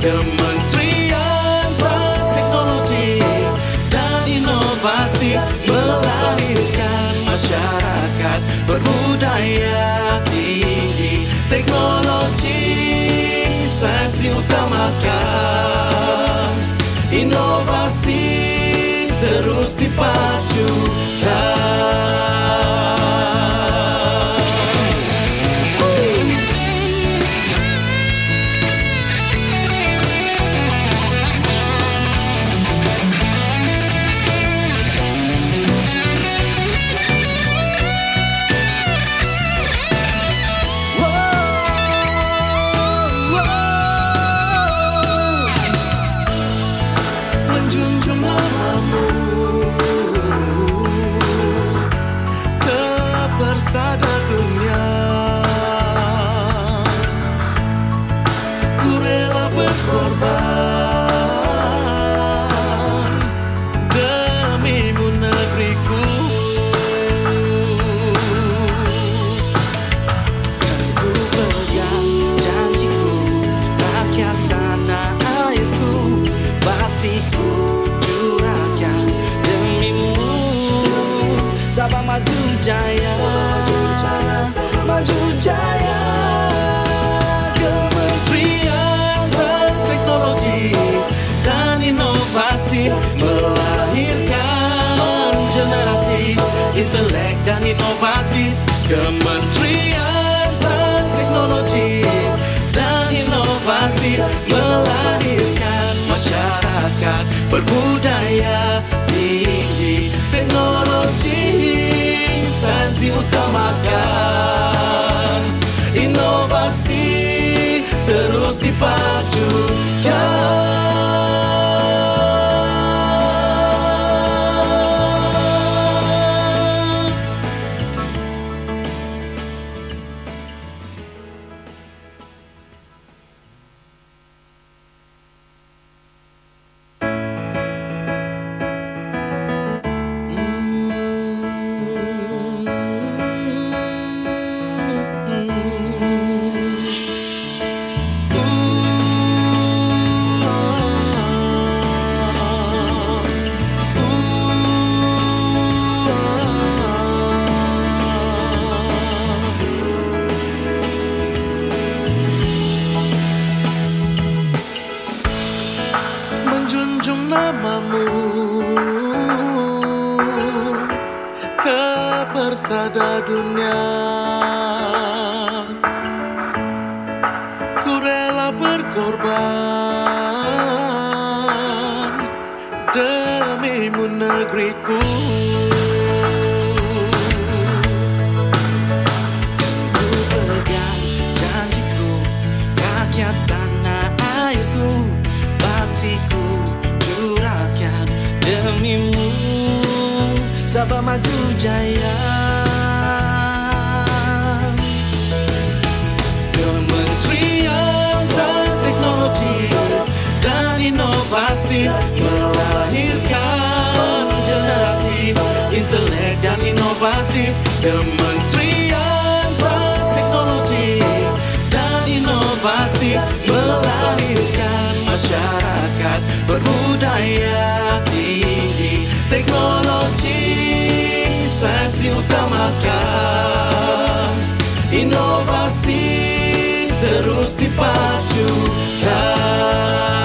Kementerian Sains Teknologi dan Inovasi melahirkan masyarakat berbudaya tinggi. Teknologi sains diutamakan, inovasi terus dipajukan. Menjunjung namamu, ke persada dunia, ku rela berkorban demimu negeriku. Dan ku pegang janjiku, rakyat tanah airku, baktiku curahkan demimu. Sabang maju jaya, maju jaya. Kementerian Sains Teknologi dan Inovasi melahirkan generasi intelek dan inovatif. Kementerian Sains Teknologi dan Inovasi melahirkan masyarakat berbudaya tinggi. Teknologi sains diutamakan, inovasi terus dipajukan. Menjunjung namamu, ke persada dunia, ku rela berkorban demimu negeriku. Dan ku pegang janjiku, rakyat tanah airku, baktiku curahkan demimu. Sabah maju jaya. Kementerian Sains Teknologi dan Inovasi melahirkan generasi intelek dan inovatif. Kementerian Sains Teknologi dan Inovasi melahirkan masyarakat berbudaya tinggi. Teknologi sains diutamakan, inovasi terus dipajukan.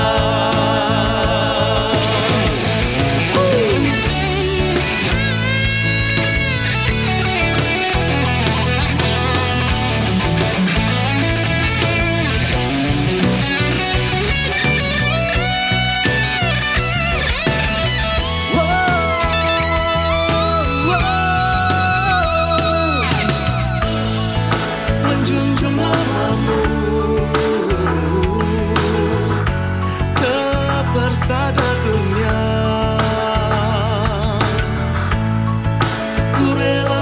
Menjunjung namamu, ke persada dunia, ku rela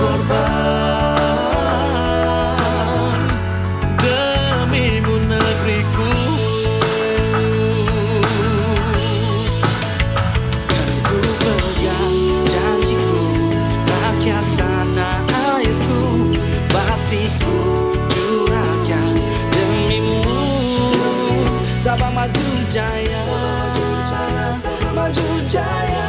berkorban demimu negeriku. Dan ku pegang janjiku, rakyat tanah airku, baktiku curahkan demimu. Sabang maju jaya, maju jaya.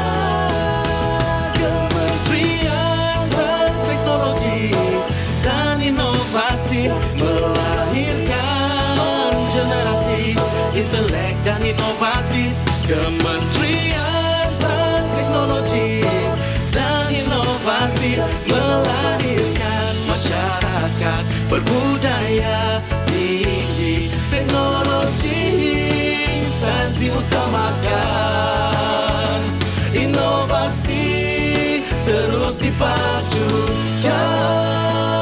Kementerian Sains Teknologi dan Inovasi melahirkan generasi intelek dan inovatif. Kementerian Sains Teknologi dan Inovasi melahirkan masyarakat berbudaya tinggi. Teknologi sains diutamakan, inovasi terus dipajukan.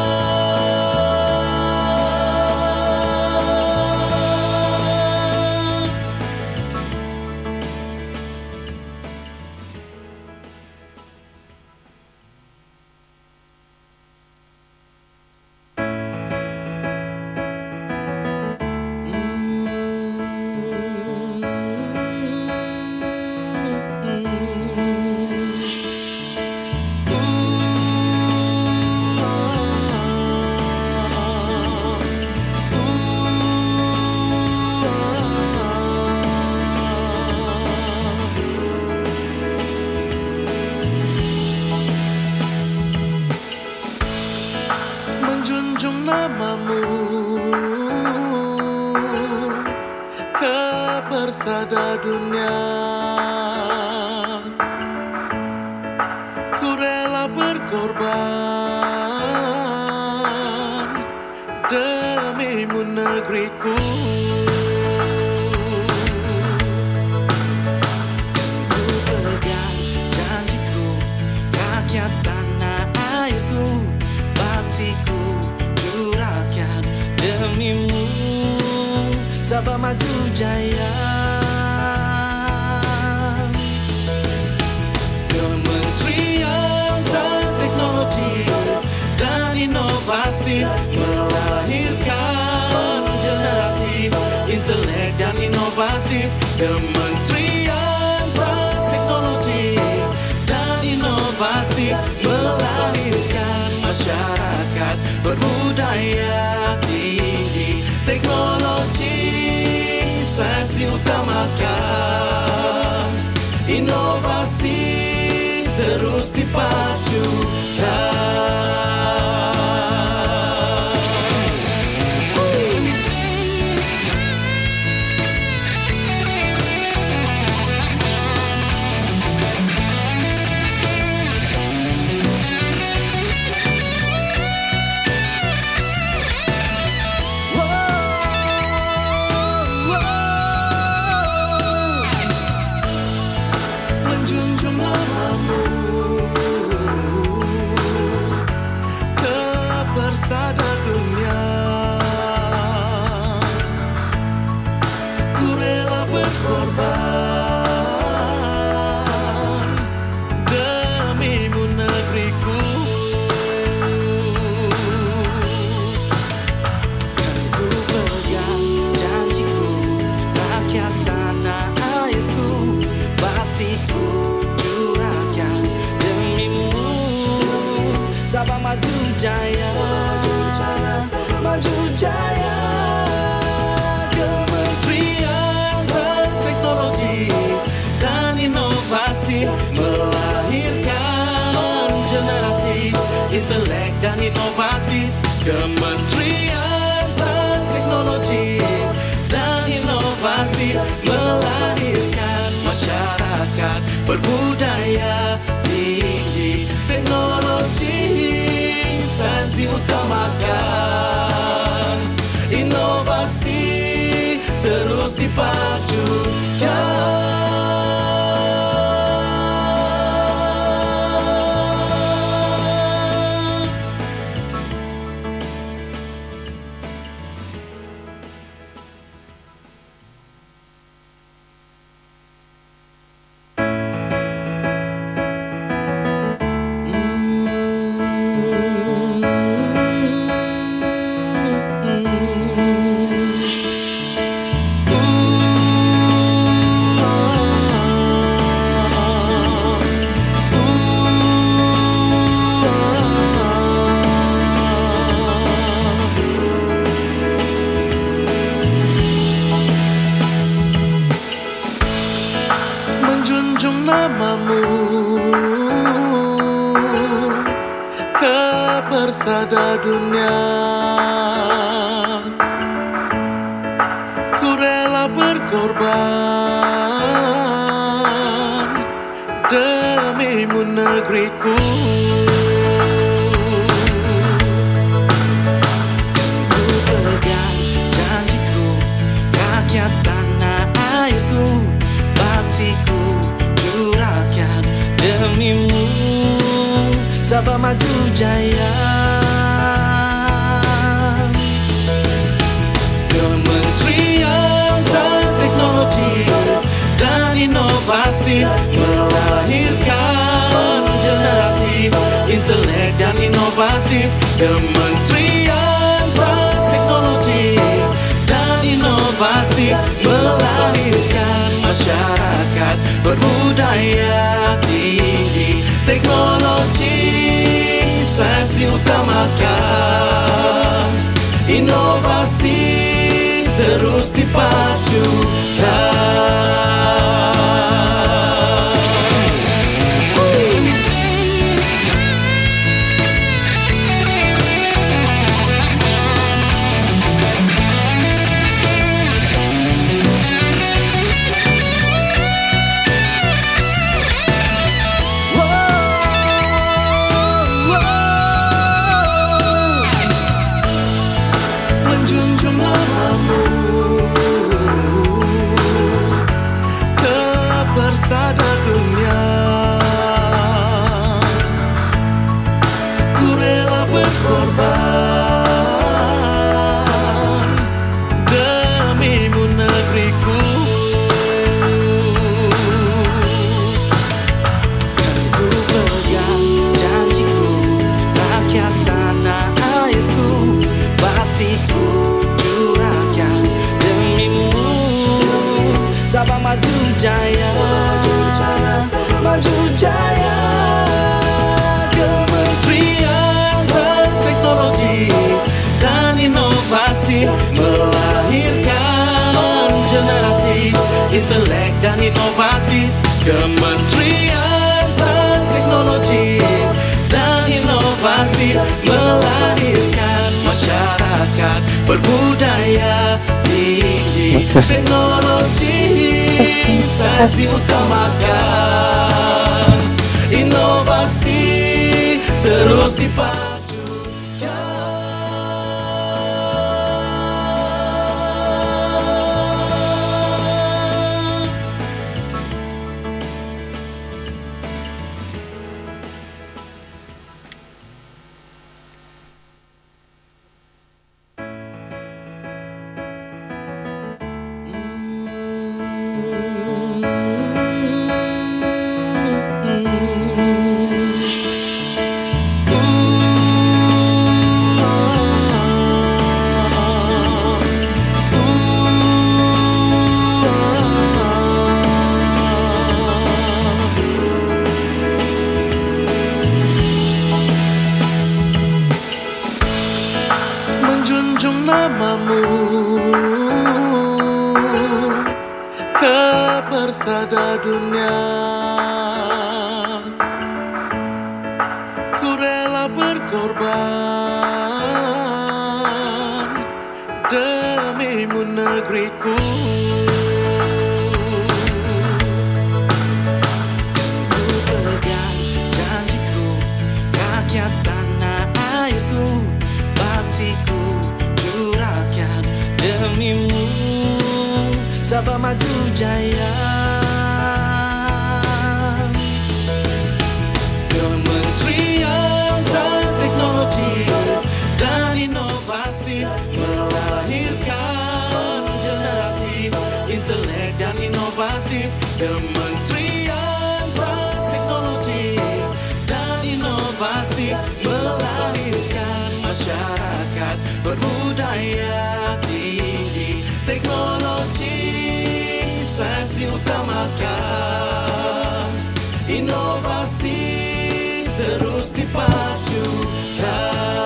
Menjunjung namamu ke persada dunia, ku rela berkorban demimu negeriku. Ku pegang janjiku, rakyat tanah airku, baktiku curahkan demimu. Sabang maju jaya. Kementerian Sains Teknologi dan Inovasi melahirkan generasi intelek dan inovatif. Kementerian Sains Teknologi dan Inovasi melahirkan masyarakat berbudaya tinggi. Teknologi sains diutamakan, inovasi terus dipajukan. Menjunjung namamu ke persada dunia, ku rela berkorban demimu negeriku. Dan ku pegang janjiku, rakyat tanah airku, baktiku curahkan demimu. Sabang maju jaya, maju jaya. Kementerian Sains Teknologi dan Inovasi melahirkan generasi intelek dan inovatif. Kementerian Sains Teknologi dan Inovasi melahirkan masyarakat berbudaya tinggi. Teknologi sains diutamakan, inovasi terus dipajukan. namamu ke persada dunia. Ku rela berkorban demimu negeriku. Dan ku pegang janjiku, rakyat tanah airku, baktiku curahkan demimu. Sabah maju jaya. Kementerian Sains Teknologi dan Inovasi melahirkan generasi intelek dan inovatif. Kementerian Sains Teknologi dan Inovasi melahirkan masyarakat berbudaya tinggi. Teknologi sains diutamakan, inovasi terus dipajukan. Menjunjung namamu ke persada dunia. Ku rela berkorban demimu negeriku. Dan ku pegang janjiku, rakyat tanah airku, baktiku curahkan demimu. Sabah maju jaya, maju jaya. Kementerian Sains Teknologi dan Inovasi melahirkan generasi intelek dan inovatif. Kementerian Sains Teknologi dan Inovasi melahirkan masyarakat berbudaya tinggi. Teknologi sains diutamakan, inovasi terus dipajukan. Menjunjung namamu ke persada dunia. Ku rela berkorban demimu negeriku. Dan ku pegang janjiku, rakyat tanah airku, baktiku curahkan demimu. Sabah maju jaya. Kementerian Sains Teknologi dan Inovasi melahirkan generasi intelek dan inovatif. Kementerian Sains Teknologi dan Inovasi melahirkan masyarakat berbudaya tinggi. Teknologi sains diutamakan, inovasi terus dipajukan.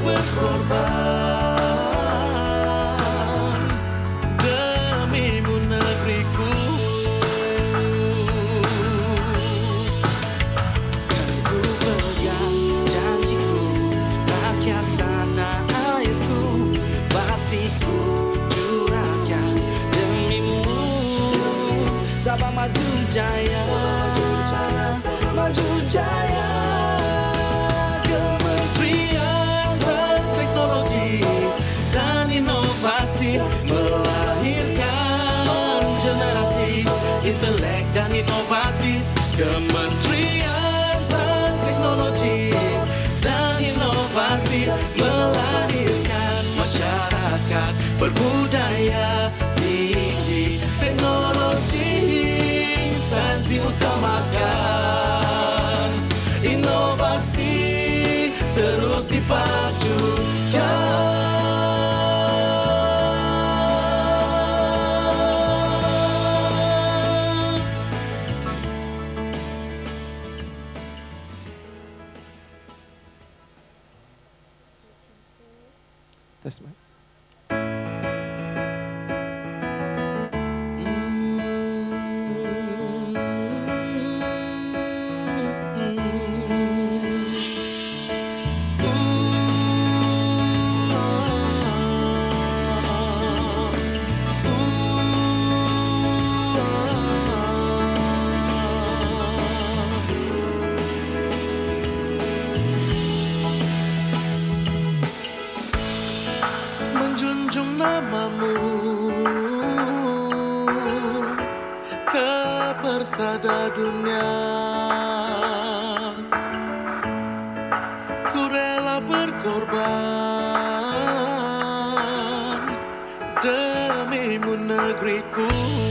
berkorban demi-Mu negeriku. Dan ku pegang janjiku, rakyat tanah airku, baktiku curahkan demi-Mu. Sabang maju jaya, maju jaya. Kementerian Sains Teknologi dan Inovasi melahirkan generasi intelek dan inovatif. Kementerian Sains Teknologi dan Inovasi melahirkan masyarakat berbudaya tinggi. Teknologi sains diutamakan, inovasi terus dipajukan. Tes, Mas. Menjunjung namamu ke bersada dunia, ku rela berkorban demi-Mu negeriku.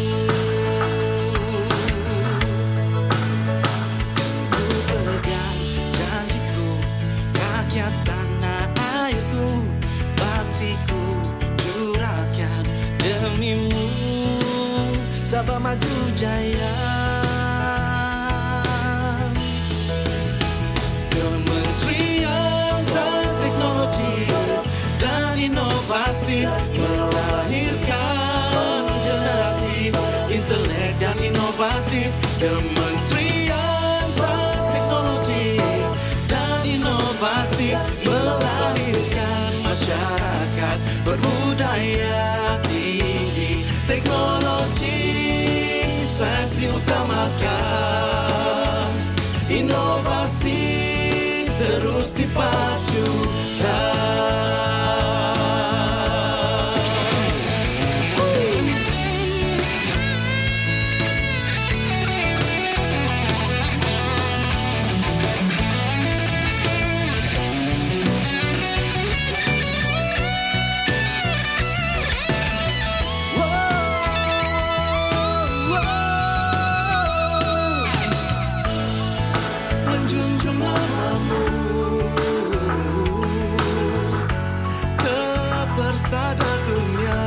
Ku pegang janjiku, rakyat tanah airku, baktiku curahkan demi-Mu. Sabang maju jaya. Kementerian Sains Teknologi dan Inovasi melahirkan generasi intelek dan inovatif. Kementerian Sains Teknologi dan Inovasi melahirkan masyarakat berbudaya tinggi. Teknologi sains diutamakan, inovasi terus dipajukan. Menjunjung namamu ke bersada dunia,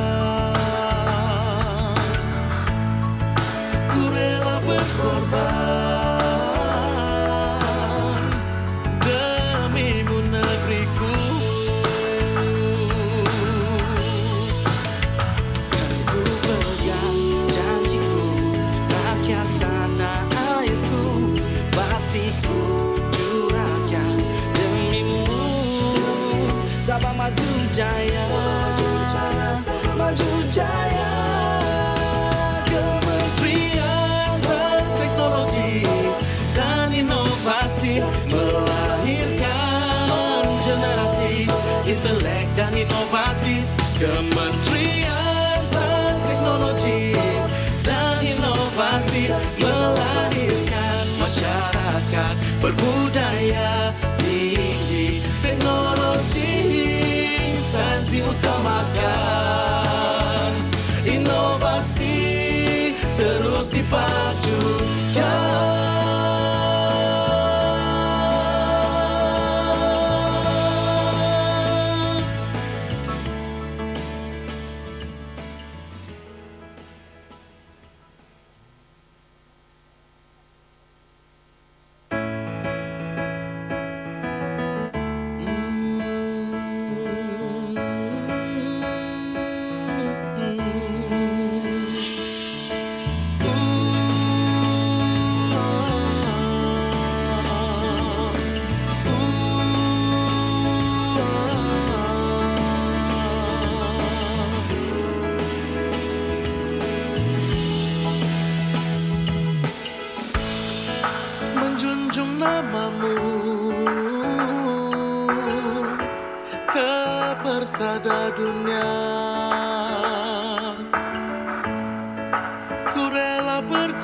ku rela berkorban demi-Mu negeriku. Dan ku pegang janjiku, rakyat tanah airku, baktiku curahkan demi-Mu. Sabang maju jaya, maju jaya. Kementerian Sains Teknologi dan Inovasi melahirkan generasi intelek dan inovatif. Kementerian Sains Teknologi dan Inovasi melahirkan masyarakat berbudaya tinggi. Teknologi sains diutamakan, inovasi terus dipajukan. persada dunia. Ku rela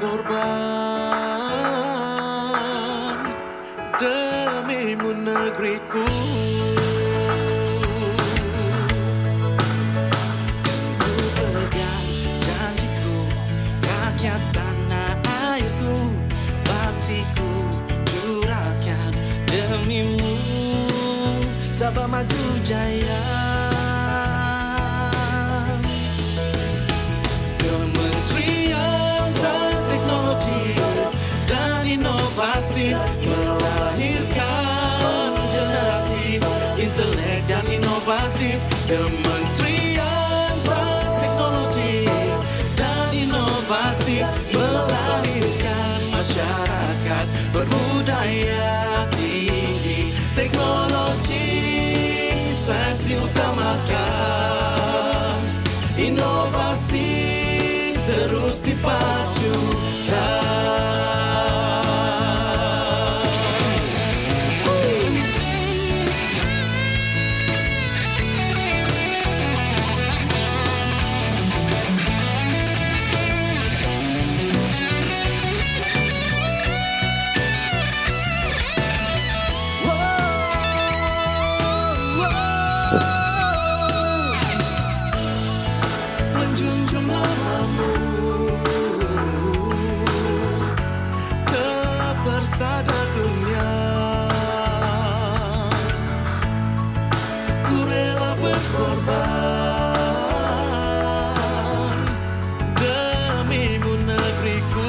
berkorban demimu negeriku. Ku pegang janjiku, rakyat tanah airku, baktiku curahkan demimu. Sabah maju jaya. Kementerian Sains Teknologi dan Inovasi melahirkan generasi intelek dan inovatif. Kementerian Sains Teknologi dan Inovasi melahirkan masyarakat berbudaya tinggi, teknologi sains diutamakan, inovasi terus dipajukan. Menjunjung namamu ke persada dunia. Ku rela berkorban demimu negeriku.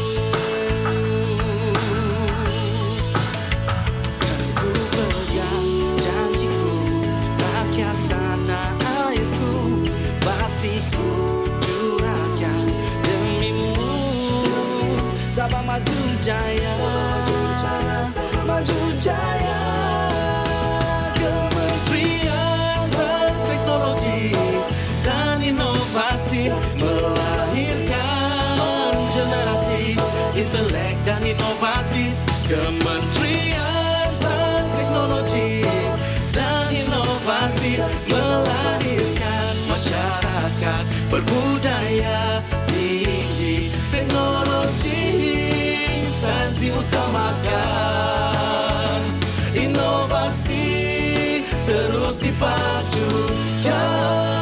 Dan ku pegang janjiku, rakyat tanah airku, baktiku curahkan demimu. Sabah maju jaya, maju jaya. Kementerian Sains Teknologi dan Inovasi melahirkan generasi intelek dan inovatif. Kementerian Sains Teknologi dan Inovasi melahirkan masyarakat berbudaya tinggi, teknologi sains diutamakan, inovasi terus dipajukan.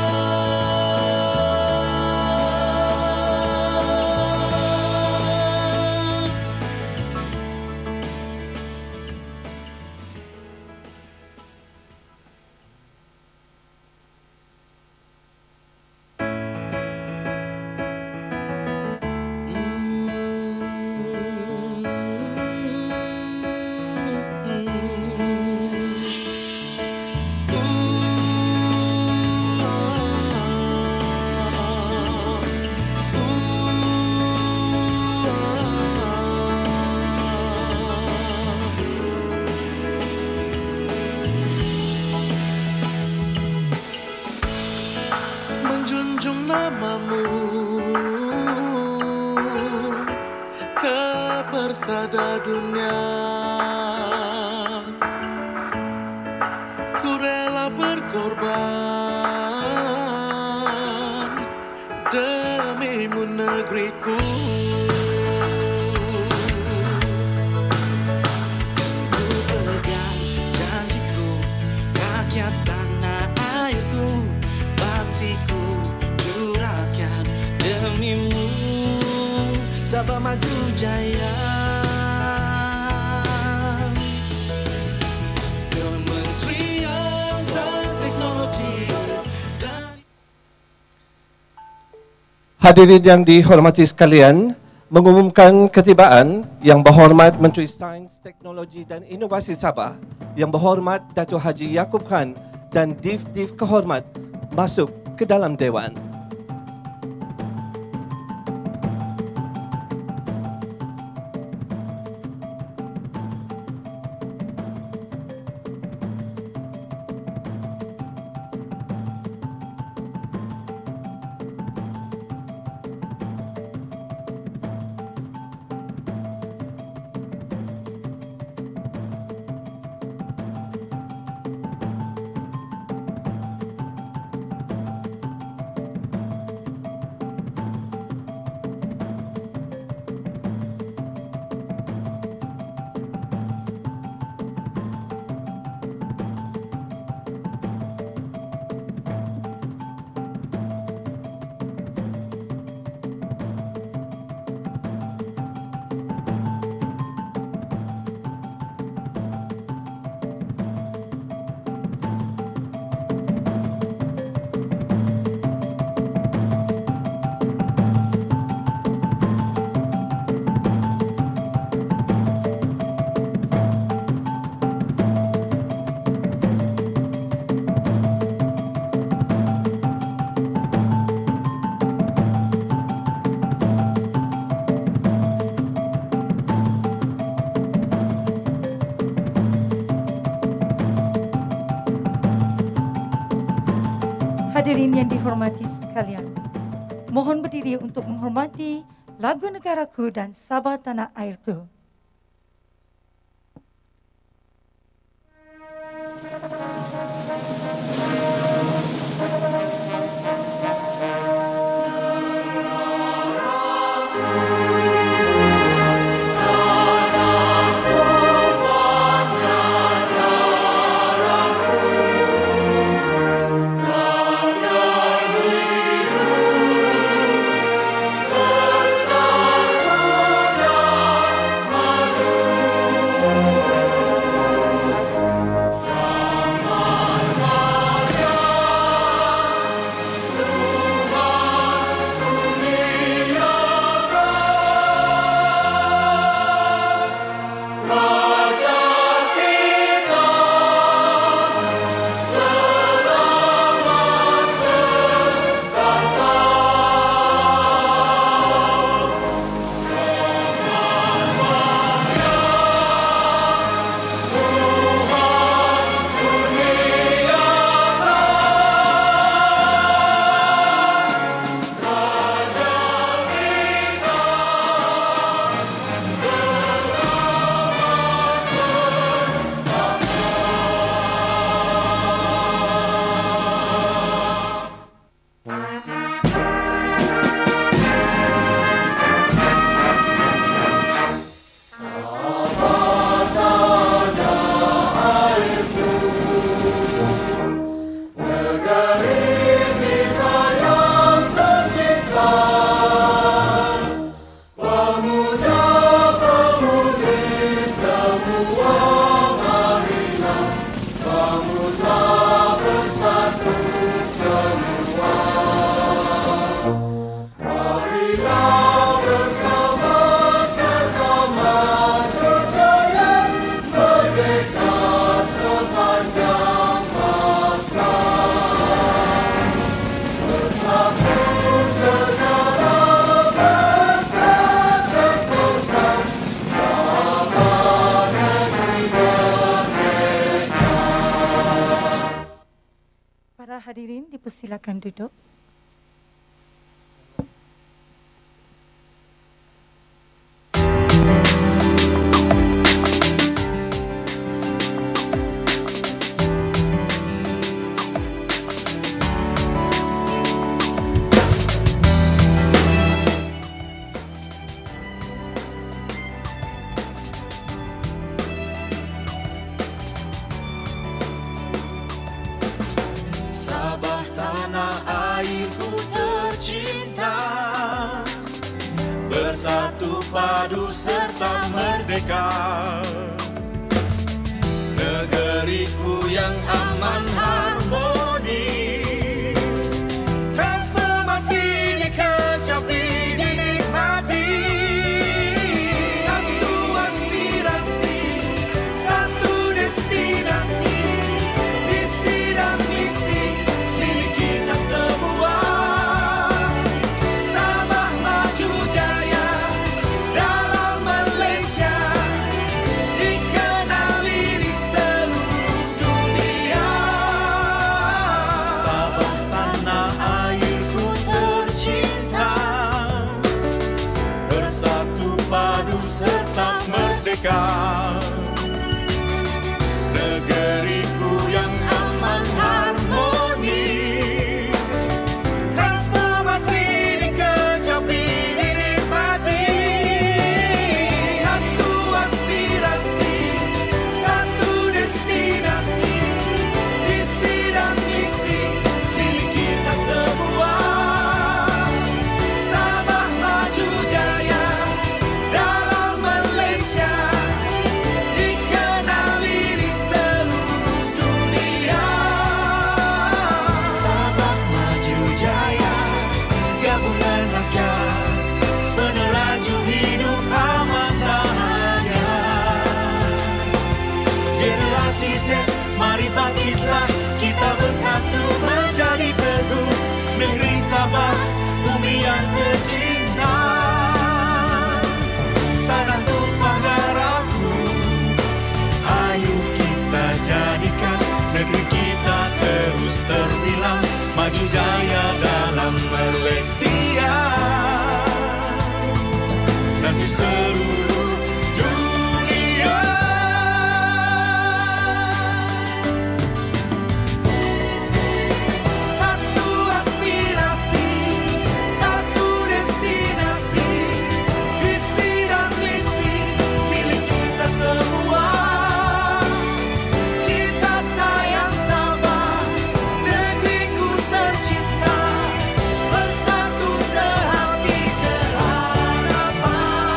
Menjunjung namamu ke persada dunia. Ku rela berkorban demimu negeriku. Ku pegang janjiku, rakyat tanah airku, baktiku curahkan demimu. Sabah maju jaya. Kementerian Sains Teknologi dan Hadirin yang dihormati sekalian, mengumumkan ketibaan Yang Berhormat Menteri Sains, Teknologi dan Inovasi Sabah, Yang Berhormat Dato' Haji Yaakob Khan dan Div-Div Kehormat masuk ke dalam Dewan. Hadirin yang dihormati sekalian, mohon berdiri untuk menghormati lagu negaraku dan Sabah Tanah Airku. Hadirin dipersilakan duduk. Sabah tanah airku tercinta, bersatu padu serta merdeka. Negeriku yang aman harmoni, transformasi dikecapi dinikmati. Satu aspirasi, satu destinasi, visi dan misi milik kita semua. Sabah maju jaya dalam Malaysia, dikenali di seluruh dunia. Sabah tanah airku tercinta, bersatu padu serta merdeka. Negeriku yang aman harmoni, transformasi dikecapi dinikmati. Satu aspirasi, satu destinasi, visi dan misi milik kita semua. Sabah maju jaya dalam Malaysia, dikenali di seluruh dunia. Sabah maju jaya, gabungan rakyat, peneraju hidup aman bahagia. Generasi Z, mari bangkitlah, kita bersatu menjadi teguh. Negeri Sabah, bumi yang tercinta, tanah tumpah darahku. Ayo kita jadikan negeri kita terus terbilang maju jaya dalam Malaysia dan di seluruh dunia. Satu aspirasi, satu destinasi, visi dan misi milik kita semua. Kita sayang Sabah, negeriku tercinta, bersatu sehati ke harapan.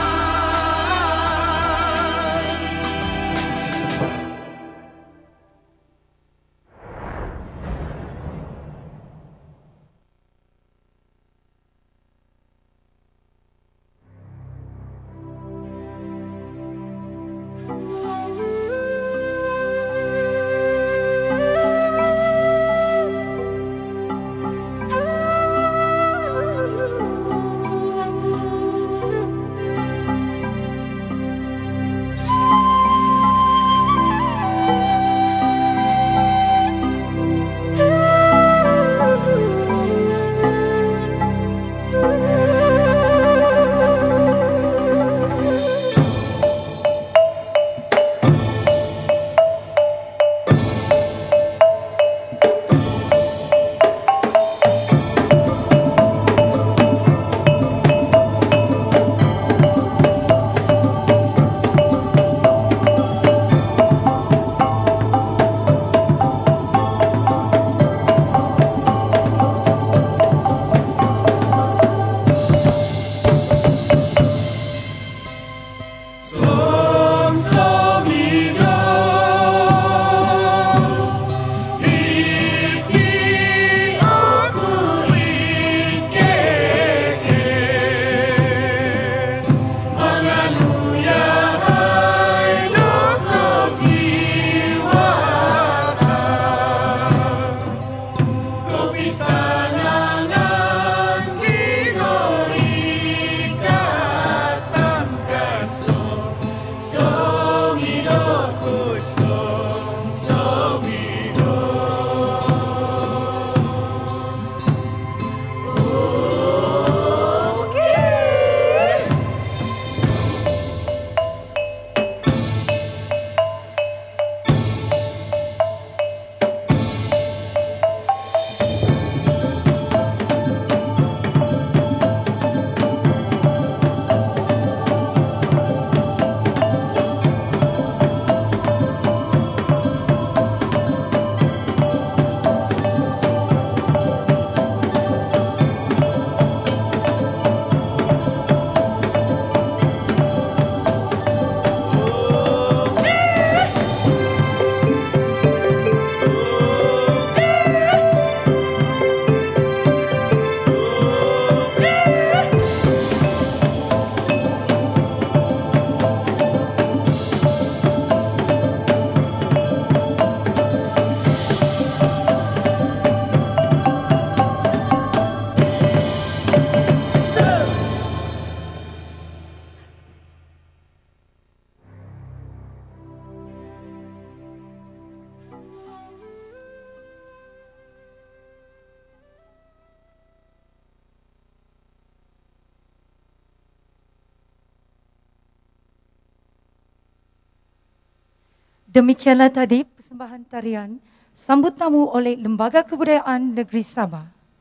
Demikianlah tadi persembahan tarian sambut tamu oleh Lembaga Kebudayaan Negeri Sabah.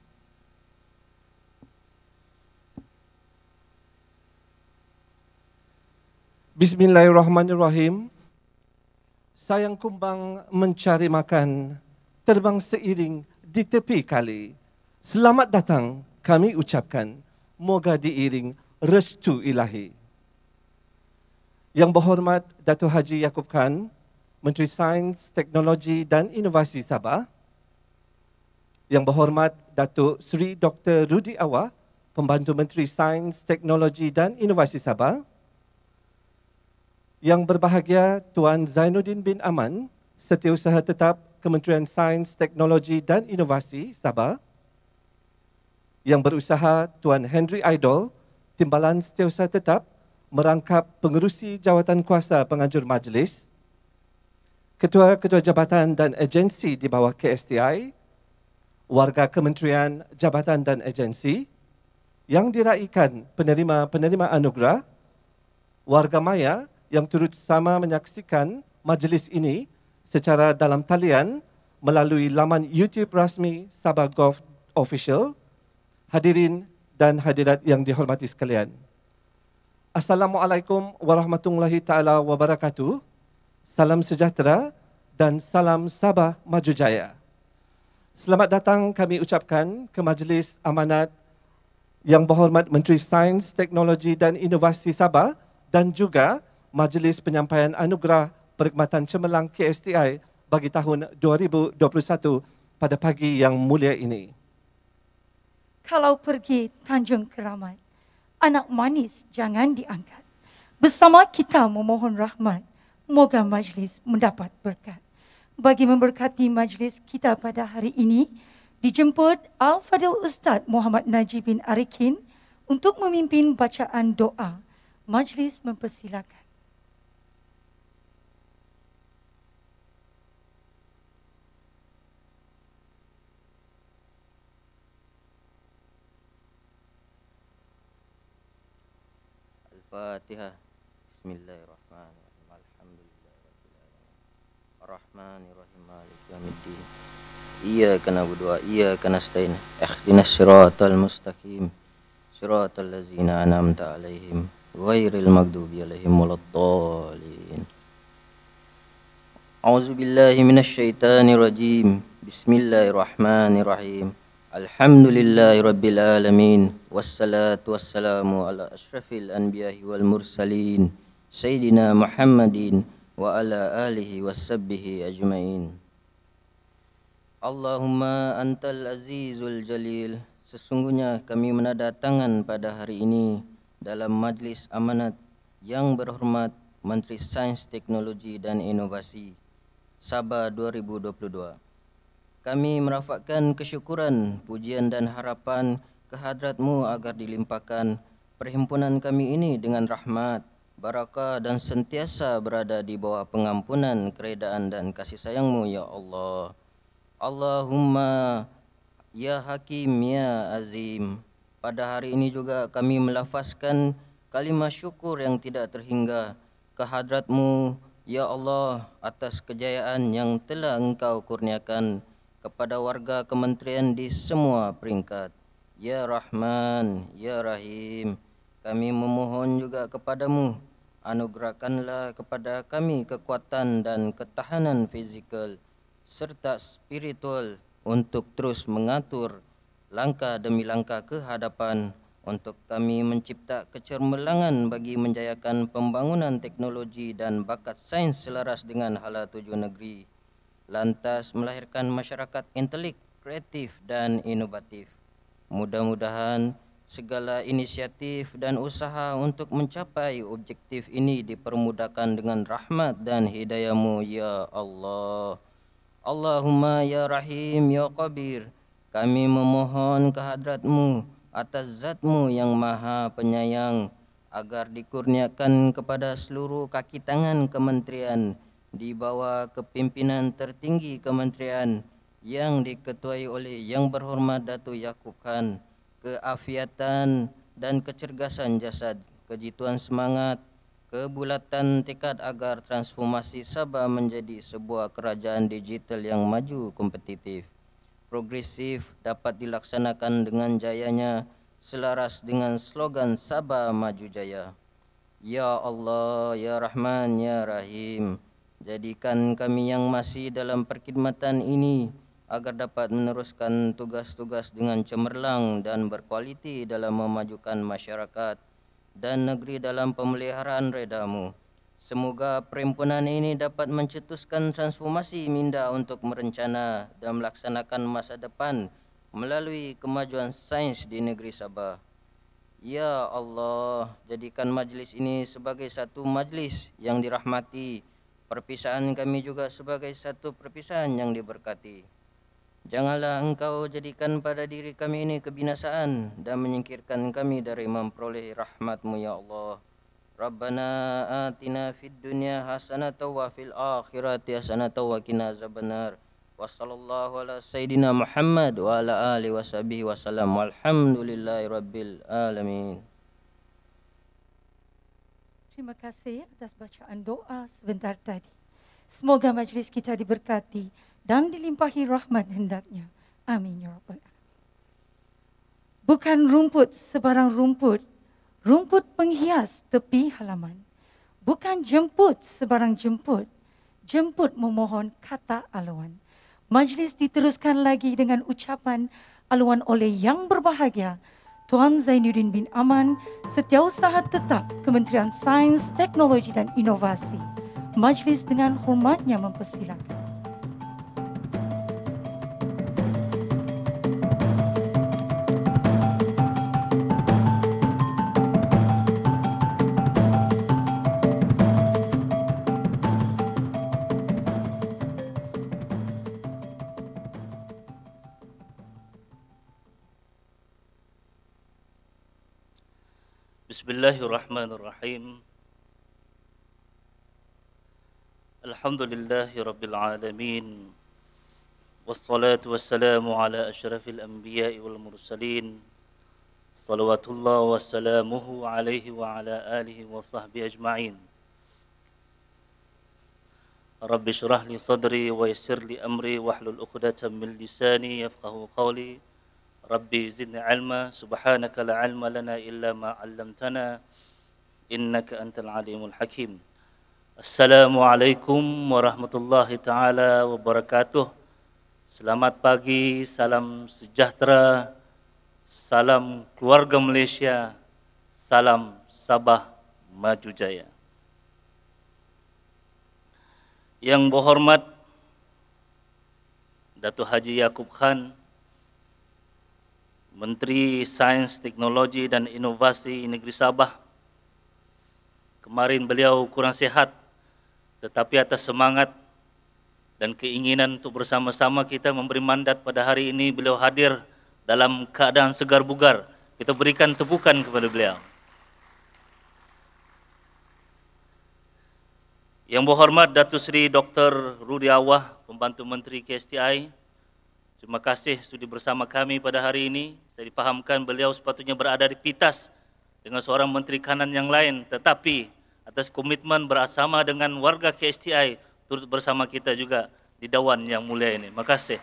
Bismillahirrahmanirrahim. Sayang kumbang mencari makan, terbang seiring di tepi kali. Selamat datang kami ucapkan, moga diiring restu ilahi. Yang berhormat Dato' Haji Yaakob Khan, Menteri Sains, Teknologi dan Inovasi Sabah. Yang berhormat Datuk Seri Dr. Rudi Awar, Pembantu Menteri Sains, Teknologi dan Inovasi Sabah. Yang berbahagia Tuan Zainuddin bin Aman, Setiausaha Tetap Kementerian Sains, Teknologi dan Inovasi Sabah. Yang berusaha Tuan Henry Idol, Timbalan Setiausaha Tetap merangkap pengerusi jawatan kuasa penganjur majlis, ketua-ketua jabatan dan agensi di bawah KSTI, warga kementerian, jabatan dan agensi yang diraikan penerima-penerima anugerah, warga maya yang turut sama menyaksikan majlis ini secara dalam talian melalui laman YouTube rasmi Sabah Golf Official, hadirin dan hadirat yang dihormati sekalian. Assalamualaikum warahmatullahi taala wabarakatuh. Salam sejahtera dan salam Sabah Maju Jaya. Selamat datang kami ucapkan ke Majlis Amanat Yang Berhormat Menteri Sains, Teknologi dan Inovasi Sabah dan juga Majlis Penyampaian Anugerah Perkhidmatan Cemerlang KSTI bagi tahun 2021 pada pagi yang mulia ini. Kalau pergi Tanjung Keramat, anak manis jangan diangkat. Bersama kita memohon rahmat, moga majlis mendapat berkat. Bagi memberkati majlis kita pada hari ini, dijemput Al-Fadil Ustaz Muhammad Najib bin Arikin untuk memimpin bacaan doa. Majlis mempersilakan. Al-Fatihah. Bismillahirrahmanirrahim. Ar-Rahmanir-Rahim. Maliki yaumiddin. Iyyaka na'budu wa iyyaka nasta'in. Ihdinas siratal mustaqim. Siratal ladzina an'amta 'alaihim ghairil maghdubi 'alaihim waladdallin. A'udzu billahi minasy syaithanir rajim. Bismillahirrahmanirrahim. Alhamdulillahi rabbil alamin. Wassalatu wassalamu ala asyrafil anbiya'i wal mursalin. Sayyidina Muhammadin wa ala alihi washabbihi ajmain. Allahumma antal azizul jalil. Sesungguhnya kami menada tangan pada hari ini dalam majlis amanat yang berhormat Menteri Sains, Teknologi dan Inovasi Sabah 2022. Kami merafakkan kesyukuran, pujian dan harapan kehadratmu agar dilimpahkan perhimpunan kami ini dengan rahmat, barakah dan sentiasa berada di bawah pengampunan, keredaan dan kasih sayangmu ya Allah. Allahumma ya Hakim ya Azim. Pada hari ini juga kami melafazkan kalimah syukur yang tidak terhingga kehadratmu ya Allah atas kejayaan yang telah engkau kurniakan kepada warga kementerian di semua peringkat. Ya Rahman, Ya Rahim, kami memohon juga kepadamu, anugerahkanlah kepada kami kekuatan dan ketahanan fizikal serta spiritual untuk terus mengatur langkah demi langkah ke hadapan untuk kami mencipta kecermerlangan bagi menjayakan pembangunan teknologi dan bakat sains selaras dengan hala tuju negeri, lantas melahirkan masyarakat intelek, kreatif dan inovatif. Mudah-mudahan segala inisiatif dan usaha untuk mencapai objektif ini dipermudahkan dengan rahmat dan hidayah-Mu ya Allah. Allahumma ya Rahim ya Qabir, kami memohon kehadrat-Mu atas zat-Mu yang maha penyayang agar dikurniakan kepada seluruh kaki tangan kementerian di bawah kepimpinan tertinggi kementerian yang diketuai oleh Yang Berhormat Datuk Yaakob Khan keafiatan dan kecergasan jasad, kejituan semangat, kebulatan tekad agar transformasi Sabah menjadi sebuah kerajaan digital yang maju, kompetitif, progresif, dapat dilaksanakan dengan jayanya selaras dengan slogan Sabah Maju Jaya. Ya Allah, Ya Rahman, Ya Rahim, jadikan kami yang masih dalam perkhidmatan ini agar dapat meneruskan tugas-tugas dengan cemerlang dan berkualiti dalam memajukan masyarakat dan negeri dalam pemeliharaan redha-Mu. Semoga perhimpunan ini dapat mencetuskan transformasi minda untuk merencana dan melaksanakan masa depan melalui kemajuan sains di negeri Sabah. Ya Allah, jadikan majlis ini sebagai satu majlis yang dirahmati, perpisahan kami juga sebagai satu perpisahan yang diberkati. Janganlah Engkau jadikan pada diri kami ini kebinasaan dan menyingkirkan kami dari memperoleh rahmat-Mu ya Allah. Rabbana atina fid dunya hasanatan wa fil akhirati hasanatan wa qina azabannar. Wassallallahu ala sayyidina Muhammad wa ala alihi washabihi wasallam. Walhamdulillahi rabbil alamin. Terima kasih atas bacaan doa sebentar tadi. Semoga majlis kita diberkati dan dilimpahi rahmat hendaknya. Amin ya rabbal alamin. Bukan rumput sebarang rumput, rumput penghias tepi halaman. Bukan jemput sebarang jemput, jemput memohon kata aluan. Majlis diteruskan lagi dengan ucapan aluan oleh Yang Berbahagia Tuan Zainuddin bin Aman, Setiausaha Tetap Kementerian Sains, Teknologi dan Inovasi. Majlis dengan hormatnya mempersilakan. Bismillahirrahmanirrahim. Alhamdulillahi rabbil alamin. Wassalatu wassalamu ala asyrafil anbiya'i wal mursalin. Salawatullah wassalamuhu alaihi wa ala alihi wa sahbihi ajma'in. Rabbi syrah li sadri wa yassir li amri wahlul 'uqdatam min lisani yafqahu qawli. Rabbi zidni ilma, subhanaka la ilma lana illa ma 'allamtana, innaka antal alimul hakim. Assalamualaikum warahmatullahi taala wabarakatuh. Selamat pagi, salam sejahtera, salam keluarga Malaysia, salam Sabah Maju Jaya. Yang berhormat Datuk Haji Yaakob Khan, Menteri Sains, Teknologi dan Inovasi Negeri Sabah. Kemarin beliau kurang sihat, tetapi atas semangat dan keinginan untuk bersama-sama kita memberi mandat pada hari ini, beliau hadir dalam keadaan segar bugar. Kita berikan tepukan kepada beliau. Yang berhormat Datuk Seri Dr. Rudi Awah, Pembantu Menteri KSTI, terima kasih sudi bersama kami pada hari ini. Saya dipahamkan beliau sepatutnya berada di PITAS dengan seorang menteri kanan yang lain, tetapi atas komitmen bersama dengan warga KSTI turut bersama kita juga di Dewan yang mulia ini. Terima kasih.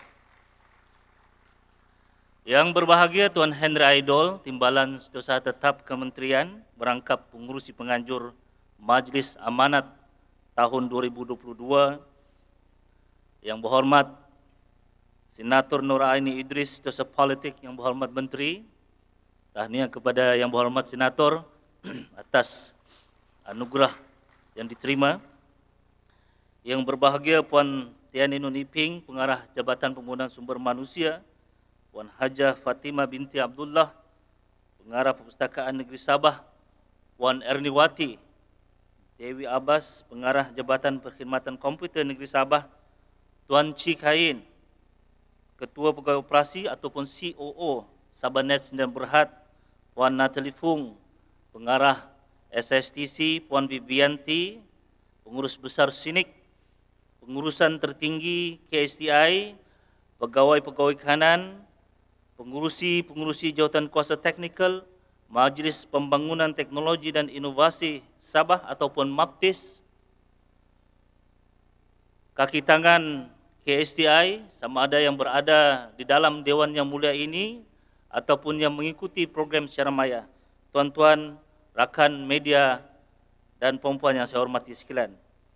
Yang berbahagia Tuan Henry Aidol, Timbalan Setiausaha Tetap Kementerian, berangkap pengurusi penganjur Majlis Amanat tahun 2022. Yang berhormat Senator Nur Aini Idris, Setiausaha Politik, Yang berhormat Menteri, tahniah kepada Yang berhormat Senator atas anugerah yang diterima. Yang berbahagia Puan Tiani Nuniping, Pengarah Jabatan Pembangunan Sumber Manusia, Puan Hajah Fatimah binti Abdullah, Pengarah Perpustakaan Negeri Sabah, Puan Erniwati Dewi Abbas, Pengarah Jabatan Perkhidmatan Komputer Negeri Sabah, Tuan Cik Hain, Ketua Pegawai Operasi ataupun COO Sabahnet Sdn Berhad, Puan Natalie Fung, Pengarah SSTC, Puan Vivianti, Pengurus Besar Sinik, Pengurusan Tertinggi KSTI, Pegawai-pegawai kanan, Pengurusi Jawatan Kuasa Teknikal, Majlis Pembangunan Teknologi dan Inovasi Sabah ataupun MAPTIS, kaki tangan KSTI, sama ada yang berada di dalam Dewan yang mulia ini ataupun yang mengikuti program secara maya, tuan-tuan, rakan media dan puan-puan yang saya hormati sekalian.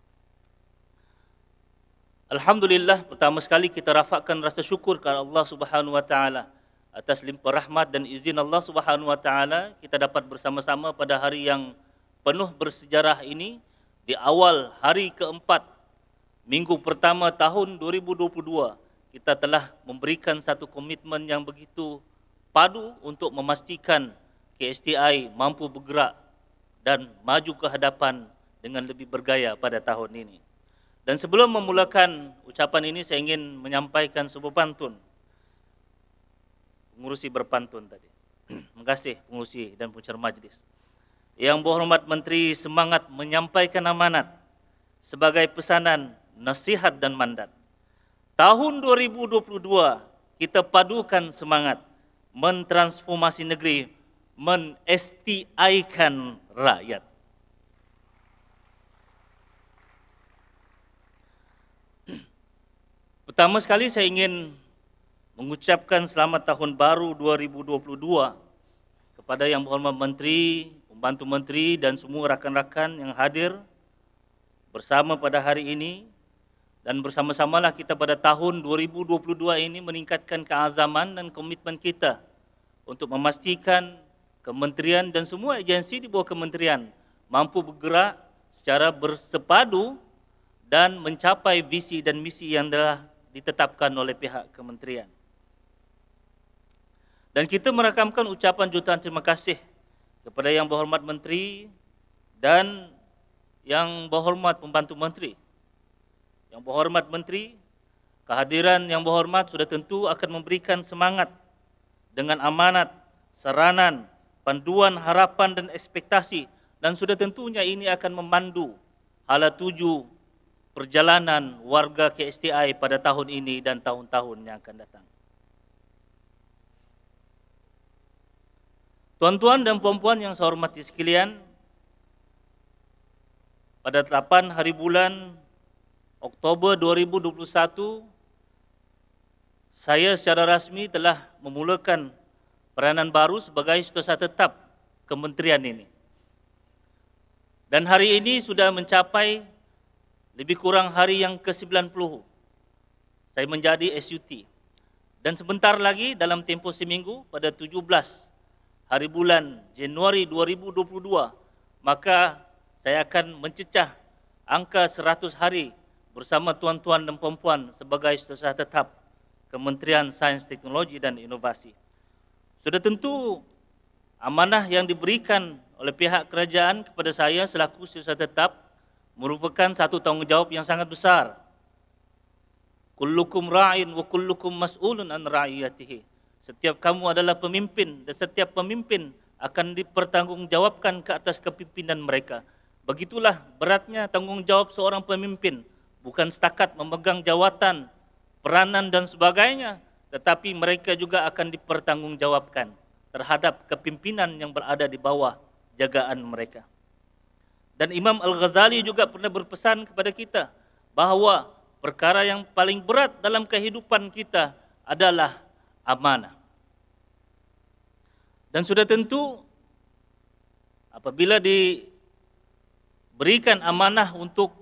Alhamdulillah, pertama sekali kita rafakkan rasa syukur kepada Allah Subhanahu wa taala atas limpah rahmat dan izin Allah Subhanahu wa taala kita dapat bersama-sama pada hari yang penuh bersejarah ini, di awal hari keempat minggu pertama tahun 2022, kita telah memberikan satu komitmen yang begitu padu untuk memastikan KSTI mampu bergerak dan maju ke hadapan dengan lebih bergaya pada tahun ini. Dan sebelum memulakan ucapan ini, saya ingin menyampaikan sebuah pantun. Pengurusi berpantun tadi. Terima kasih pengurusi dan pengacara majlis. Yang berhormat Menteri semangat menyampaikan amanat sebagai pesanan, nasihat dan mandat. tahun 2022 kita padukan semangat mentransformasi negeri, men-STI-kan rakyat. Pertama sekali saya ingin mengucapkan selamat tahun baru 2022 kepada Yang Berhormat Menteri, Pembantu Menteri dan semua rakan-rakan yang hadir bersama pada hari ini, dan bersama-samalah kita pada tahun 2022 ini meningkatkan keazaman dan komitmen kita untuk memastikan kementerian dan semua agensi di bawah kementerian mampu bergerak secara bersepadu dan mencapai visi dan misi yang telah ditetapkan oleh pihak kementerian. Dan kita merakamkan ucapan jutaan terima kasih kepada Yang Berhormat Menteri dan Yang Berhormat Pembantu Menteri. Yang Berhormat Menteri, kehadiran Yang Berhormat sudah tentu akan memberikan semangat dengan amanat, saranan, panduan, harapan dan ekspektasi, dan sudah tentunya ini akan memandu hala tuju perjalanan warga KSTI pada tahun ini dan tahun-tahun yang akan datang. Tuan-tuan dan puan-puan yang saya hormati sekalian, pada 8 hari bulan Oktober 2021, saya secara rasmi telah memulakan peranan baru sebagai setiausaha tetap kementerian ini. Dan hari ini sudah mencapai lebih kurang hari yang ke-90. Saya menjadi SUT. Dan sebentar lagi dalam tempoh seminggu pada 17 hari bulan Januari 2022, maka saya akan mencecah angka 100 hari bersama tuan-tuan dan puan-puan sebagai setiausaha tetap Kementerian Sains, Teknologi dan Inovasi. Sudah tentu amanah yang diberikan oleh pihak kerajaan kepada saya selaku setiausaha tetap merupakan satu tanggungjawab yang sangat besar. Kullukum ra'in wa kullukum mas'ulun an ra'iyatihi. Setiap kamu adalah pemimpin dan setiap pemimpin akan dipertanggungjawabkan ke atas kepimpinan mereka. Begitulah beratnya tanggungjawab seorang pemimpin, bukan setakat memegang jawatan, peranan dan sebagainya, tetapi mereka juga akan dipertanggungjawabkan terhadap kepimpinan yang berada di bawah jagaan mereka. Dan Imam Al-Ghazali juga pernah berpesan kepada kita bahawa perkara yang paling berat dalam kehidupan kita adalah amanah. Dan sudah tentu apabila diberikan amanah untuk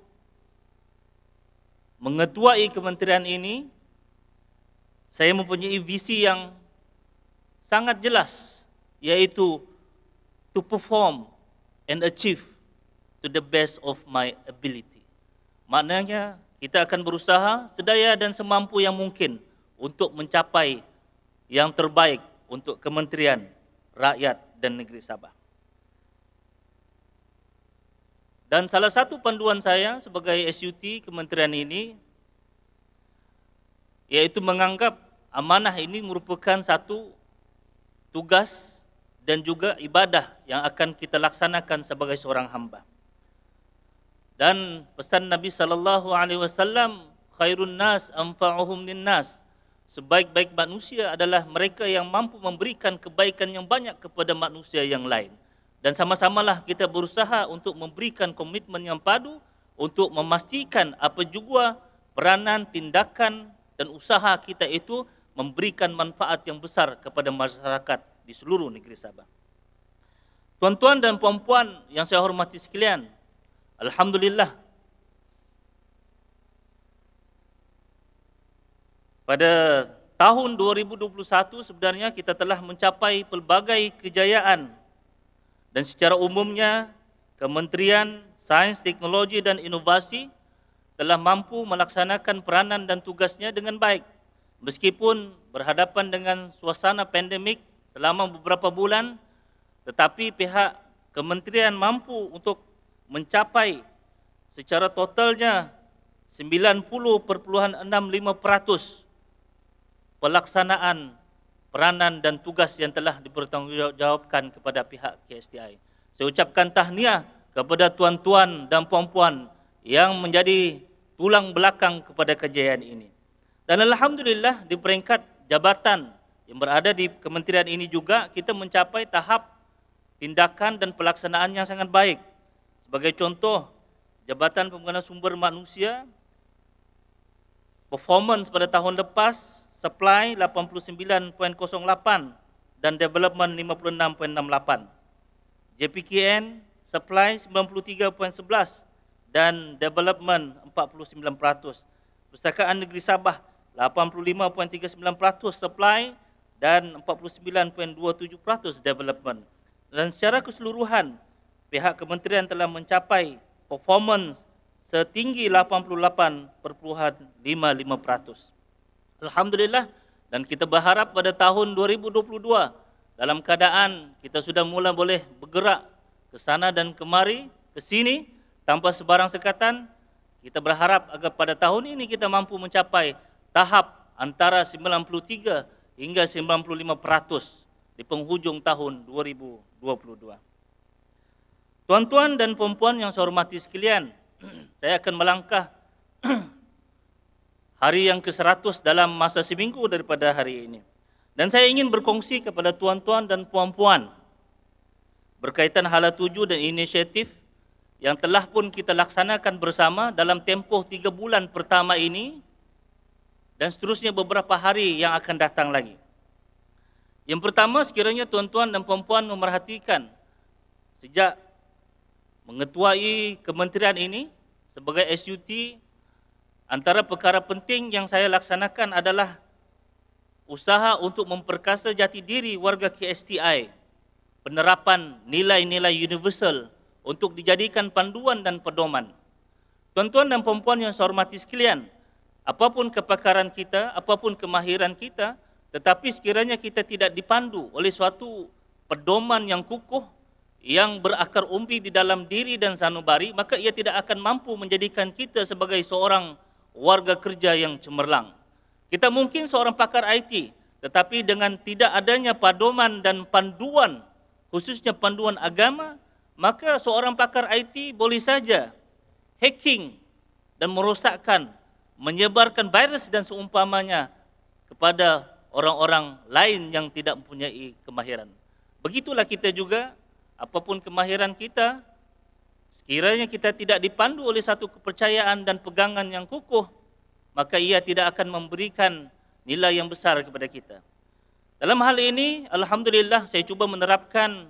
mengetuai kementerian ini, saya mempunyai visi yang sangat jelas, yaitu to perform and achieve to the best of my ability. Maknanya kita akan berusaha sedaya dan semampu yang mungkin untuk mencapai yang terbaik untuk kementerian, rakyat dan negeri Sabah. Dan salah satu panduan saya sebagai SUT kementerian ini yaitu menganggap amanah ini merupakan satu tugas dan juga ibadah yang akan kita laksanakan sebagai seorang hamba. Dan pesan Nabi SAW, khairun nas anfa'uhum linnas. Sebaik-baik manusia adalah mereka yang mampu memberikan kebaikan yang banyak kepada manusia yang lain. Dan sama-samalah kita berusaha untuk memberikan komitmen yang padu untuk memastikan apa juga peranan, tindakan dan usaha kita itu memberikan manfaat yang besar kepada masyarakat di seluruh negeri Sabah. Tuan-tuan dan puan-puan yang saya hormati sekalian, alhamdulillah pada tahun 2021 sebenarnya kita telah mencapai pelbagai kejayaan dan secara umumnya Kementerian Sains, Teknologi dan Inovasi telah mampu melaksanakan peranan dan tugasnya dengan baik meskipun berhadapan dengan suasana pandemik selama beberapa bulan, tetapi pihak kementerian mampu untuk mencapai secara totalnya 90.65% pelaksanaan peranan dan tugas yang telah dipertanggungjawabkan kepada pihak KSTI. Saya ucapkan tahniah kepada tuan-tuan dan puan-puan yang menjadi tulang belakang kepada kejayaan ini. Dan alhamdulillah di peringkat jabatan yang berada di kementerian ini juga kita mencapai tahap tindakan dan pelaksanaan yang sangat baik. Sebagai contoh, Jabatan Pembangunan Sumber Manusia, performance pada tahun lepas, supply 89.08 dan development 56.68. JPKN, supply 93.11 dan development 49%. Pustakaan Negeri Sabah 85.39% supply dan 49.27% development. Dan secara keseluruhan, pihak kementerian telah mencapai performance setinggi 88.55%. Alhamdulillah, dan kita berharap pada tahun 2022 dalam keadaan kita sudah mula boleh bergerak ke sana dan kemari, ke sini tanpa sebarang sekatan, kita berharap agar pada tahun ini kita mampu mencapai tahap antara 93 hingga 95% di penghujung tahun 2022. Tuan-tuan dan puan-puan yang saya hormati sekalian, saya akan melangkah hari yang ke-100 dalam masa seminggu daripada hari ini. Dan saya ingin berkongsi kepada tuan-tuan dan puan-puan berkaitan hala tuju dan inisiatif yang telah pun kita laksanakan bersama dalam tempoh 3 bulan pertama ini dan seterusnya beberapa hari yang akan datang lagi. Yang pertama, sekiranya tuan-tuan dan puan-puan memerhatikan sejak mengetuai kementerian ini sebagai SUT, antara perkara penting yang saya laksanakan adalah usaha untuk memperkasa jati diri warga KSTI, penerapan nilai-nilai universal untuk dijadikan panduan dan pedoman. Tuan-tuan dan puan-puan yang saya hormati sekalian, apapun kepakaran kita, apapun kemahiran kita, tetapi sekiranya kita tidak dipandu oleh suatu pedoman yang kukuh, yang berakar umbi di dalam diri dan sanubari, maka ia tidak akan mampu menjadikan kita sebagai seorang warga kerja yang cemerlang. Kita mungkin seorang pakar IT, tetapi dengan tidak adanya pedoman dan panduan, khususnya panduan agama, maka seorang pakar IT boleh saja hacking dan merosakkan, menyebarkan virus dan seumpamanya kepada orang-orang lain yang tidak mempunyai kemahiran. Begitulah kita juga, apapun kemahiran kita, sekiranya kita tidak dipandu oleh satu kepercayaan dan pegangan yang kukuh, maka ia tidak akan memberikan nilai yang besar kepada kita. Dalam hal ini, alhamdulillah saya cuba menerapkan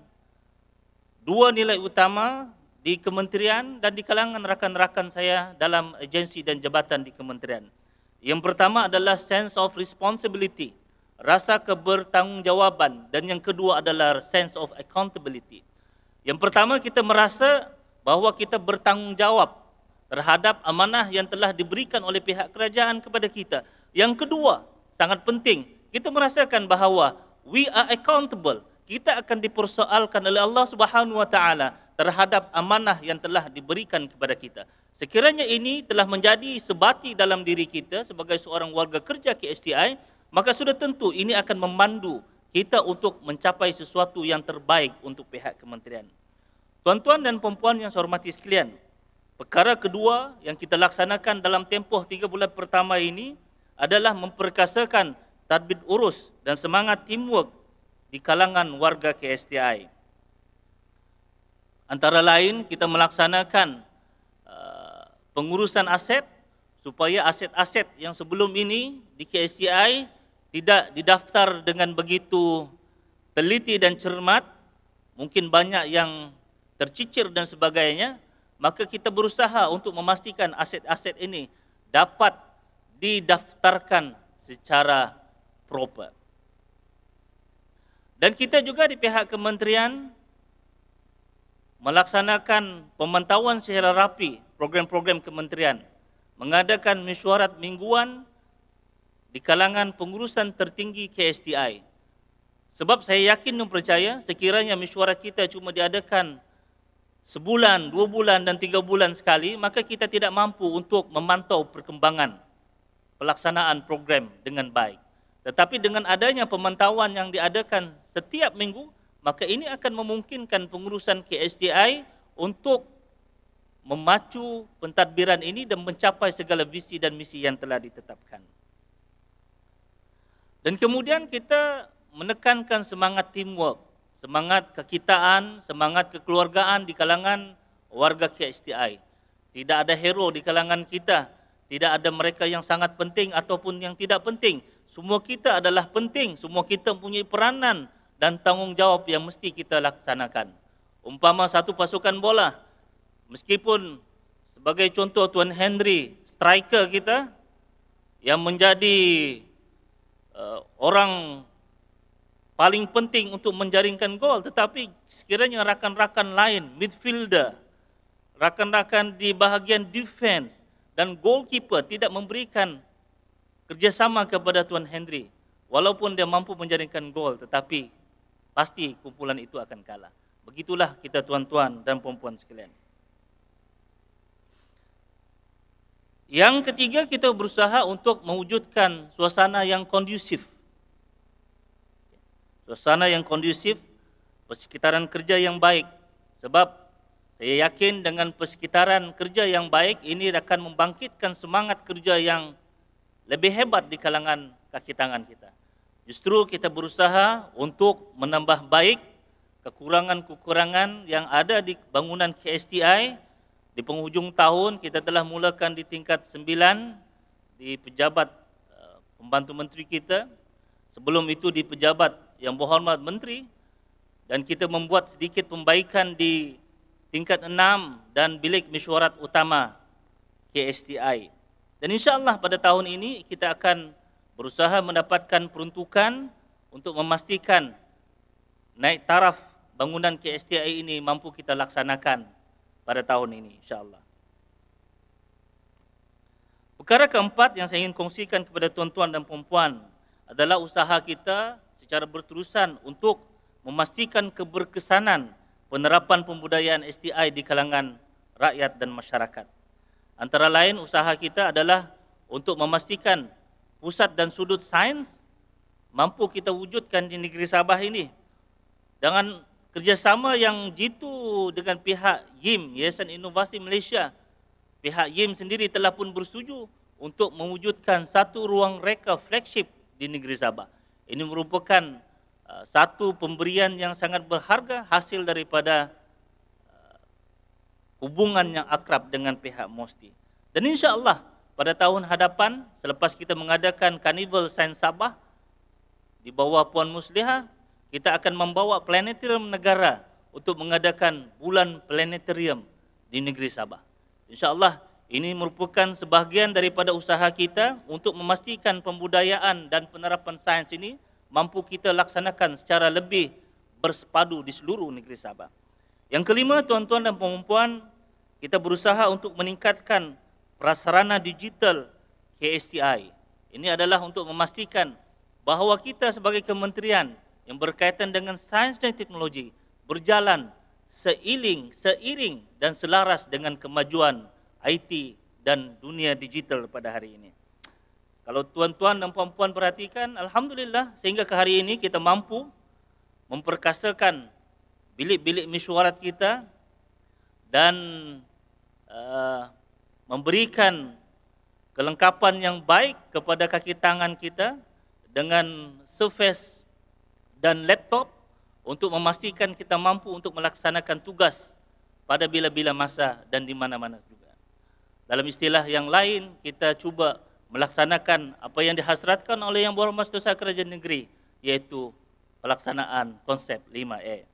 2 nilai utama di kementerian dan di kalangan rakan-rakan saya dalam agensi dan jabatan di kementerian. Yang pertama adalah sense of responsibility, rasa kebertanggungjawaban, dan yang kedua adalah sense of accountability. Yang pertama, kita merasa bahwa kita bertanggungjawab terhadap amanah yang telah diberikan oleh pihak kerajaan kepada kita. Yang kedua, sangat penting, kita merasakan bahawa we are accountable. Kita akan dipersoalkan oleh Allah Subhanahu wa taala terhadap amanah yang telah diberikan kepada kita. Sekiranya ini telah menjadi sebati dalam diri kita sebagai seorang warga kerja KSTI, maka sudah tentu ini akan memandu kita untuk mencapai sesuatu yang terbaik untuk pihak kementerian. Tuan-tuan dan puan-puan yang saya hormati sekalian, perkara kedua yang kita laksanakan dalam tempoh 3 bulan pertama ini adalah memperkasakan tadbir urus dan semangat teamwork di kalangan warga KSTI. Antara lain, kita melaksanakan pengurusan aset supaya aset-aset yang sebelum ini di KSTI tidak didaftar dengan begitu teliti dan cermat, mungkin banyak yang tercicir dan sebagainya, maka kita berusaha untuk memastikan aset-aset ini dapat didaftarkan secara proper. Dan kita juga di pihak kementerian melaksanakan pemantauan secara rapi program-program kementerian, mengadakan mesyuarat mingguan di kalangan pengurusan tertinggi KSTI. Sebab saya yakin dan percaya sekiranya mesyuarat kita cuma diadakan sebulan, 2 bulan dan 3 bulan sekali, maka kita tidak mampu untuk memantau perkembangan pelaksanaan program dengan baik. Tetapi dengan adanya pemantauan yang diadakan setiap minggu, maka ini akan memungkinkan pengurusan KSTI untuk memacu pentadbiran ini dan mencapai segala visi dan misi yang telah ditetapkan. Dan kemudian kita menekankan semangat teamwork, semangat kekitaan, semangat kekeluargaan di kalangan warga KSTI. Tidak ada hero di kalangan kita, tidak ada mereka yang sangat penting ataupun yang tidak penting. Semua kita adalah penting, semua kita mempunyai peranan dan tanggungjawab yang mesti kita laksanakan. Umpama satu pasukan bola, meskipun sebagai contoh Tuan Henry, striker kita yang menjadi orang paling penting untuk menjaringkan gol, tetapi sekiranya rakan-rakan lain, midfielder, rakan-rakan di bahagian defense dan goalkeeper tidak memberikan kerjasama kepada Tuan Henry, walaupun dia mampu menjaringkan gol, tetapi pasti kumpulan itu akan kalah. Begitulah kita tuan-tuan dan puan-puan sekalian. Yang ketiga, kita berusaha untuk mewujudkan suasana yang kondusif. Suasana yang kondusif, persekitaran kerja yang baik. Sebab saya yakin dengan persekitaran kerja yang baik, ini akan membangkitkan semangat kerja yang lebih hebat di kalangan kaki tangan kita. Justru kita berusaha untuk menambah baik kekurangan-kekurangan yang ada di bangunan KSTI. Di penghujung tahun kita telah mulakan di tingkat 9 di pejabat pembantu menteri kita. Sebelum itu di pejabat yang berhormat menteri, dan kita membuat sedikit pembaikan di tingkat 6 dan bilik mesyuarat utama KSTI. Dan insya-Allah pada tahun ini kita akan berusaha mendapatkan peruntukan untuk memastikan naik taraf bangunan KSTI ini mampu kita laksanakan pada tahun ini, insya-Allah. Perkara keempat yang saya ingin kongsikan kepada tuan-tuan dan puan-puan adalah usaha kita secara berterusan untuk memastikan keberkesanan penerapan pembudayaan STI di kalangan rakyat dan masyarakat. Antara lain usaha kita adalah untuk memastikan pusat dan sudut sains mampu kita wujudkan di negeri Sabah ini dengan kerjasama yang jitu dengan pihak YIM, Yayasan Inovasi Malaysia. Pihak YIM sendiri telah pun bersetuju untuk mewujudkan satu ruang reka flagship di negeri Sabah. Ini merupakan satu pemberian yang sangat berharga hasil daripada hubungan yang akrab dengan pihak MOSTI. Dan insya-Allah pada tahun hadapan, selepas kita mengadakan Karnival Sains Sabah di bawah Puan Muslihah, kita akan membawa planetarium negara untuk mengadakan bulan planetarium di negeri Sabah. InsyaAllah ini merupakan sebahagian daripada usaha kita untuk memastikan pembudayaan dan penerapan sains ini mampu kita laksanakan secara lebih bersepadu di seluruh negeri Sabah. Yang kelima, tuan-tuan dan puan-puan, kita berusaha untuk meningkatkan prasarana digital KSTI. Ini adalah untuk memastikan bahawa kita sebagai kementerian yang berkaitan dengan sains dan teknologi berjalan seiring dan selaras dengan kemajuan IT dan dunia digital pada hari ini. Kalau tuan-tuan dan puan-puan perhatikan, alhamdulillah sehingga ke hari ini kita mampu memperkasakan bilik-bilik mesyuarat kita dan memberikan kelengkapan yang baik kepada kaki tangan kita dengan surface dan laptop untuk memastikan kita mampu untuk melaksanakan tugas pada bila-bila masa dan di mana-mana juga. Dalam istilah yang lain, kita cuba melaksanakan apa yang dihasratkan oleh Yang Berhormat Setiausaha Kerajaan Negeri, yaitu pelaksanaan konsep 5A.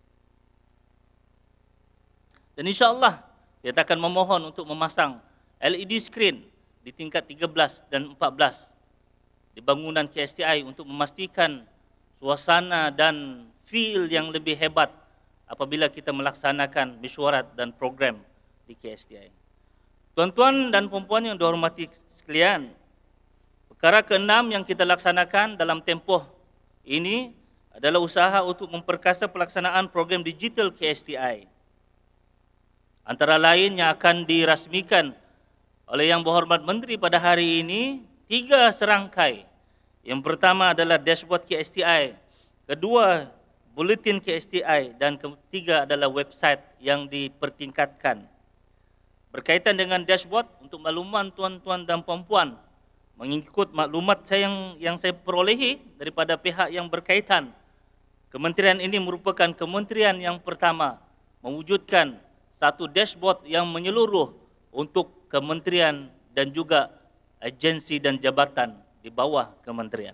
Dan insya-Allah kita akan memohon untuk memasang LED screen di tingkat 13 dan 14 di bangunan KSTI untuk memastikan suasana dan feel yang lebih hebat apabila kita melaksanakan mesyuarat dan program di KSTI. Tuan-tuan dan puan-puan yang dihormati sekalian, perkara keenam yang kita laksanakan dalam tempoh ini adalah usaha untuk memperkasa pelaksanaan program digital KSTI. Antara lain yang akan dirasmikan oleh Yang Berhormat Menteri pada hari ini, 3 serangkai. Yang pertama adalah dashboard KSTI, kedua bulletin KSTI, dan ketiga adalah website yang dipertingkatkan. Berkaitan dengan dashboard, untuk makluman tuan-tuan dan puan-puan, mengikut maklumat saya yang saya perolehi daripada pihak yang berkaitan, kementerian ini merupakan kementerian yang pertama mewujudkan satu dashboard yang menyeluruh untuk kementerian dan juga agensi dan jabatan di bawah kementerian.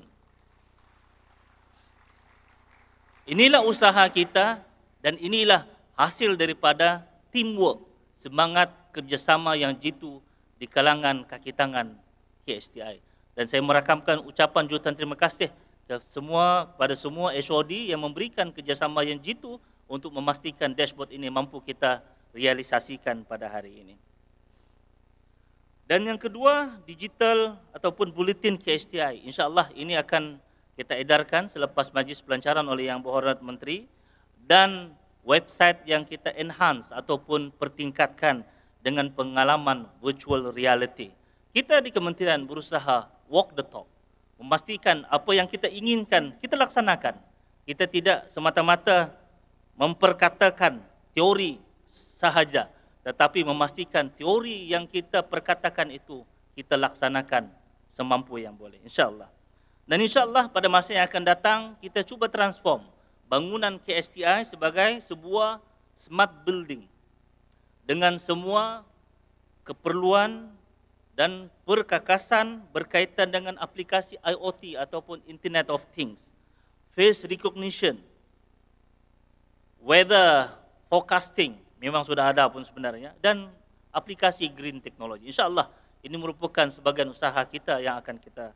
Inilah usaha kita dan inilah hasil daripada teamwork, semangat kerjasama yang jitu di kalangan kaki tangan KSTI. Dan saya merakamkan ucapan jutaan terima kasih kepada semua HOD yang memberikan kerjasama yang jitu untuk memastikan dashboard ini mampu kita realisasikan pada hari ini. Dan yang kedua, digital ataupun bulletin KSTI. InsyaAllah ini akan kita edarkan selepas majlis pelancaran oleh Yang Berhormat Menteri, dan website yang kita enhance ataupun pertingkatkan dengan pengalaman virtual reality. Kita di kementerian berusaha walk the talk, memastikan apa yang kita inginkan kita laksanakan. Kita tidak semata-mata memperkatakan teori sahaja, tetapi memastikan teori yang kita perkatakan itu kita laksanakan semampu yang boleh, insyaAllah. Dan insyaAllah pada masa yang akan datang kita cuba transform bangunan KSTI sebagai sebuah smart building dengan semua keperluan dan perkakasan berkaitan dengan aplikasi IoT ataupun Internet of Things, face recognition, weather forecasting memang sudah ada pun sebenarnya, dan aplikasi green technology. InsyaAllah ini merupakan sebagian usaha kita yang akan kita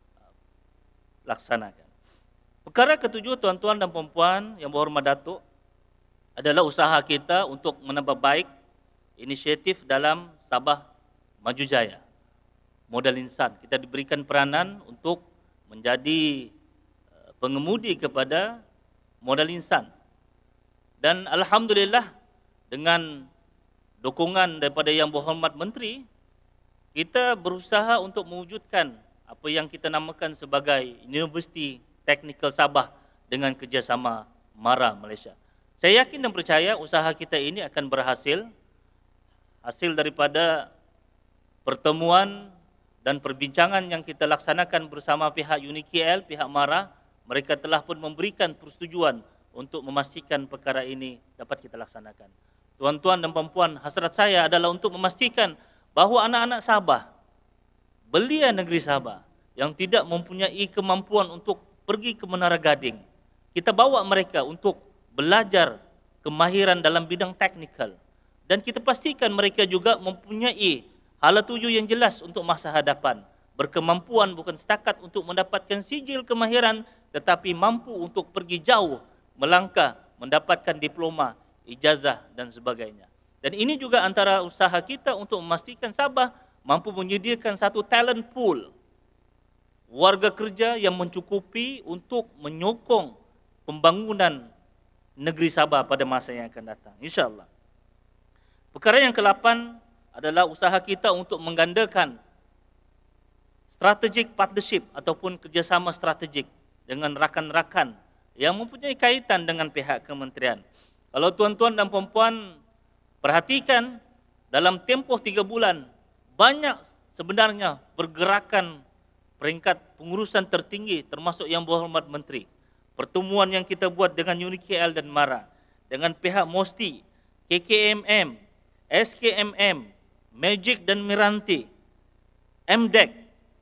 laksanakan. Perkara ketujuh, tuan-tuan dan puan-puan yang berhormat Datuk, adalah usaha kita untuk menambah baik inisiatif dalam Sabah Maju Jaya. Modal insan, kita diberikan peranan untuk menjadi pengemudi kepada modal insan. Dan alhamdulillah dengan dukungan daripada Yang Berhormat Menteri, kita berusaha untuk mewujudkan apa yang kita namakan sebagai Universiti Teknikal Sabah dengan kerjasama MARA Malaysia. Saya yakin dan percaya usaha kita ini akan berhasil, hasil daripada pertemuan dan perbincangan yang kita laksanakan bersama pihak UniKL, pihak MARA. Mereka telah pun memberikan persetujuan untuk memastikan perkara ini dapat kita laksanakan. Tuan-tuan dan puan-puan, hasrat saya adalah untuk memastikan bahawa anak-anak Sabah, belia negeri Sabah yang tidak mempunyai kemampuan untuk pergi ke Menara Gading, kita bawa mereka untuk belajar kemahiran dalam bidang teknikal, dan kita pastikan mereka juga mempunyai hala tuju yang jelas untuk masa hadapan, berkemampuan bukan setakat untuk mendapatkan sijil kemahiran, tetapi mampu untuk pergi jauh, melangkah, mendapatkan diploma, ijazah dan sebagainya. Dan ini juga antara usaha kita untuk memastikan Sabah mampu menyediakan satu talent pool, warga kerja yang mencukupi untuk menyokong pembangunan negeri Sabah pada masa yang akan datang, insyaAllah. Perkara yang ke-8 adalah usaha kita untuk menggandakan strategic partnership ataupun kerjasama strategik dengan rakan-rakan yang mempunyai kaitan dengan pihak kementerian. Kalau tuan-tuan dan puan-puan perhatikan, dalam tempoh 3 bulan, banyak sebenarnya pergerakan peringkat pengurusan tertinggi termasuk Yang Berhormat Menteri. Pertemuan yang kita buat dengan UniKL dan MARA, dengan pihak MOSTI, KKMM, SKMM, Magic dan Miranti, MDEC,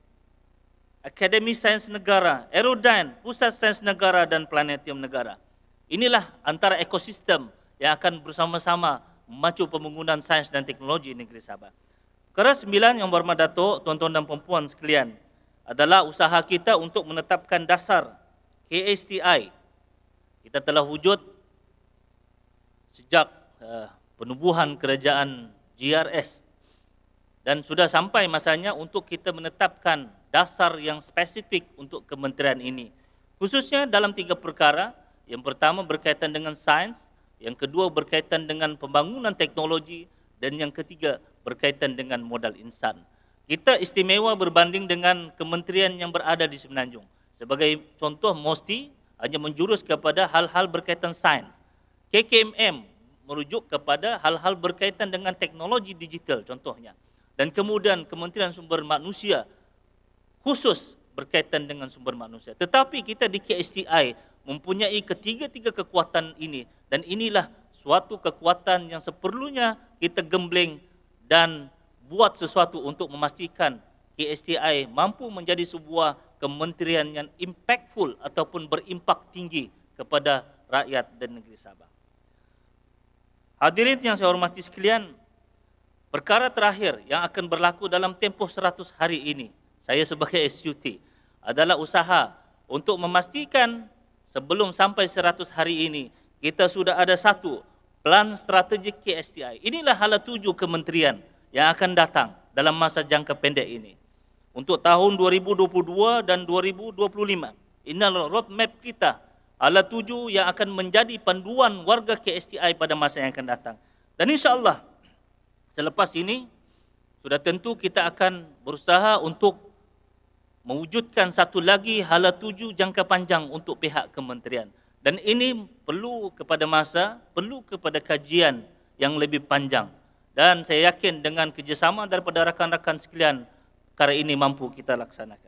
Akademi Sains Negara, Aerodyne, Pusat Sains Negara dan Planetium Negara. Inilah antara ekosistem yang akan bersama-sama memacu pembangunan sains dan teknologi negeri Sabah. Perkara 9 yang berhormat Datuk, tuan-tuan dan puan-puan sekalian, adalah usaha kita untuk menetapkan dasar KSTI. Kita telah wujud sejak penubuhan kerajaan GRS, dan sudah sampai masanya untuk kita menetapkan dasar yang spesifik untuk kementerian ini, khususnya dalam 3 perkara. Yang pertama berkaitan dengan sains, yang kedua berkaitan dengan pembangunan teknologi, dan yang ketiga berkaitan dengan modal insan. Kita istimewa berbanding dengan kementerian yang berada di Semenanjung. Sebagai contoh, MOSTI hanya menjurus kepada hal-hal berkaitan sains. KKMM merujuk kepada hal-hal berkaitan dengan teknologi digital contohnya. Dan kemudian Kementerian Sumber Manusia khusus berkaitan dengan sumber manusia. Tetapi kita di KSTI mempunyai ketiga-tiga kekuatan ini, dan inilah suatu kekuatan yang seperlunya kita gembleng dan buat sesuatu untuk memastikan KSTI mampu menjadi sebuah kementerian yang impactful ataupun berimpak tinggi kepada rakyat dan negeri Sabah. Hadirin yang saya hormati sekalian, perkara terakhir yang akan berlaku dalam tempoh 100 hari ini, saya sebagai SUT, adalah usaha untuk memastikan sebelum sampai 100 hari ini, kita sudah ada satu plan strategik KSTI. Inilah hala 7 kementerian yang akan datang dalam masa jangka pendek ini. Untuk tahun 2022 dan 2025, inilah roadmap kita, hala 7 yang akan menjadi panduan warga KSTI pada masa yang akan datang. Dan insyaAllah, selepas ini, sudah tentu kita akan berusaha untuk mewujudkan satu lagi hala 7 jangka panjang untuk pihak kementerian. Dan ini perlu kepada masa, perlu kepada kajian yang lebih panjang. Dan saya yakin dengan kerjasama daripada rakan-rakan sekalian, perkara ini mampu kita laksanakan.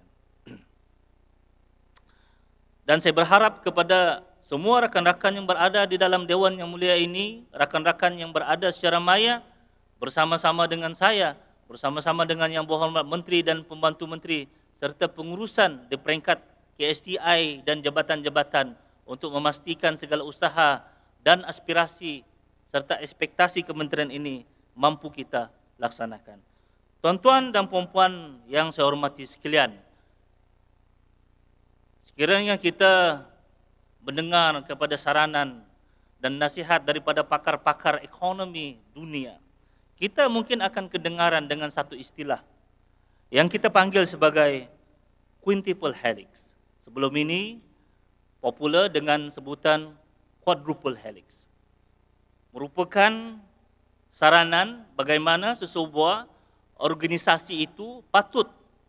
Dan saya berharap kepada semua rakan-rakan yang berada di dalam Dewan yang mulia ini, rakan-rakan yang berada secara maya, bersama-sama dengan saya, bersama-sama dengan Yang Berhormat Menteri dan Pembantu Menteri, serta pengurusan di peringkat KSTI dan jabatan-jabatan untuk memastikan segala usaha dan aspirasi serta ekspektasi kementerian ini mampu kita laksanakan. Tuan-tuan dan puan-puan yang saya hormati sekalian, sekiranya kita mendengar kepada saranan dan nasihat daripada pakar-pakar ekonomi dunia, kita mungkin akan kedengaran dengan satu istilah yang kita panggil sebagai quintuple helix. Sebelum ini popular dengan sebutan quadruple helix. Merupakan saranan bagaimana sesebuah organisasi itu patut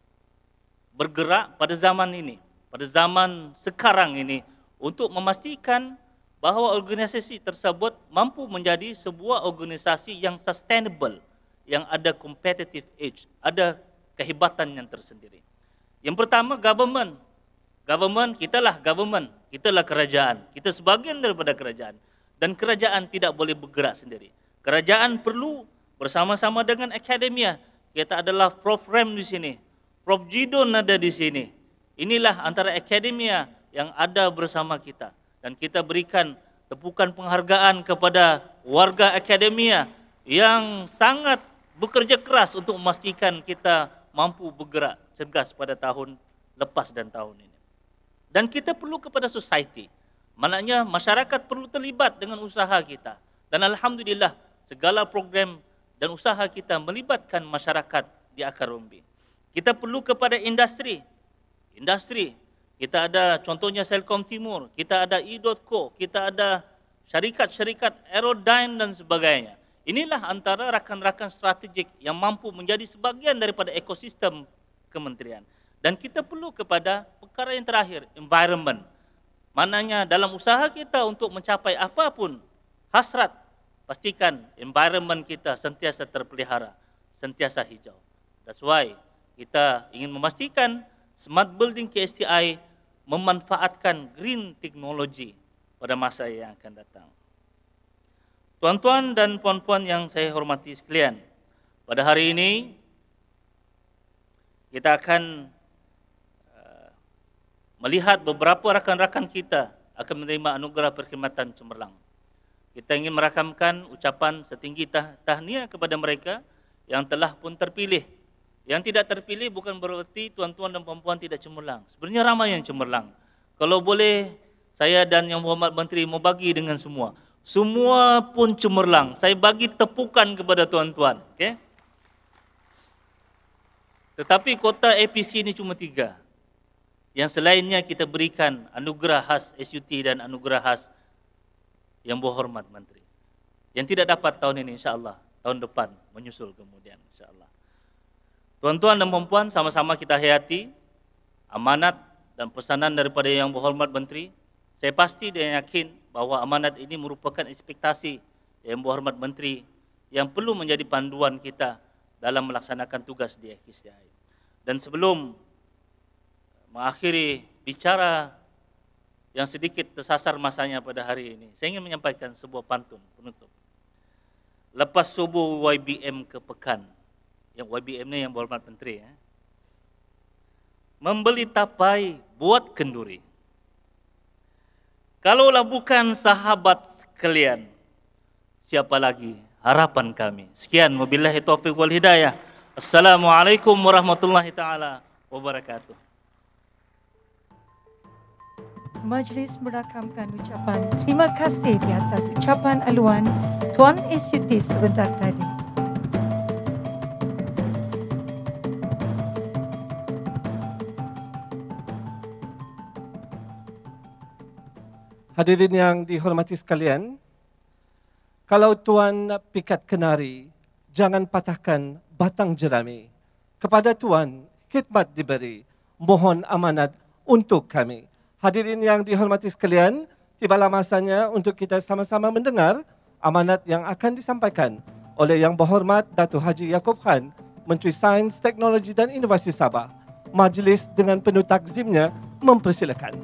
bergerak pada zaman ini, pada zaman sekarang ini, untuk memastikan bahawa organisasi tersebut mampu menjadi sebuah organisasi yang sustainable, yang ada competitive edge, ada kehebatan yang tersendiri. Yang pertama, government. Government, kitalah kerajaan. Kita sebahagian daripada kerajaan. Dan kerajaan tidak boleh bergerak sendiri. Kerajaan perlu bersama-sama dengan akademia. Kita adalah Prof. Rem di sini, Prof. Jidon ada di sini. Inilah antara akademia yang ada bersama kita. Dan kita berikan tepukan penghargaan kepada warga akademia yang sangat bekerja keras untuk memastikan kita mampu bergerak cergas pada tahun lepas dan tahun ini. Dan kita perlu kepada society. Maknanya masyarakat perlu terlibat dengan usaha kita. Dan alhamdulillah segala program dan usaha kita melibatkan masyarakat di akar umbi. Kita perlu kepada industri. Industri. Kita ada contohnya Selcom Timur, kita ada E.co, kita ada syarikat-syarikat Aerodyne dan sebagainya. Inilah antara rakan-rakan strategik yang mampu menjadi sebahagian daripada ekosistem kementerian. Dan kita perlu kepada perkara yang terakhir, environment. Maknanya dalam usaha kita untuk mencapai apapun hasrat, pastikan environment kita sentiasa terpelihara, sentiasa hijau. That's why kita ingin memastikan smart building KSTI memanfaatkan green technology pada masa yang akan datang. Tuan-tuan dan puan-puan yang saya hormati sekalian, pada hari ini kita akan melihat beberapa rakan-rakan kita akan menerima anugerah perkhidmatan cemerlang. Kita ingin merakamkan ucapan setinggi tahniah kepada mereka yang telah pun terpilih. Yang tidak terpilih bukan berarti tuan-tuan dan puan-puan tidak cemerlang. Sebenarnya ramai yang cemerlang. Kalau boleh, saya dan Yang Berhormat Menteri mau bagi dengan semua. Semua pun cemerlang. Saya bagi tepukan kepada tuan-tuan. Okay? Tetapi kota APC ini cuma 3. Yang selainnya kita berikan anugerah khas SUT dan anugerah khas Yang Berhormat Menteri. Yang tidak dapat tahun ini insyaAllah, tahun depan menyusul kemudian insyaAllah. Tuan-tuan dan puan-puan, sama-sama kita hayati amanat dan pesanan daripada Yang Berhormat Menteri. Saya pasti dan yakin bahawa amanat ini merupakan ekspektasi Yang Berhormat Menteri yang perlu menjadi panduan kita dalam melaksanakan tugas di KSTI. Dan sebelum mengakhiri bicara yang sedikit tersasar masanya pada hari ini, saya ingin menyampaikan sebuah pantun penutup. Lepas subuh YBM ke Pekan, yang YBM ini yang berhormat Menteri, ya. Membeli tapai buat kenduri. Kalaulah bukan sahabat sekalian, siapa lagi harapan kami. Sekian, wabillahi taufiq wal hidayah. Assalamualaikum warahmatullahi taala wabarakatuh. Majlis merakamkan ucapan terima kasih di atas ucapan aluan Tuan SUT sebentar tadi. Hadirin yang dihormati sekalian, kalau Tuan pikat kenari, jangan patahkan batang jerami. Kepada Tuan, khidmat diberi, mohon amanat untuk kami. Hadirin yang dihormati sekalian, tibalah masanya untuk kita sama-sama mendengar amanat yang akan disampaikan oleh Yang Berhormat Datuk Haji Yaakob Khan, Menteri Sains, Teknologi dan Inovasi Sabah. Majlis dengan penuh takzimnya mempersilakan.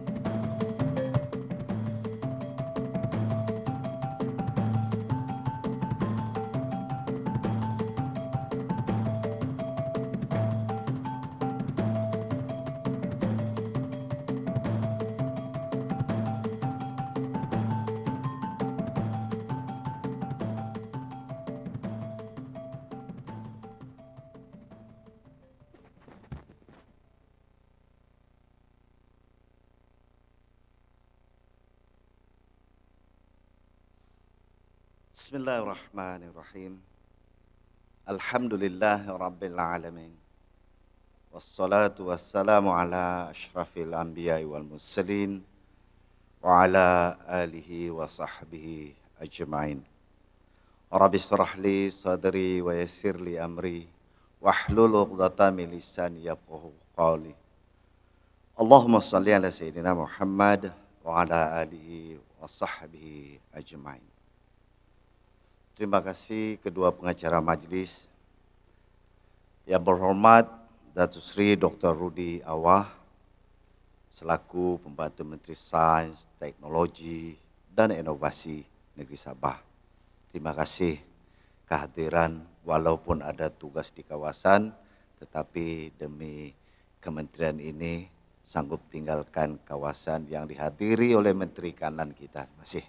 Bismillahirrahmanirrahim. Alhamdulillahirabbil alamin. Wassalatu wassalamu ala asyrafil anbiya'i wal mursalin wa ala alihi wa sahbihi ajma'in. Rabbi shrah li sadri wa yassir li amri wahlul 'uqdatam min lisani yafqahu qawli. Allahumma shalli ala sayyidina Muhammad wa ala alihi wa sahbihi ajma'in. Terima kasih kedua pengacara majlis. Yang berhormat Datuk Seri Dr. Rudi Awah selaku Pembantu Menteri Sains, Teknologi dan Inovasi Negeri Sabah. Terima kasih kehadiran walaupun ada tugas di kawasan, tetapi demi kementerian ini sanggup tinggalkan kawasan yang dihadiri oleh Menteri Kanan kita. Terima kasih.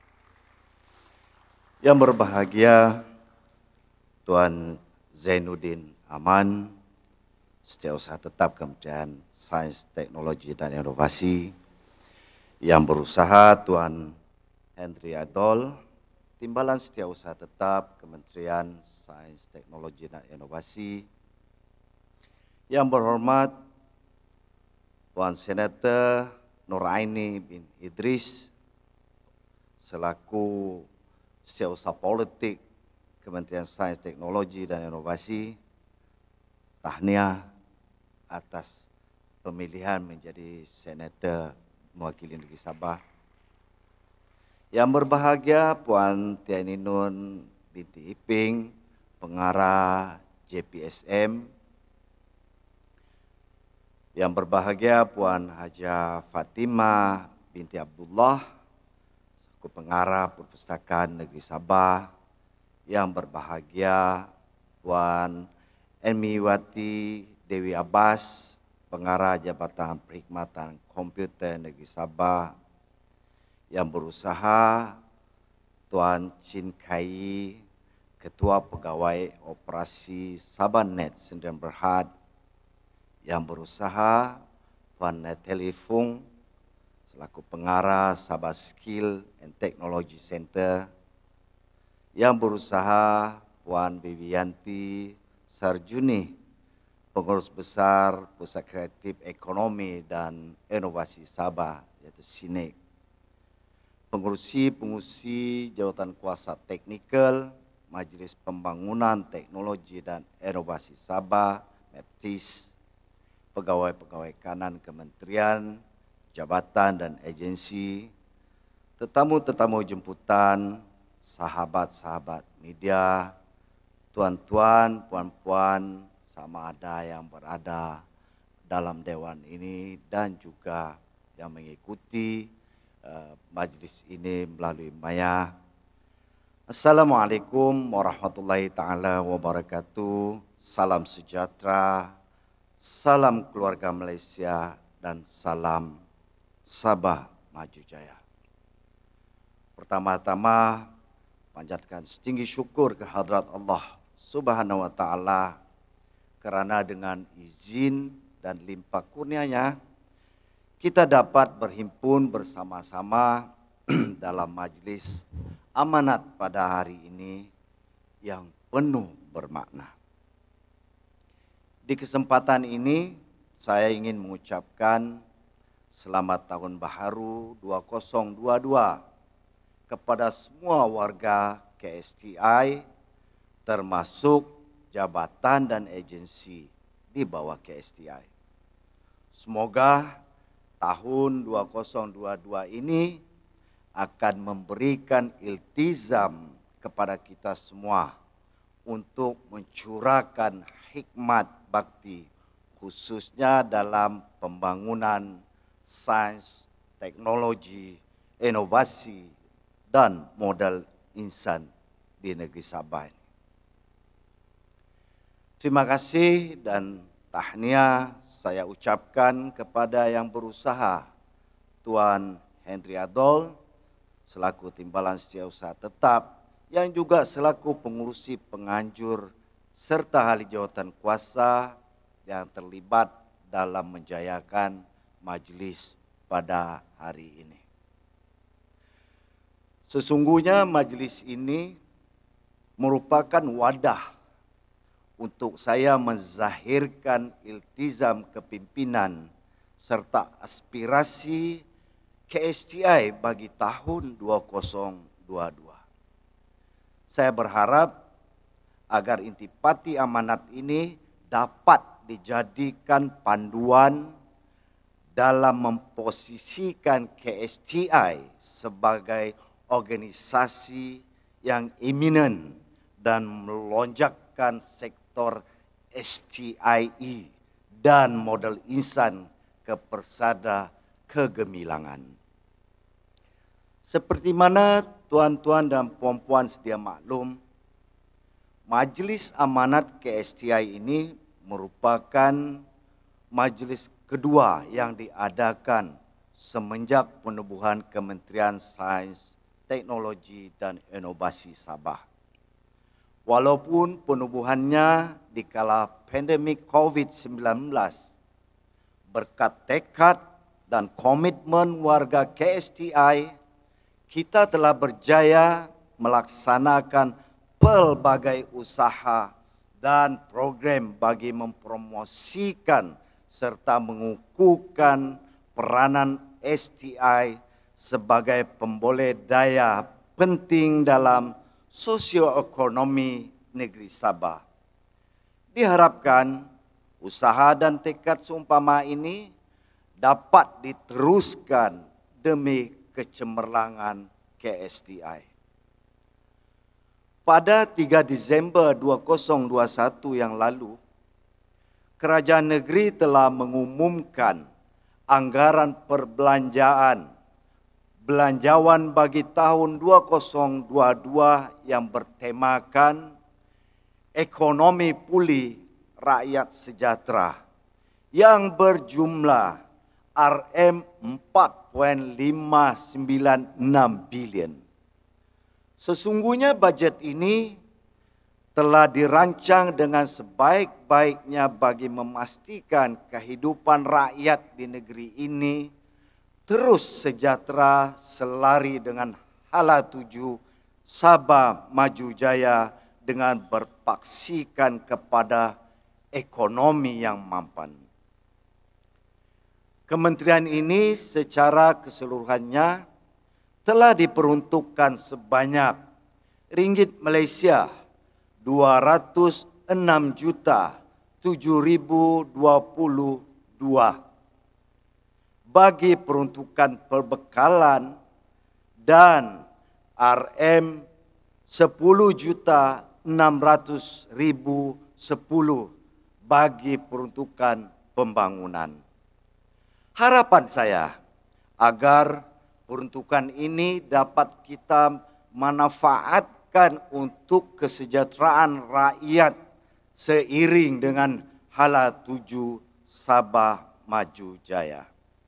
Yang berbahagia Tuan Zainuddin Aman, Setiausaha Tetap Kementerian Sains, Teknologi dan Inovasi. Yang berusaha Tuan Henry Aidol, Timbalan Setiausaha Tetap Kementerian Sains, Teknologi dan Inovasi. Yang berhormat Tuan Senator Nuraini bin Idris selaku Setiausaha Politik Kementerian Sains, Teknologi dan Inovasi. Tahniah atas pemilihan menjadi senator mewakili negeri Sabah. Yang berbahagia Puan Tiani Nun binti Iping, pengarah JPSM. Yang berbahagia Puan Haja Fatimah binti Abdullah, pengarah Perpustakaan Negeri Sabah. Yang berbahagia Puan Emiwati Dewi Abbas, pengarah Jabatan Perkhidmatan Komputer Negeri Sabah. Yang berusaha Tuan Chin Kai, Ketua Pegawai Operasi Sabahnet Sdn Berhad. Yang berusaha Puan Natalie Fung selaku pengarah Sabah Skill and Technology Center. Yang berusaha Puan Vivianti Sarjuni, Pengurus Besar Pusat Kreatif Ekonomi dan Inovasi Sabah, yaitu SINEK. Pengurusi Jawatan Kuasa Teknikal Majlis Pembangunan Teknologi dan Inovasi Sabah, MEPTIS. Pegawai-pegawai kanan kementerian, jabatan dan agensi, tetamu-tetamu jemputan, sahabat-sahabat media, tuan-tuan, puan-puan, sama ada yang berada dalam Dewan ini dan juga yang mengikuti majlis ini melalui maya. Assalamualaikum warahmatullahi taala wabarakatuh. Salam sejahtera, salam keluarga Malaysia dan salam Sabah Maju Jaya. Pertama-tama panjatkan setinggi syukur kehadrat Allah Subhanahu wa taala kerana dengan izin dan limpah kurnianya kita dapat berhimpun bersama-sama dalam majlis amanat pada hari ini yang penuh bermakna. Di kesempatan ini saya ingin mengucapkan selamat tahun baharu 2022 kepada semua warga KSTI termasuk jabatan dan agensi di bawah KSTI. Semoga tahun 2022 ini akan memberikan iltizam kepada kita semua untuk mencurahkan hikmat bakti khususnya dalam pembangunan sains, teknologi, inovasi dan modal insan di negeri Sabah ini. Terima kasih dan tahniah saya ucapkan kepada yang berusaha Tuan Henry Adol selaku Timbalan Setiausaha Tetap yang juga selaku pengurusi penganjur serta ahli jawatan kuasa yang terlibat dalam menjayakan majlis pada hari ini. Sesungguhnya majlis ini merupakan wadah untuk saya menzahirkan iltizam kepimpinan serta aspirasi KSTI bagi tahun 2022. Saya berharap agar intipati amanat ini dapat dijadikan panduan dalam memposisikan KSTI sebagai organisasi yang eminent dan melonjakkan sektor STIE dan modal insan ke persada kegemilangan. Seperti mana tuan-tuan dan puan-puan sedia maklum, Majlis Amanat KSTI ini merupakan majlis kedua yang diadakan semenjak penubuhan Kementerian Sains, Teknologi dan Inovasi Sabah. Walaupun penubuhannya di kala pandemik COVID-19, berkat tekad dan komitmen warga KSTI, kita telah berjaya melaksanakan pelbagai usaha dan program bagi mempromosikan serta mengukuhkan peranan STI sebagai pemboleh daya penting dalam sosioekonomi negeri Sabah. Diharapkan usaha dan tekad seumpama ini dapat diteruskan demi kecemerlangan KSTI. Pada 3 Disember 2021 yang lalu, Kerajaan Negeri telah mengumumkan anggaran belanjawan bagi tahun 2022 yang bertemakan ekonomi pulih rakyat sejahtera yang berjumlah RM4.596 bilion. Sesungguhnya bajet ini telah dirancang dengan sebaik-baiknya bagi memastikan kehidupan rakyat di negeri ini terus sejahtera selari dengan hala tuju Sabah Maju Jaya dengan berpaksikan kepada ekonomi yang mampan. Kementerian ini secara keseluruhannya telah diperuntukkan sebanyak ringgit Malaysia 206.722 bagi peruntukan perbekalan dan RM 10.600.010 bagi peruntukan pembangunan. Harapan saya agar peruntukan ini dapat kita manfaatkan untuk kesejahteraan rakyat seiring dengan Hala 7 Sabah Maju Jaya.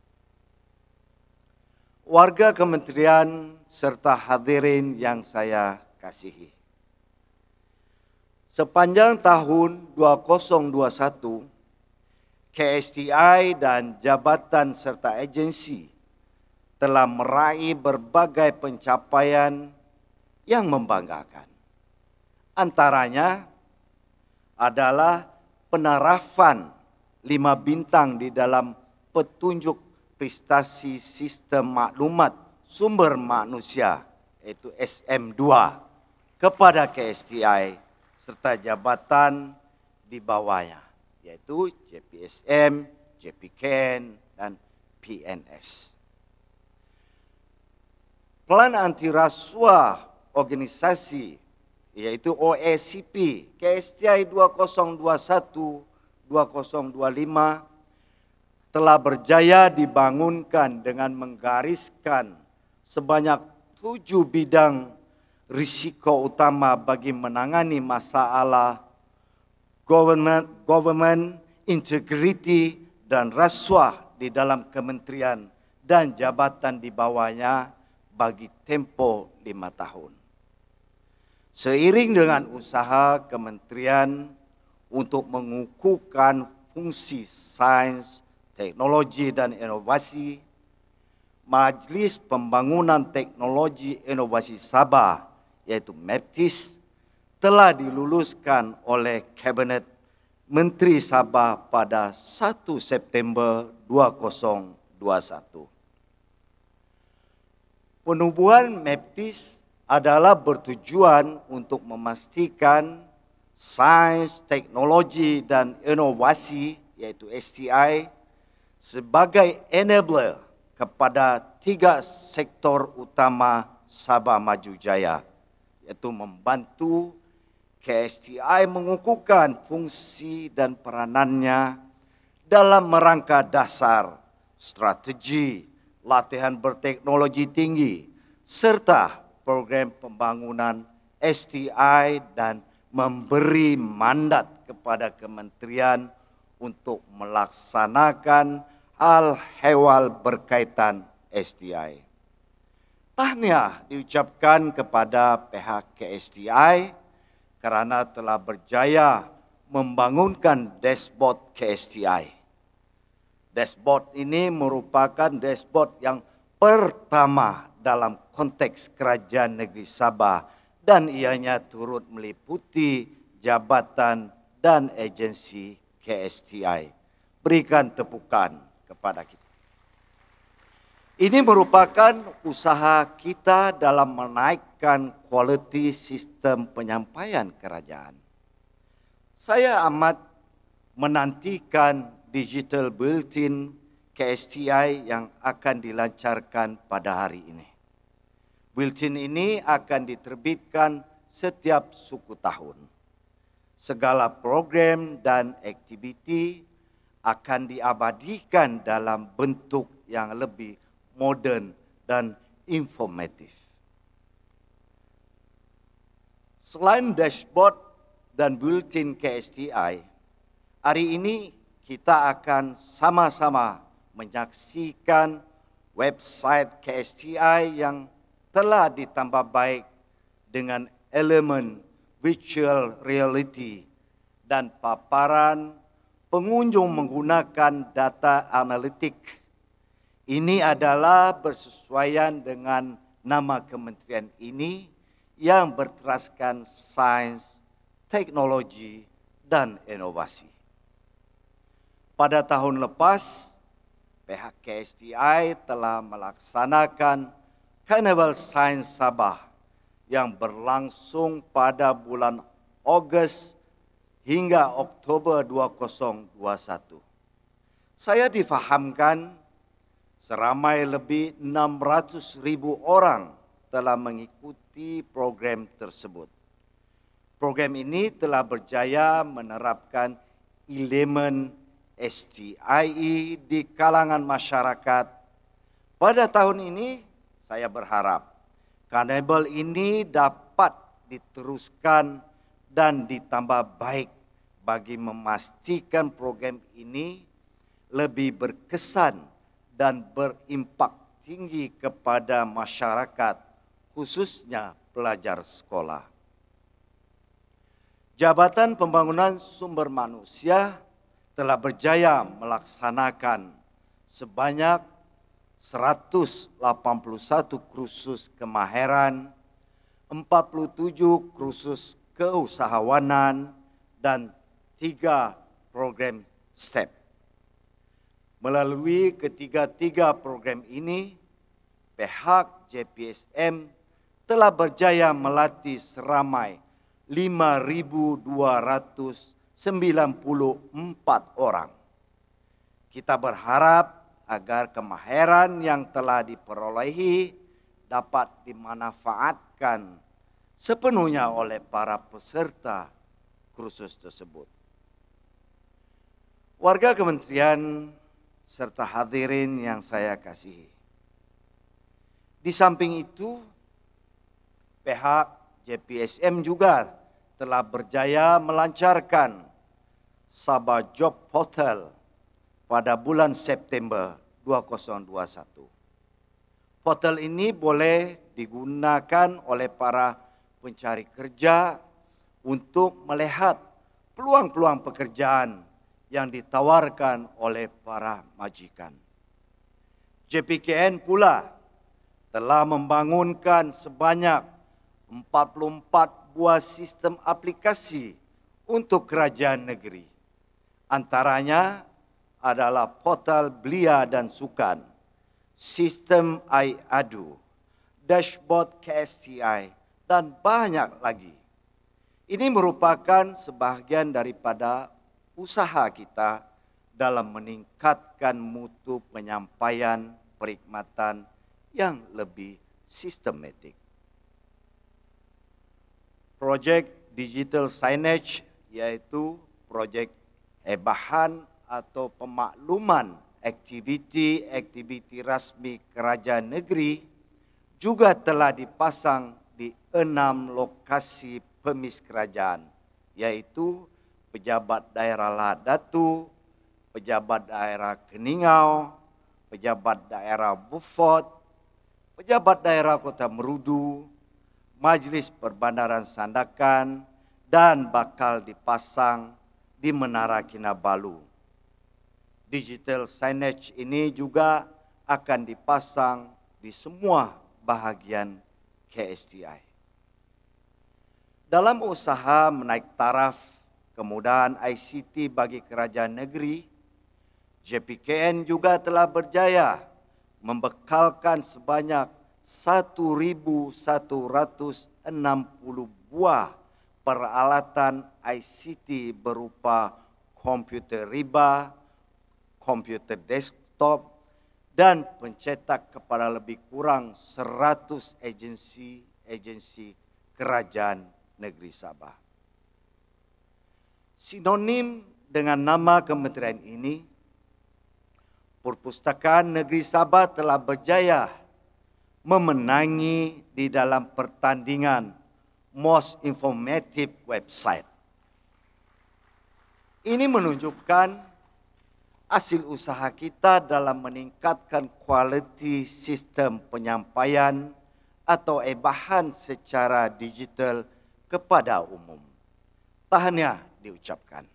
Warga kementerian serta hadirin yang saya kasihi. Sepanjang tahun 2021, KSTI dan jabatan serta agensi telah meraih berbagai pencapaian yang membanggakan. Antaranya adalah penerapan 5 bintang di dalam petunjuk prestasi sistem maklumat sumber manusia, yaitu SM2, kepada KSTI serta jabatan di bawahnya, yaitu JPSM, JPKN, dan PNS. Plan anti rasuah organisasi, yaitu OACP, KSTI 2021-2025 telah berjaya dibangunkan dengan menggariskan sebanyak 7 bidang risiko utama bagi menangani masalah government integrity dan rasuah di dalam kementerian dan jabatan di bawahnya bagi tempo 5 tahun. Seiring dengan usaha kementerian untuk mengukuhkan fungsi sains, teknologi, dan inovasi, Majlis Pembangunan Teknologi Inovasi Sabah, yaitu MEPTIS, telah diluluskan oleh Kabinet Menteri Sabah pada 1 September 2021. Penubuhan MEPTIS adalah bertujuan untuk memastikan sains, teknologi, dan inovasi, yaitu STI, sebagai enabler kepada 3 sektor utama Sabah Maju Jaya, yaitu membantu KSTI mengukuhkan fungsi dan peranannya dalam merangka dasar, strategi, latihan berteknologi tinggi, serta program pembangunan STI dan memberi mandat kepada kementerian untuk melaksanakan hal ehwal berkaitan STI. Tahniah diucapkan kepada pihak KSTI karena telah berjaya membangunkan dashboard KSTI. Dashboard ini merupakan dashboard yang pertama dalam konteks Kerajaan Negeri Sabah dan ianya turut meliputi jabatan dan agensi KSTI. Berikan tepukan kepada kita. Ini merupakan usaha kita dalam menaikkan kualiti sistem penyampaian kerajaan. Saya amat menantikan digital bulletin KSTI yang akan dilancarkan pada hari ini. Bulletin ini akan diterbitkan setiap suku tahun. Segala program dan aktiviti akan diabadikan dalam bentuk yang lebih moden dan informatif. Selain dashboard dan bulletin KSTI, hari ini kita akan sama-sama menyaksikan website KSTI yang telah ditambah baik dengan elemen virtual reality dan paparan pengunjung menggunakan data analitik. Ini adalah bersesuaian dengan nama kementerian ini yang berteraskan sains, teknologi, dan inovasi. Pada tahun lepas, pihak KSTI telah melaksanakan Karnival Sains Sabah yang berlangsung pada bulan Ogos hingga Oktober 2021. Saya difahamkan seramai lebih 600.000 orang telah mengikuti program tersebut. Program ini telah berjaya menerapkan elemen STIE di kalangan masyarakat. Pada tahun ini saya berharap karnaval ini dapat diteruskan dan ditambah baik bagi memastikan program ini lebih berkesan dan berimpak tinggi kepada masyarakat, khususnya pelajar sekolah. Jabatan Pembangunan Sumber Manusia telah berjaya melaksanakan sebanyak 181 kursus kemahiran, 47 kursus keusahawanan, dan 3 program STEP. Melalui ketiga-tiga program ini, pihak JPSM telah berjaya melatih seramai 5.294 orang. Kita berharap agar kemahiran yang telah diperolehi dapat dimanfaatkan sepenuhnya oleh para peserta kursus tersebut. Warga kementerian serta hadirin yang saya kasihi. Di samping itu, pihak JPSM juga telah berjaya melancarkan Sabah Job Portal pada bulan September 2021. Portal ini boleh digunakan oleh para pencari kerja untuk melihat peluang-peluang pekerjaan yang ditawarkan oleh para majikan. JPKN pula telah membangunkan sebanyak 44 buah sistem aplikasi untuk kerajaan negeri. Antaranya adalah portal Belia dan Sukan, sistem iAdu, dashboard KSTI, dan banyak lagi. Ini merupakan sebahagian daripada usaha kita dalam meningkatkan mutu penyampaian perkhidmatan yang lebih sistematik. Projek Digital Signage, yaitu projek ebahan atau pemakluman aktiviti-aktiviti rasmi kerajaan negeri, juga telah dipasang di 6 lokasi pemis kerajaan, yaitu Pejabat Daerah Lahad-Datu, Pejabat Daerah Keningau, Pejabat Daerah Beaufort, Pejabat Daerah Kota Merudu, Majlis Perbandaran Sandakan, dan bakal dipasang di Menara Kinabalu. Digital signage ini juga akan dipasang di semua bahagian KSTI. Dalam usaha menaik taraf kemudahan ICT bagi kerajaan negeri, JPKN juga telah berjaya membekalkan sebanyak 1.160 buah peralatan ICT berupa komputer riba, komputer desktop, dan pencetak kepada lebih kurang 100 agensi kerajaan negeri Sabah. Sinonim dengan nama kementerian ini, Perpustakaan Negeri Sabah telah berjaya memenangi di dalam pertandingan Most Informative Website. Ini menunjukkan hasil usaha kita dalam meningkatkan kualiti sistem penyampaian atau ebahan secara digital kepada umum. Tahniah diucapkan.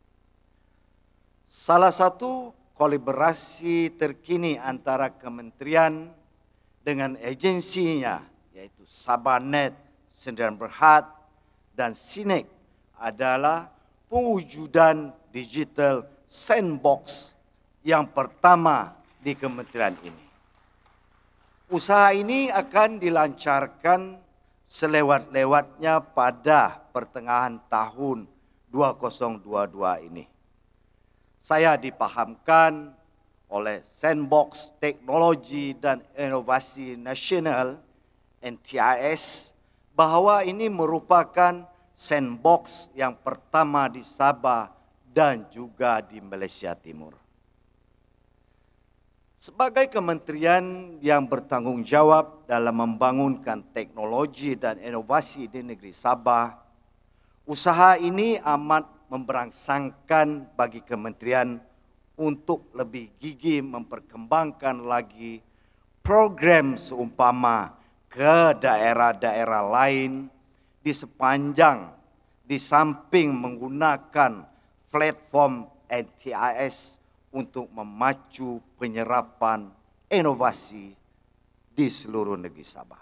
Salah satu kolaborasi terkini antara kementerian dengan agensinya, yaitu Sabahnet, Sdn Bhd, dan Sinek adalah pewujudan digital sandbox yang pertama di kementerian ini. Usaha ini akan dilancarkan selewat-lewatnya pada pertengahan tahun 2022 ini. Saya dipahamkan oleh Sandbox Teknologi dan Inovasi Nasional NTIS bahwa ini merupakan sandbox yang pertama di Sabah dan juga di Malaysia Timur. Sebagai kementerian yang bertanggung jawab dalam membangunkan teknologi dan inovasi di negeri Sabah, usaha ini amat memberangsangkan bagi kementerian untuk lebih gigih memperkembangkan lagi program seumpama ke daerah-daerah lain di samping menggunakan platform NTIS untuk memacu penyerapan inovasi di seluruh negeri Sabah.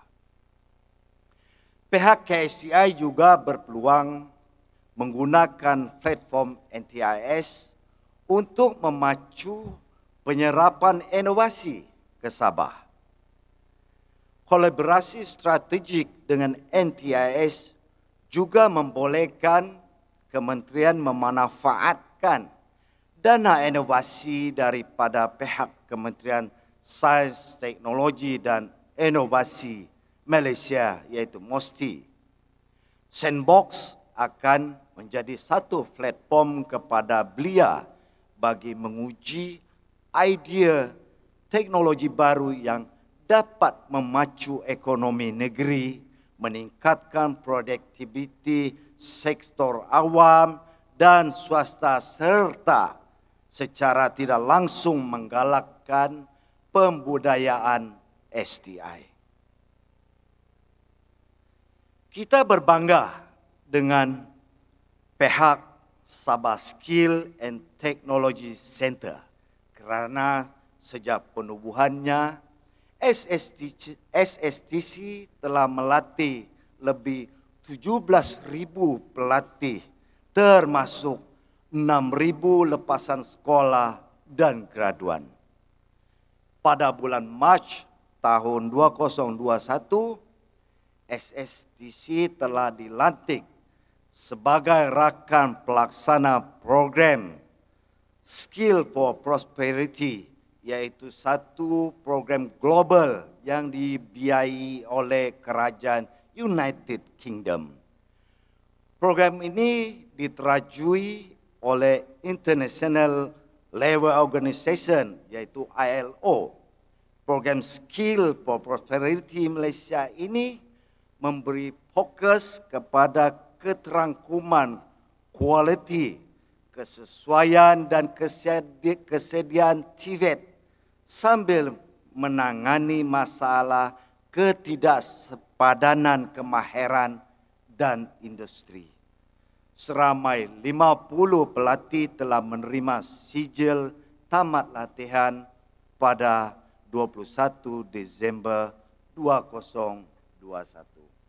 Pihak KSCI juga berpeluang menggunakan platform NTIS untuk memacu penyerapan inovasi ke Sabah. Kolaborasi strategik dengan NTIS juga membolehkan kementerian memanfaatkan dana inovasi daripada pihak Kementerian Sains, Teknologi dan Inovasi Malaysia, iaitu MOSTI. Sandbox akan menjadi satu platform kepada belia bagi menguji idea teknologi baru yang dapat memacu ekonomi negeri, meningkatkan produktiviti sektor awam dan swasta serta secara tidak langsung menggalakkan pembudayaan STI. Kita berbangga dengan pihak Sabah Skill and Technology Center kerana sejak penubuhannya SSTC telah melatih lebih 17,000 pelatih termasuk 6,000 lepasan sekolah dan graduan. Pada bulan Mac tahun 2021, SSTC telah dilantik sebagai rakan pelaksana program Skill for Prosperity, iaitu satu program global yang dibiayai oleh Kerajaan United Kingdom. Program ini diterajui oleh International Labour Organization, iaitu ILO. Program Skill for Prosperity Malaysia ini memberi fokus kepada keterangkuman kualiti, kesesuaian dan kesediaan TVET sambil menangani masalah ketidaksepadanan kemahiran dan industri. Seramai 50 pelatih telah menerima sijil tamat latihan pada 21 Disember 2021.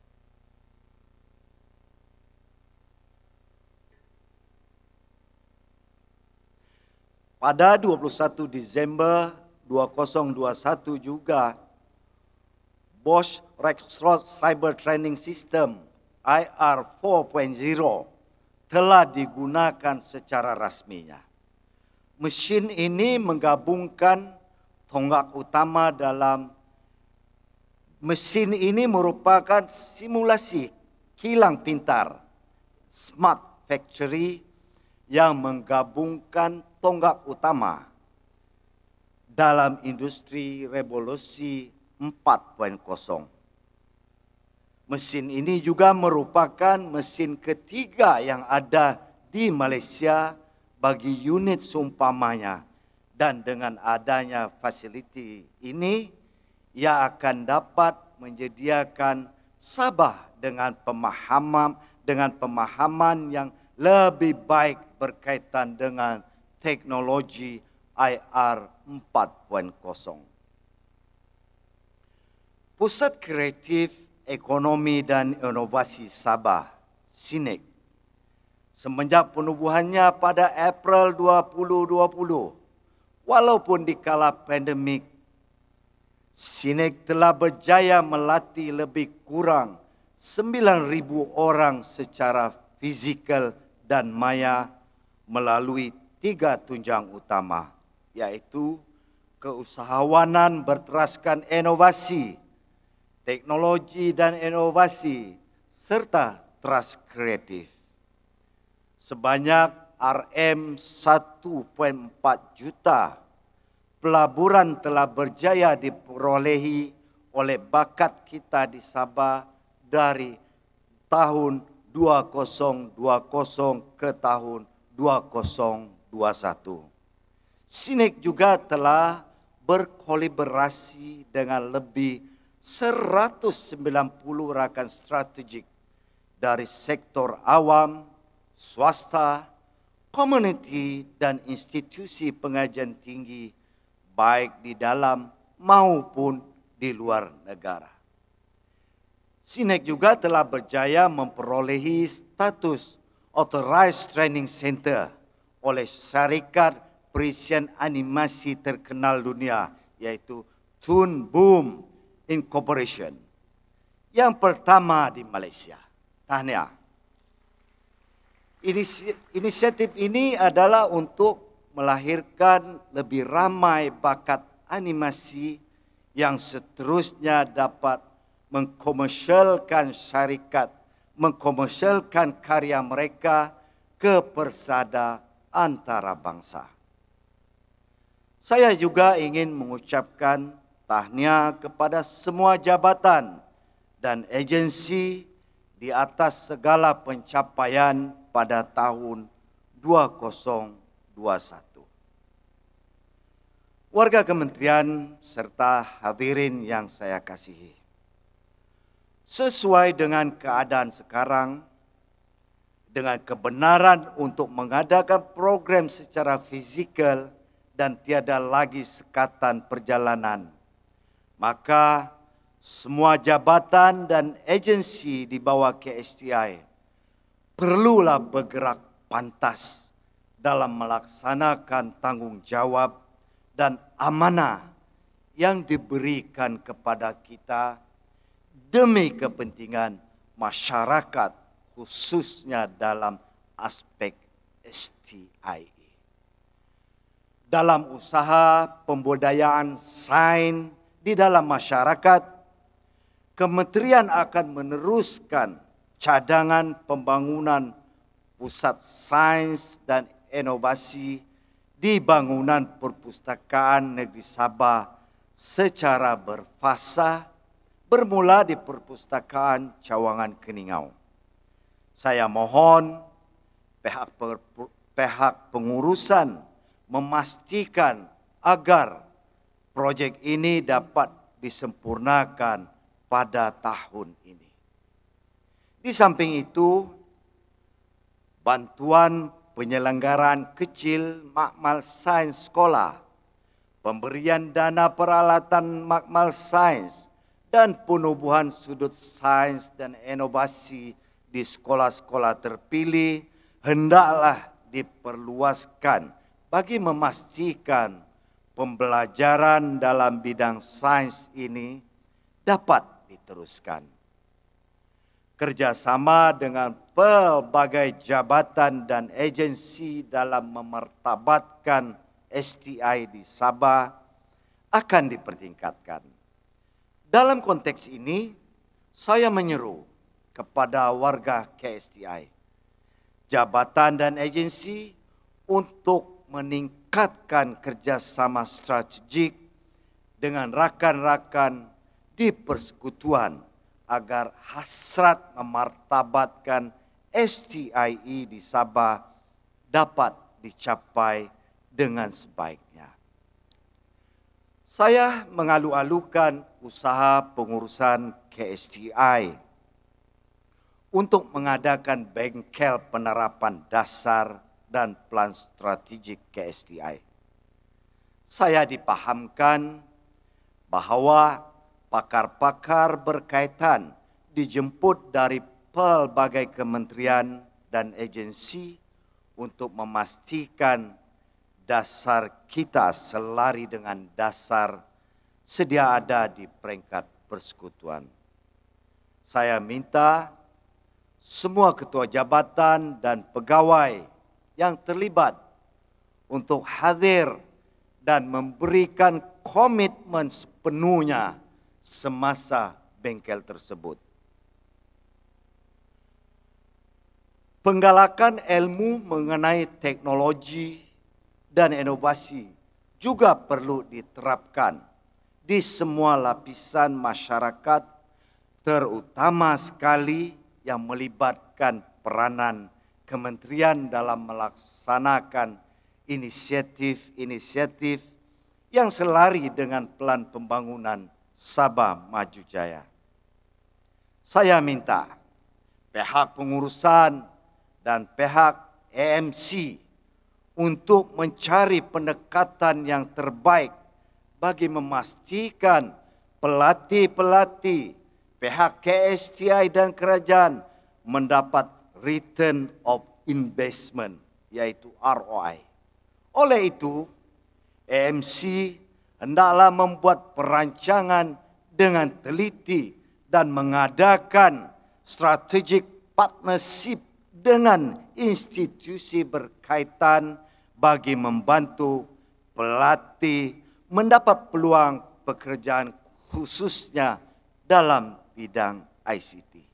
Pada 21 Disember 2021 juga, Bosch Rexroth Cyber Training System IR 4.0 telah digunakan secara rasminya. Mesin ini menggabungkan tonggak utama dalam mesin ini merupakan simulasi kilang pintar Smart Factory yang menggabungkan tonggak utama dalam industri revolusi 4.0. Mesin ini juga merupakan mesin ketiga yang ada di Malaysia bagi unit seumpamanya, dan dengan adanya fasiliti ini, ia akan dapat menyediakan Sabah dengan pemahaman yang lebih baik berkaitan dengan teknologi IR 4.0. Pusat Kreatif Ekonomi dan Inovasi Sabah, SINEK, semenjak penubuhannya pada April 2020, walaupun di kala pandemik, SINEK telah berjaya melatih lebih kurang 9,000 orang secara fizikal dan maya melalui 3 tunjang utama, iaitu keusahawanan berteraskan inovasi, teknologi dan inovasi, serta trust kreatif. Sebanyak RM 1.4 juta pelaburan telah berjaya diperolehi oleh bakat kita di Sabah dari tahun 2020 ke tahun 2021. SINEC juga telah berkolaborasi dengan lebih 190 rakan strategik dari sektor awam, swasta, komuniti dan institusi pengajian tinggi baik di dalam maupun di luar negara. SINEC juga telah berjaya memperolehi status Authorized Training Center oleh syarikat perisian animasi terkenal dunia yaitu Toon Boom Incorporation yang pertama di Malaysia. Tahniah. Inisiatif ini adalah untuk melahirkan lebih ramai bakat animasi yang seterusnya dapat mengkomersialkan syarikat, mengkomersialkan karya mereka ke persada antara bangsa. Saya juga ingin mengucapkan tahniah kepada semua jabatan dan agensi di atas segala pencapaian pada tahun 2021. Warga kementerian serta hadirin yang saya kasihi. Sesuai dengan keadaan sekarang, dengan kebenaran untuk mengadakan program secara fizikal dan tiada lagi sekatan perjalanan, maka semua jabatan dan agensi di bawah KSTI perlulah bergerak pantas dalam melaksanakan tanggungjawab dan amanah yang diberikan kepada kita demi kepentingan masyarakat khususnya dalam aspek STIE. Dalam usaha pembudayaan sains di dalam masyarakat, kementerian akan meneruskan cadangan pembangunan pusat sains dan inovasi di bangunan Perpustakaan Negeri Sabah secara berfasa bermula di Perpustakaan Cawangan Keningau. Saya mohon pihak pengurusan memastikan agar proyek ini dapat disempurnakan pada tahun ini. Di samping itu, bantuan penyelenggaraan kecil makmal sains sekolah, pemberian dana peralatan makmal sains, dan penubuhan sudut sains dan inovasi di sekolah-sekolah terpilih hendaklah diperluaskan bagi memastikan pembelajaran dalam bidang sains ini dapat diteruskan. Kerjasama dengan pelbagai jabatan dan agensi dalam memartabatkan STI di Sabah akan dipertingkatkan. Dalam konteks ini, saya menyeru kepada warga KSTI, jabatan dan agensi untuk meningkatkan kerjasama strategik dengan rakan-rakan di persekutuan agar hasrat memartabatkan STIE di Sabah dapat dicapai dengan sebaiknya. Saya mengalu-alukan usaha pengurusan KSTI untuk mengadakan bengkel penerapan dasar dan plan strategik KSTI. Saya dipahamkan bahwa pakar-pakar berkaitan dijemput dari pelbagai kementerian dan agensi untuk memastikan dasar kita selari dengan dasar sedia ada di peringkat persekutuan. Saya minta semua ketua jabatan dan pegawai yang terlibat untuk hadir dan memberikan komitmen sepenuhnya semasa bengkel tersebut. Penggalakan ilmu mengenai teknologi dan inovasi juga perlu diterapkan di semua lapisan masyarakat, terutama sekali yang melibatkan peranan kementerian dalam melaksanakan inisiatif-inisiatif yang selari dengan Pelan Pembangunan Sabah Maju Jaya. Saya minta pihak pengurusan dan pihak AMC untuk mencari pendekatan yang terbaik bagi memastikan pelatih-pelatih pihak KSTI dan kerajaan mendapat return of investment, yaitu ROI. Oleh itu, AMC hendaklah membuat perancangan dengan teliti dan mengadakan strategic partnership dengan institusi berkaitan bagi membantu pelatih mendapat peluang pekerjaan khususnya dalam bidang ICT.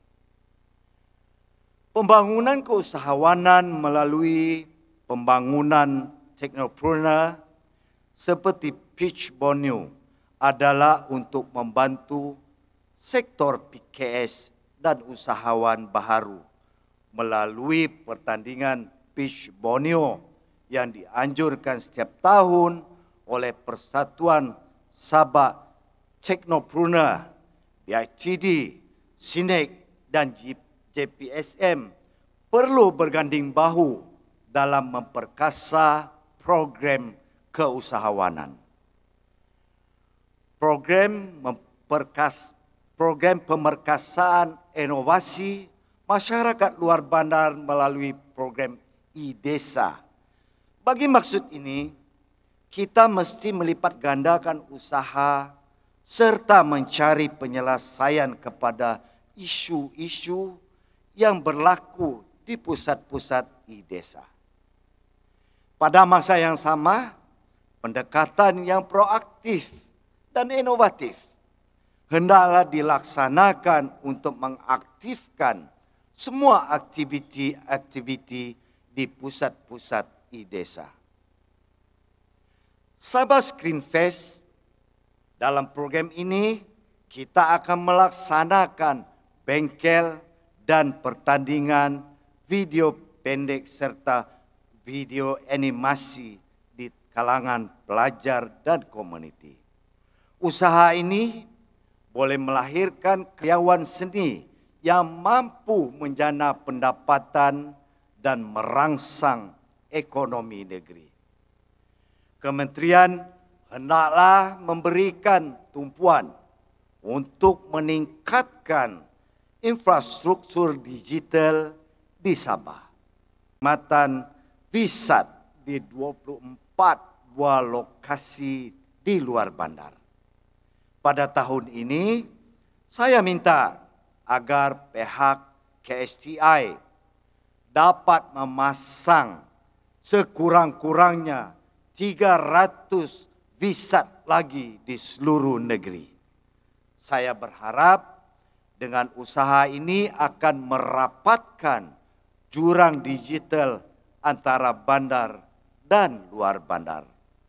Pembangunan keusahawanan melalui pembangunan teknopreneur seperti Pitch Borneo adalah untuk membantu sektor PKS dan usahawan baharu melalui pertandingan Pitch Borneo yang dianjurkan setiap tahun oleh Persatuan Sabah Teknopreneur, BITD, SINEC dan JPSM perlu berganding bahu dalam memperkasa program keusahawanan. Program pemerkasaan inovasi masyarakat luar bandar melalui program e-desa. Bagi maksud ini, kita mesti melipat gandakan usaha serta mencari penyelesaian kepada isu-isu yang berlaku di pusat-pusat e-desa. Pada masa yang sama, pendekatan yang proaktif dan inovatif hendaklah dilaksanakan untuk mengaktifkan semua aktiviti-aktiviti di pusat-pusat e-desa. Sabah Screen Fest, dalam program ini kita akan melaksanakan bengkel dan pertandingan video pendek serta video animasi di kalangan pelajar dan komuniti. Usaha ini boleh melahirkan karyawan seni yang mampu menjana pendapatan dan merangsang ekonomi negeri. Kementerian hendaklah memberikan tumpuan untuk meningkatkan infrastruktur digital di Sabah. Khidmatan VISAT di 24 buah lokasi di luar bandar. Pada tahun ini, saya minta agar pihak KSTI dapat memasang sekurang-kurangnya 300 VISAT lagi di seluruh negeri. Saya berharap dengan usaha ini akan merapatkan jurang digital antara bandar dan luar bandar.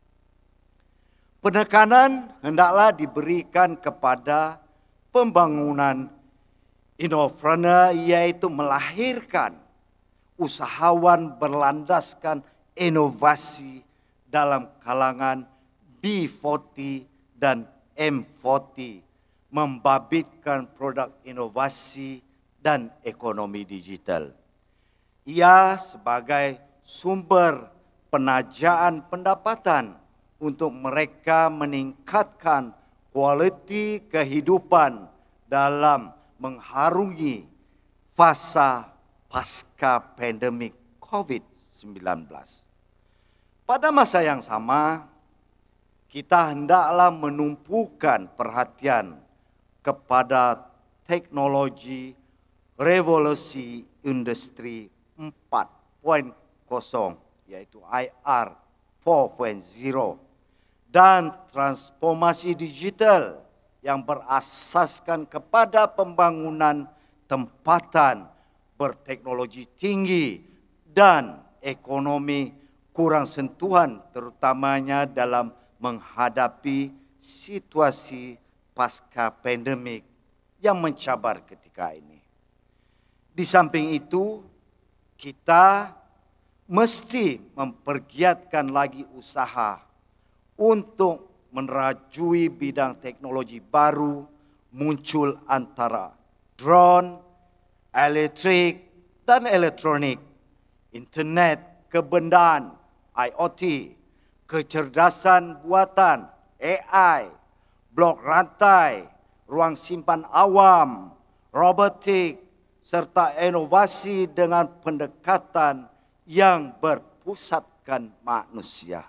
Penekanan hendaklah diberikan kepada pembangunan inopreneur, yaitu melahirkan usahawan berlandaskan inovasi dalam kalangan B40 dan M40, membabitkan produk inovasi dan ekonomi digital. Ia sebagai sumber penajaan pendapatan untuk mereka meningkatkan kualiti kehidupan dalam mengharungi fasa pasca pandemik COVID-19. Pada masa yang sama, kita hendaklah menumpukan perhatian kepada teknologi revolusi industri 4.0, yaitu IR 4.0, dan transformasi digital yang berasaskan kepada pembangunan tempatan berteknologi tinggi dan ekonomi kurang sentuhan, terutamanya dalam menghadapi situasi pasca pandemik yang mencabar ketika ini. Di samping itu, kita mesti mempergiatkan lagi usaha untuk merajui bidang teknologi baru muncul antara drone, elektrik, dan elektronik, internet, kebendaan, IoT, kecerdasan buatan, AI, blok rantai, ruang simpan awam, robotik, serta inovasi dengan pendekatan yang berpusatkan manusia.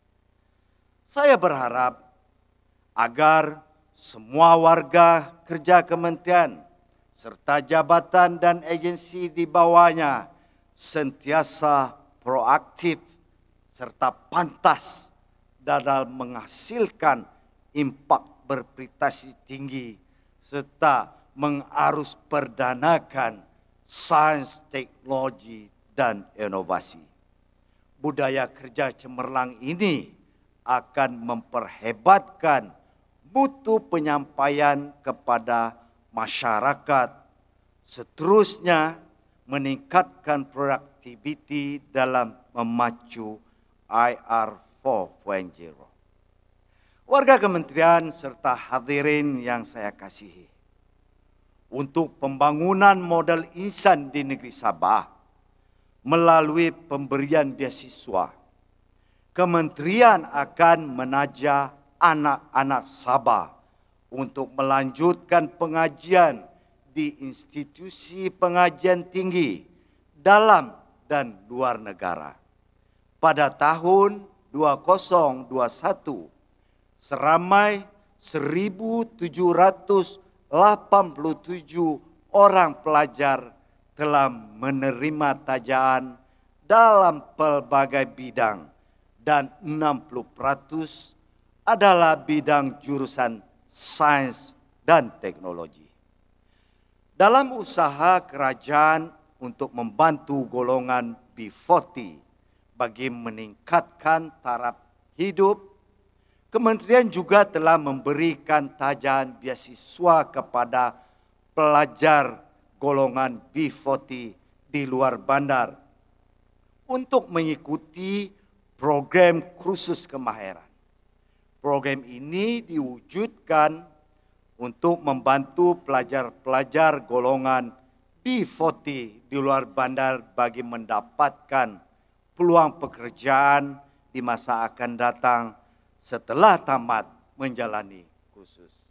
Saya berharap agar semua warga kerja kementerian serta jabatan dan agensi di bawahnya sentiasa proaktif serta pantas dalam menghasilkan impak berprestasi tinggi serta mengarus perdanakan sains, teknologi, dan inovasi. Budaya kerja cemerlang ini akan memperhebatkan mutu penyampaian kepada masyarakat, seterusnya meningkatkan produktiviti dalam memacu IR 4.0. Warga kementerian serta hadirin yang saya kasihi, untuk pembangunan modal insan di negeri Sabah melalui pemberian beasiswa, kementerian akan menaja anak-anak Sabah untuk melanjutkan pengajian di institusi pengajian tinggi dalam dan luar negara. Pada tahun 2021, seramai 1.787 orang pelajar telah menerima tajaan dalam pelbagai bidang dan 60% adalah bidang jurusan sains dan teknologi. Dalam usaha kerajaan untuk membantu golongan B40 bagi meningkatkan taraf hidup, kementerian juga telah memberikan tajaan beasiswa kepada pelajar golongan B40 di luar bandar untuk mengikuti program kursus kemahiran. Program ini diwujudkan untuk membantu pelajar-pelajar golongan B40 di luar bandar bagi mendapatkan peluang pekerjaan di masa akan datang setelah tamat menjalani kursus.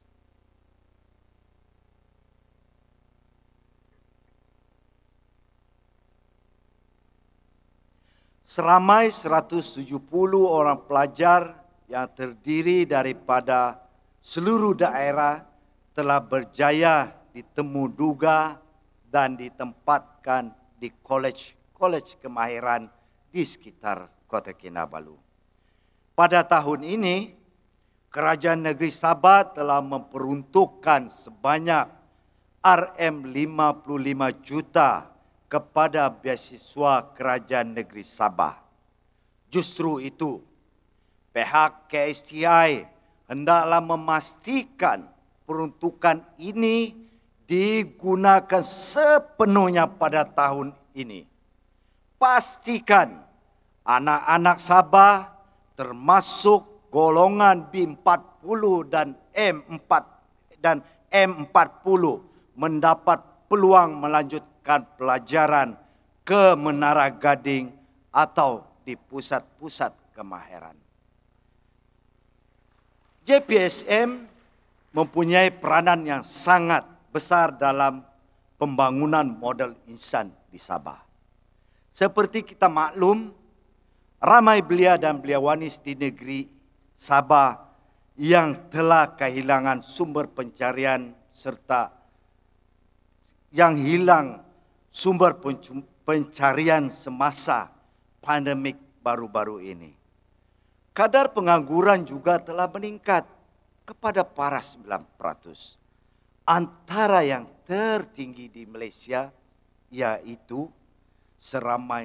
Seramai 170 orang pelajar yang terdiri daripada seluruh daerah telah berjaya ditemuduga dan ditempatkan di kolej kemahiran di sekitar Kota Kinabalu. Pada tahun ini, Kerajaan Negeri Sabah telah memperuntukkan sebanyak RM55 juta kepada beasiswa Kerajaan Negeri Sabah. Justru itu, pihak KSTI hendaklah memastikan peruntukan ini digunakan sepenuhnya pada tahun ini. Pastikan anak-anak Sabah termasuk golongan B40 dan M40 mendapat peluang melanjutkan pelajaran ke Menara Gading atau di pusat-pusat kemahiran. JPSM mempunyai peranan yang sangat besar dalam pembangunan modal insan di Sabah. Seperti kita maklum, ramai belia dan beliawanis di negeri Sabah yang telah kehilangan sumber pencarian serta yang hilang sumber pencarian semasa pandemik baru-baru ini. Kadar pengangguran juga telah meningkat kepada para 9%. Antara yang tertinggi di Malaysia yaitu seramai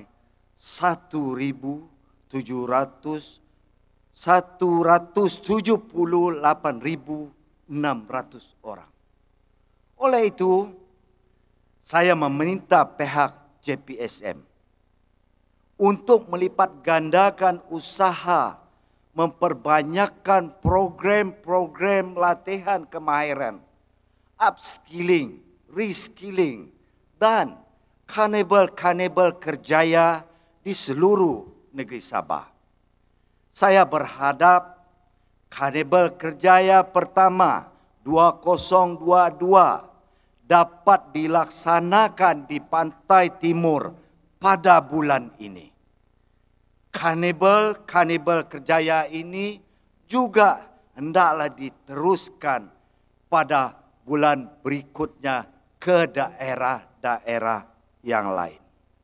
178.600 orang. Oleh itu, saya meminta pihak JPSM untuk melipat gandakan usaha memperbanyakkan program-program latihan kemahiran, upskilling, reskilling, dan karnival-karnival kerjaya di seluruh negeri Sabah. Saya berharap karnival kerjaya pertama 2022 dapat dilaksanakan di Pantai Timur pada bulan ini. Karnival kerjaya ini juga hendaklah diteruskan pada bulan berikutnya ke daerah-daerah yang lain.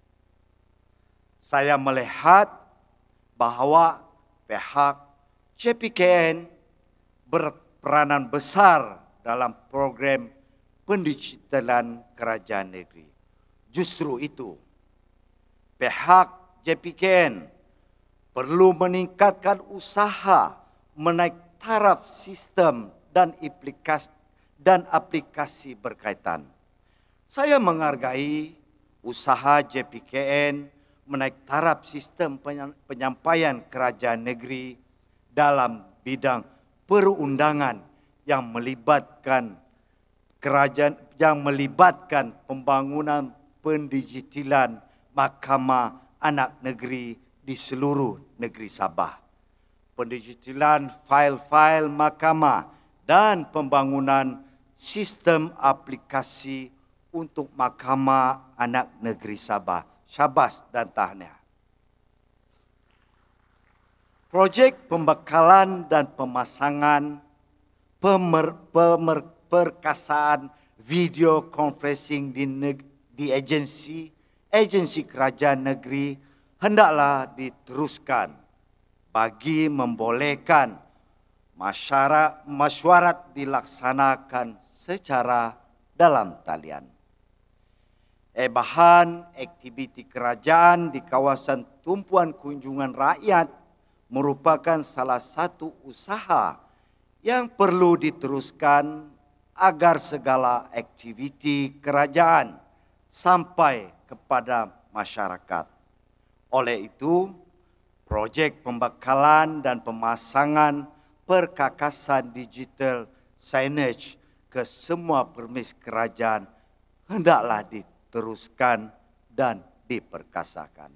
Saya melihat bahwa pihak JPKN berperanan besar dalam program pendigitalan kerajaan negeri. Justru itu, pihak JPKN perlu meningkatkan usaha menaik taraf sistem dan aplikasi berkaitan. Saya menghargai usaha JPKN menaik taraf sistem penyampaian kerajaan negeri dalam bidang perundangan yang melibatkan pembangunan pendigitalan mahkamah anak negeri di seluruh negeri Sabah, pendigitalan fail-fail mahkamah dan pembangunan sistem aplikasi untuk mahkamah anak negeri Sabah. Syabas dan tahniah. Projek pembekalan dan pemasangan perkasaan video conferencing di agensi kerajaan negeri hendaklah diteruskan bagi membolehkan mesyuarat dilaksanakan secara dalam talian. Bahan aktiviti kerajaan di kawasan tumpuan kunjungan rakyat merupakan salah satu usaha yang perlu diteruskan agar segala aktiviti kerajaan sampai kepada masyarakat. Oleh itu, projek pembekalan dan pemasangan perkakasan digital signage ke semua permis kerajaan hendaklah diteruskan dan diperkasakan.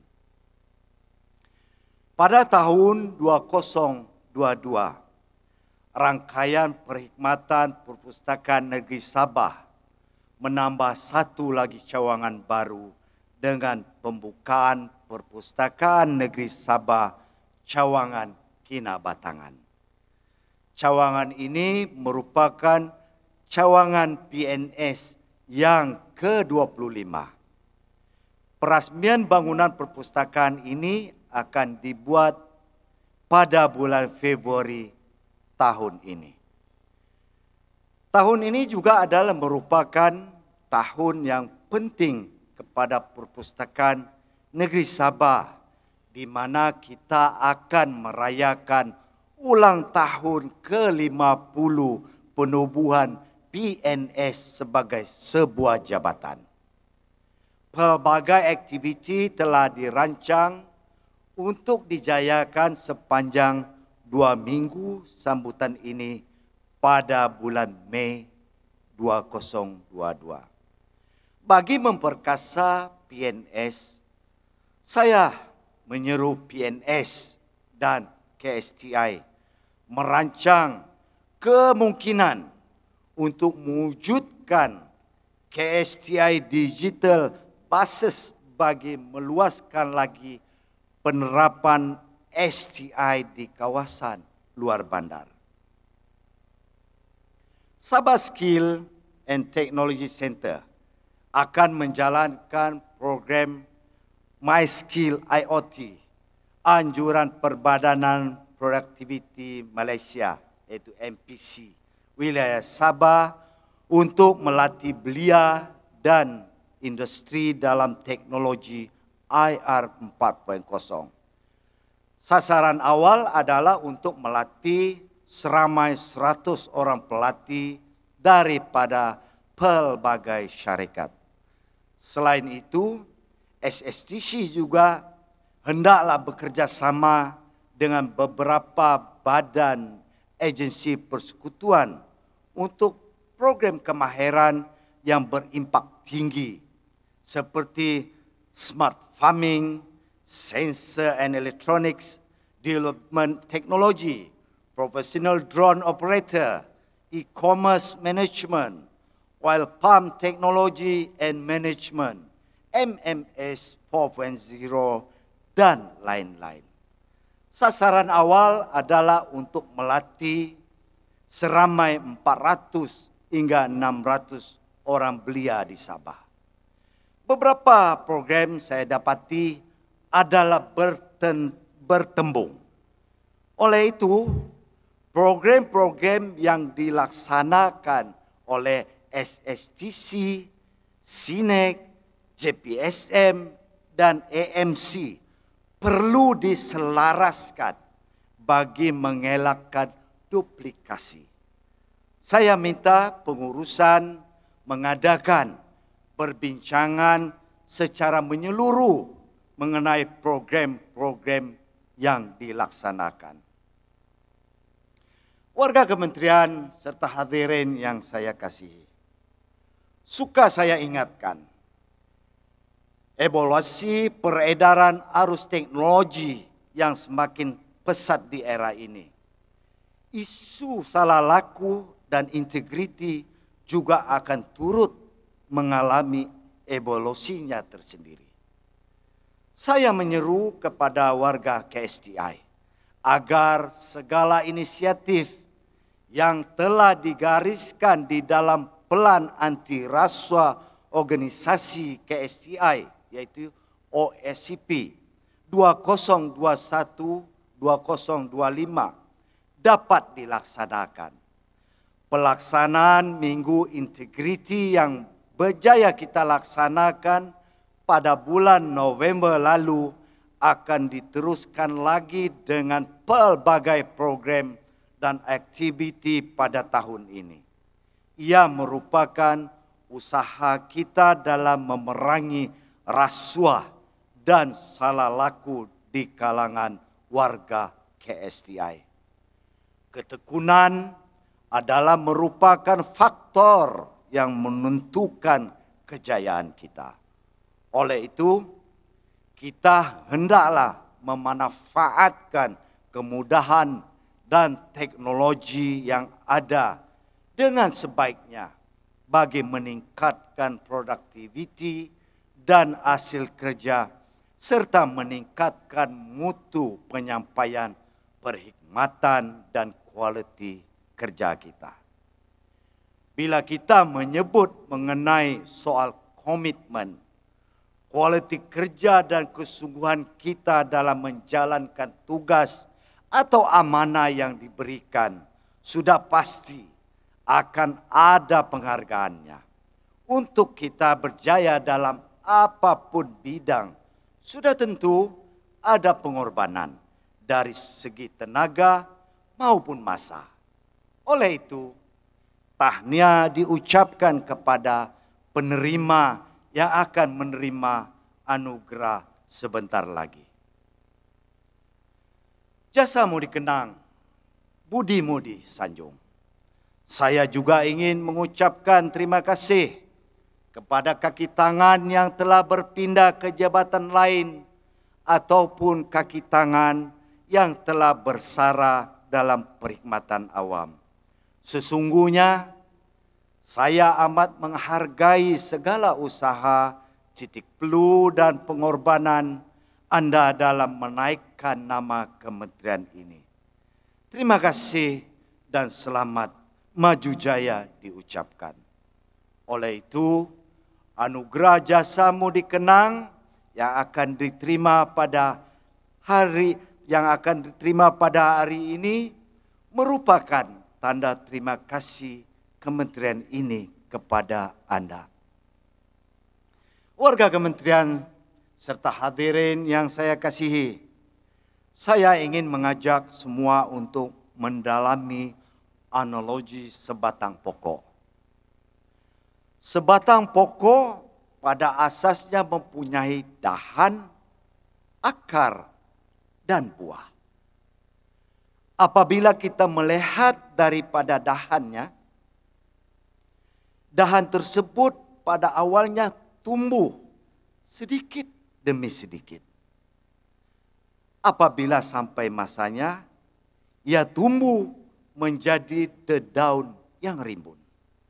Pada tahun 2022, rangkaian perkhidmatan Perpustakaan Negeri Sabah menambah satu lagi cawangan baru dengan pembukaan Perpustakaan Negeri Sabah Cawangan Kinabatangan. Cawangan ini merupakan cawangan PNS yang ke-25. Perasmian bangunan perpustakaan ini akan dibuat pada bulan Februari tahun ini. Tahun ini juga adalah merupakan tahun yang penting kepada Perpustakaan Negeri Sabah, di mana kita akan merayakan ulang tahun ke-50 penubuhan PNS sebagai sebuah jabatan. Pelbagai aktiviti telah dirancang untuk dijayakan sepanjang 2 minggu sambutan ini pada bulan Mei 2022. Bagi memperkasa PNS, saya menyeru PNS dan KSTI merancang kemungkinan untuk mewujudkan KSTI Digital Buses bagi meluaskan lagi penerapan STI di kawasan luar bandar. Sabah Skill and Technology Center akan menjalankan program My Skill IoT, anjuran Perbadanan Produktiviti Malaysia, iaitu MPC, wilayah Sabah untuk melatih belia dan industri dalam teknologi IR 4.0. Sasaran awal adalah untuk melatih seramai 100 orang pelatih daripada pelbagai syarikat. Selain itu, SSTC juga hendaklah bekerja sama dengan beberapa badan agensi persekutuan untuk program kemahiran yang berimpak tinggi seperti smart farming, sensor and electronics, development technology, professional drone operator, e-commerce management, oil palm technology and management, MMS 4.0, dan lain-lain. Sasaran awal adalah untuk melatih seramai 400 hingga 600 orang belia di Sabah. Beberapa program saya dapati adalah bertembung. Oleh itu, program-program yang dilaksanakan oleh SSTC, SINEC, JPSM, dan AMC perlu diselaraskan bagi mengelakkan duplikasi. Saya minta pengurusan mengadakan perbincangan secara menyeluruh mengenai program-program yang dilaksanakan. Warga kementerian serta hadirin yang saya kasihi, suka saya ingatkan, evaluasi peredaran arus teknologi yang semakin pesat di era ini. Isu salah laku dan integriti juga akan turut mengalami evolusinya tersendiri. Saya menyeru kepada warga KSTI agar segala inisiatif yang telah digariskan di dalam Plan Anti Rasuah Organisasi KSTI, yaitu OSCP 2021-2025 dapat dilaksanakan. Pelaksanaan Minggu Integriti yang berjaya kita laksanakan pada bulan November lalu akan diteruskan lagi dengan pelbagai program dan aktiviti pada tahun ini. Ia merupakan usaha kita dalam memerangi rasuah dan salah laku di kalangan warga KSTI. Ketekunan adalah merupakan faktor yang menentukan kejayaan kita. Oleh itu, kita hendaklah memanfaatkan kemudahan dan teknologi yang ada dengan sebaiknya bagi meningkatkan produktiviti dan hasil kerja serta meningkatkan mutu penyampaian perkhidmatan dan kualiti kerja kita. Bila kita menyebut mengenai soal komitmen, kualiti kerja dan kesungguhan kita dalam menjalankan tugas atau amanah yang diberikan, sudah pasti akan ada penghargaannya. Untuk kita berjaya dalam apapun bidang, sudah tentu ada pengorbanan dari segi tenaga maupun masa. Oleh itu, tahniah diucapkan kepada penerima yang akan menerima anugerah sebentar lagi. Jasamu dikenang, budimu disanjung. Saya juga ingin mengucapkan terima kasih kepada kaki tangan yang telah berpindah ke jabatan lain ataupun kaki tangan yang telah bersara dalam perkhidmatan awam. Sesungguhnya saya amat menghargai segala usaha, titik pelu dan pengorbanan Anda dalam menaikkan nama kementerian ini. Terima kasih dan selamat maju jaya diucapkan. Oleh itu, anugerah jasamu dikenang yang akan diterima pada hari ini merupakan tanda terima kasih kementerian ini kepada Anda. warga kementerian, serta hadirin yang saya kasihi, saya ingin mengajak semua untuk mendalami analogi sebatang pokok. Sebatang pokok pada asasnya mempunyai dahan, akar, dan buah. Apabila kita melihat daripada dahannya, dahan tersebut pada awalnya tumbuh sedikit demi sedikit. Apabila sampai masanya, ia tumbuh menjadi dedaun yang rimbun.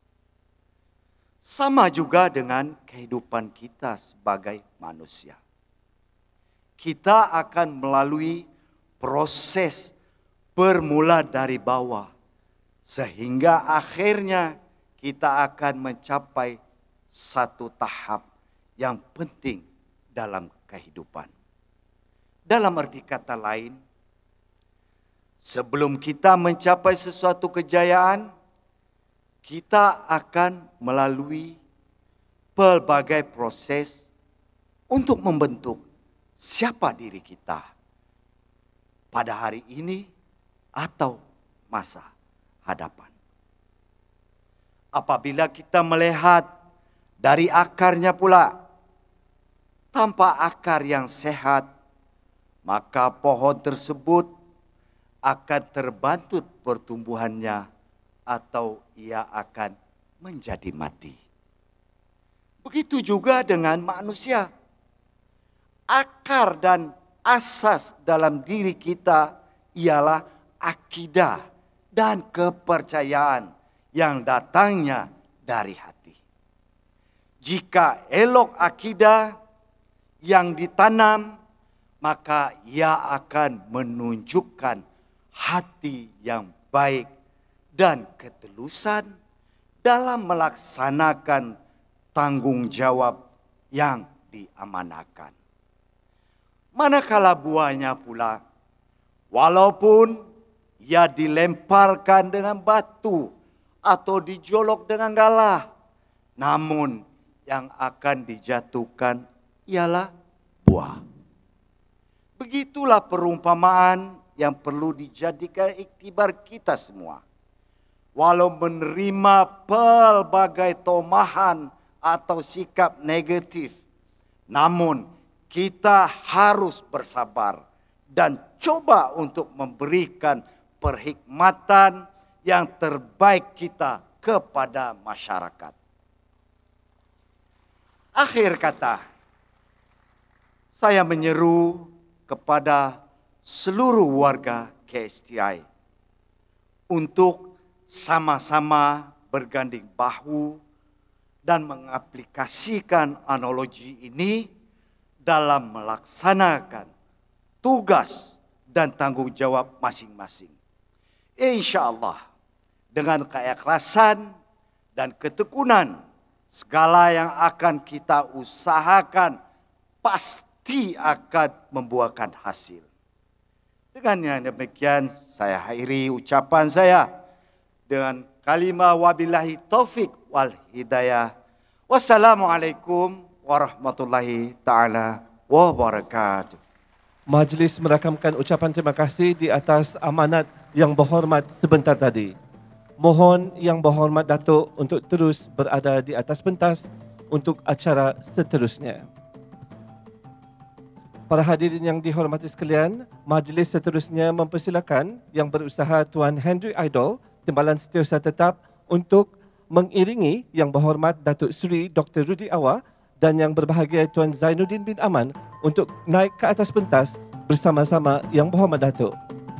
Sama juga dengan kehidupan kita sebagai manusia. Kita akan melalui proses bermula dari bawah, sehingga akhirnya kita akan mencapai satu tahap yang penting dalam kehidupan. Dalam arti kata lain, sebelum kita mencapai sesuatu kejayaan, kita akan melalui pelbagai proses untuk membentuk siapa diri kita pada hari ini atau masa hadapan. Apabila kita melihat dari akarnya pula, tanpa akar yang sehat, maka pohon tersebut akan terbantu pertumbuhannya atau ia akan menjadi mati. Begitu juga dengan manusia. Akar dan asas dalam diri kita ialah akidah dan kepercayaan yang datangnya dari hati. Jika elok akidah yang ditanam, maka ia akan menunjukkan hati yang baik dan ketulusan dalam melaksanakan tanggung jawab yang diamanahkan. Manakala buahnya pula, walaupun ia dilemparkan dengan batu atau dijolok dengan galah, namun yang akan dijatuhkan ialah buah. Begitulah perumpamaan yang perlu dijadikan iktibar kita semua. Walau menerima pelbagai tomahan atau sikap negatif, namun kita harus bersabar dan coba untuk memberikan perhikmatan yang terbaik kita kepada masyarakat. Akhir kata, saya menyeru kepada seluruh warga KSTI untuk sama-sama berganding bahu dan mengaplikasikan analogi ini dalam melaksanakan tugas dan tanggung jawab masing-masing. Insya Allah, dengan keikhlasan dan ketekunan, segala yang akan kita usahakan pasti akan membuahkan hasil. Dengan yang demikian, saya akhiri ucapan saya dengan kalimah wabillahi taufik wal hidayah. Wassalamualaikum warahmatullahi ta'ala wabarakatuh. Majlis merakamkan ucapan terima kasih di atas amanat yang berhormat sebentar tadi. Mohon yang berhormat Datuk untuk terus berada di atas pentas untuk acara seterusnya. Para hadirin yang dihormati sekalian, majlis seterusnya mempersilakan yang berusaha Tuan Henry Idol, Timbalan Setiausaha Tetap, untuk mengiringi yang berhormat Datuk Seri Dr. Rudy Awar dan yang berbahagia Tuan Zainuddin bin Aman untuk naik ke atas pentas bersama-sama yang berhormat Datuk.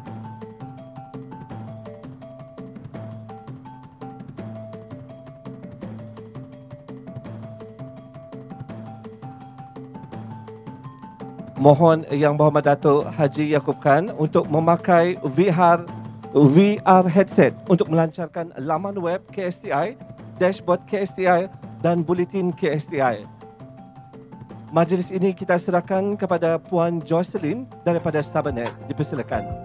Mohon yang berhormat Datuk Haji Yaakob Khan untuk memakai VR headset untuk melancarkan laman web KSTI, dashboard KSTI dan buletin KSTI. Majlis ini kita serahkan kepada Puan Jocelyn daripada Sabanet. Dipersilakan.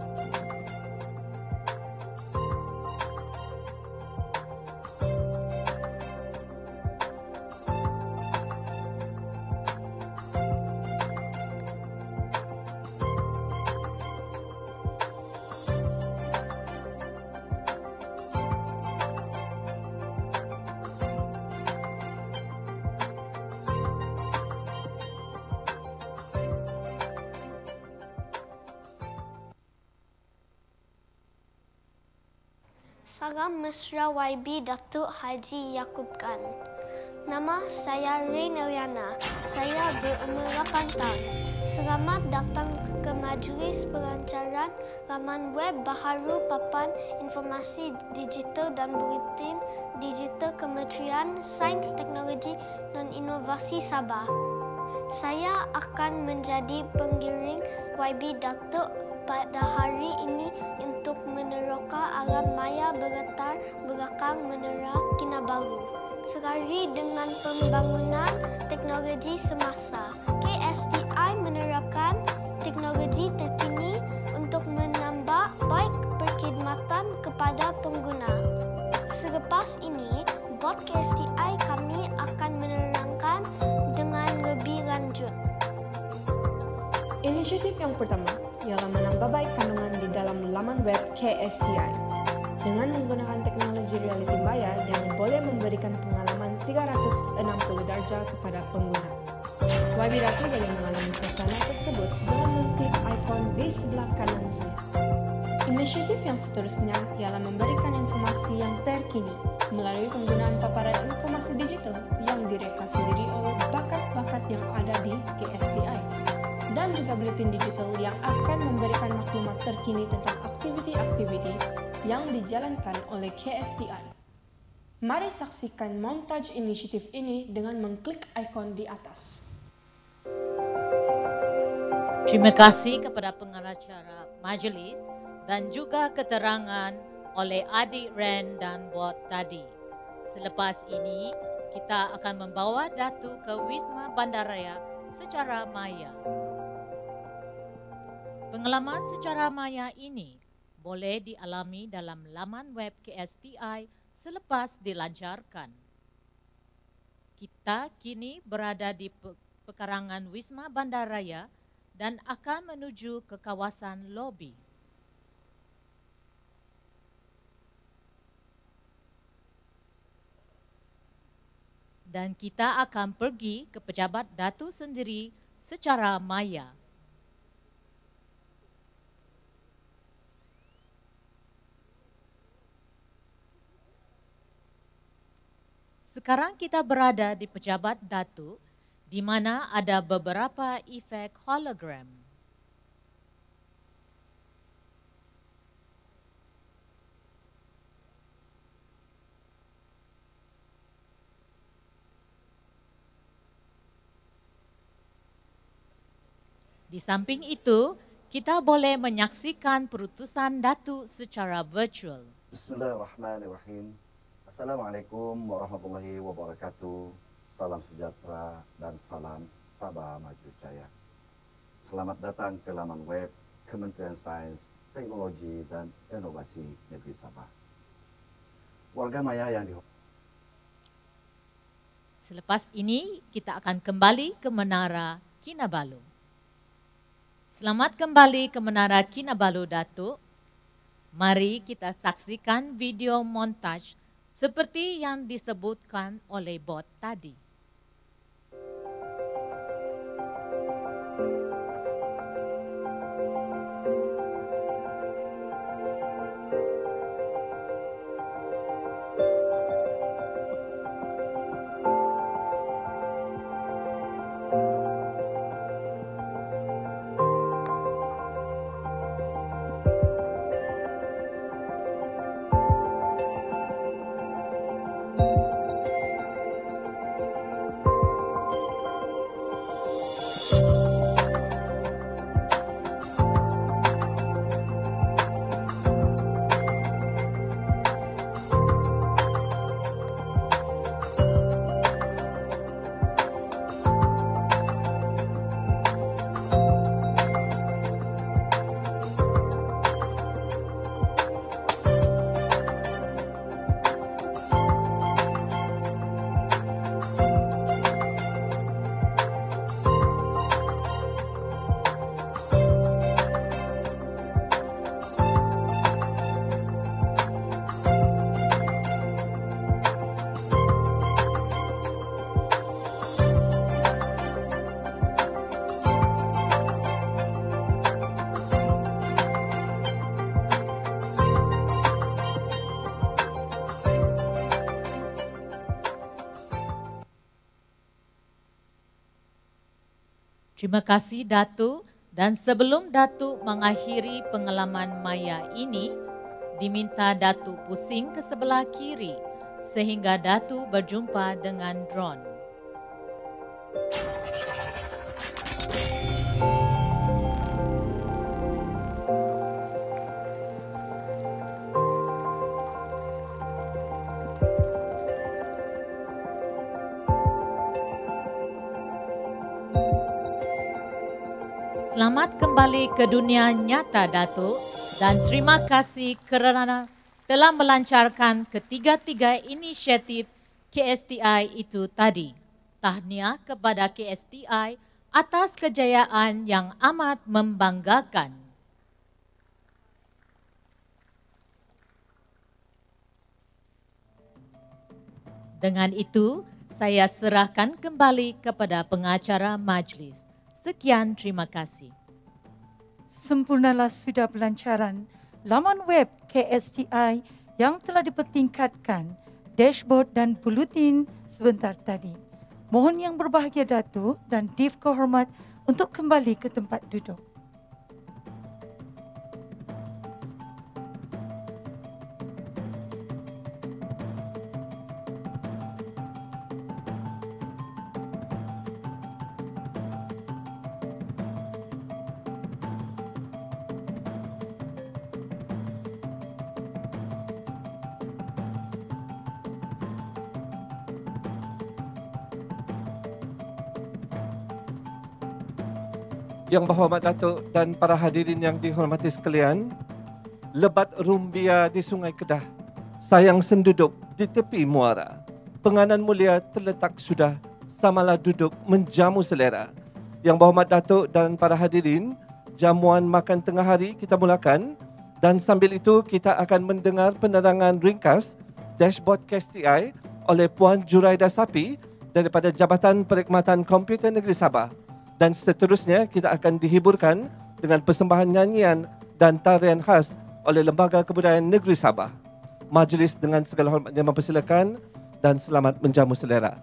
Salam mesra YB Datuk Haji Yaakob Khan. Nama saya Rain Eliana. Saya berumur 8 tahun. Selamat datang ke Majlis Pelancaran laman web baharu Papan Informasi Digital dan Buletin Digital Kementerian Sains, Teknologi dan Inovasi Sabah. Saya akan menjadi pengiring YB Datuk pada hari ini untuk meneroka alam maya berlatar belakang Menara Kinabalu. Selari dengan pembangunan teknologi semasa, KSTI menerapkan teknologi terkini untuk menambah baik perkhidmatan kepada pengguna. Selepas ini, bot KSTI kami akan menerangkan dengan lebih lanjut. Inisiatif yang pertama ialah menambah baik kandungan di dalam laman web KSTI dengan menggunakan teknologi realiti maya yang boleh memberikan pengalaman 360 darjah kepada pengguna. YB Datuk boleh mengalami suasana tersebut dengan mengklik ikon di sebelah kanan saya. Inisiatif yang seterusnya ialah memberikan informasi yang terkini melalui penggunaan paparan informasi digital yang direka sendiri oleh bakat-bakat yang ada di KSTI dan juga buletin digital yang akan memberikan maklumat terkini tentang aktiviti-aktiviti yang dijalankan oleh KSTI. Mari saksikan montaj inisiatif ini dengan mengklik ikon di atas. Terima kasih kepada pengacara majlis dan juga keterangan oleh Adik Ren dan bot tadi. Selepas ini, kita akan membawa Datuk ke Wisma Bandaraya secara maya. Pengalaman secara maya ini boleh dialami dalam laman web KSTI selepas dilancarkan. Kita kini berada di pekarangan Wisma Bandaraya dan akan menuju ke kawasan lobi. Dan kita akan pergi ke pejabat Datuk sendiri secara maya. Sekarang kita berada di pejabat Datuk, di mana ada beberapa efek hologram. Di samping itu, kita boleh menyaksikan perutusan Datuk secara virtual. Bismillahirrahmanirrahim. Assalamualaikum warahmatullahi wabarakatuh. Salam sejahtera dan salam Sabah Maju Jaya. Selamat datang ke laman web Kementerian Sains, Teknologi dan Inovasi Negeri Sabah. Warga maya yang dihormati. Selepas ini, kita akan kembali ke Menara Kinabalu. Selamat kembali ke Menara Kinabalu, Datuk. Mari kita saksikan video montaj seperti yang disebutkan oleh bot tadi. Terima kasih Datuk. Dan sebelum Datuk mengakhiri pengalaman maya ini, diminta Datuk pusing ke sebelah kiri sehingga Datuk berjumpa dengan drone. Selamat kembali ke dunia nyata Datuk dan terima kasih kerana telah melancarkan ketiga-tiga inisiatif KSTI itu tadi. Tahniah kepada KSTI atas kejayaan yang amat membanggakan. Dengan itu, saya serahkan kembali kepada pengacara majlis. Sekian, terima kasih. Sempurnalah sudah pelancaran laman web KSTI yang telah dipertingkatkan, dashboard dan buletin sebentar tadi. Mohon yang berbahagia Datuk dan Div Kehormat untuk kembali ke tempat duduk. Yang berhormat Datuk dan para hadirin yang dihormati sekalian, lebat rumbia di Sungai Kedah, sayang senduduk di tepi muara. Penganan mulia terletak sudah, samalah duduk menjamu selera. Yang berhormat Datuk dan para hadirin, jamuan makan tengah hari kita mulakan dan sambil itu kita akan mendengar penerangan ringkas dashboard KSTI oleh Puan Juraida Sapi daripada Jabatan Perkhidmatan Komputer Negeri Sabah. Dan seterusnya kita akan dihiburkan dengan persembahan nyanyian dan tarian khas oleh Lembaga Kebudayaan Negeri Sabah. Majlis dengan segala hormatnya mempersilakan dan selamat menjamu selera.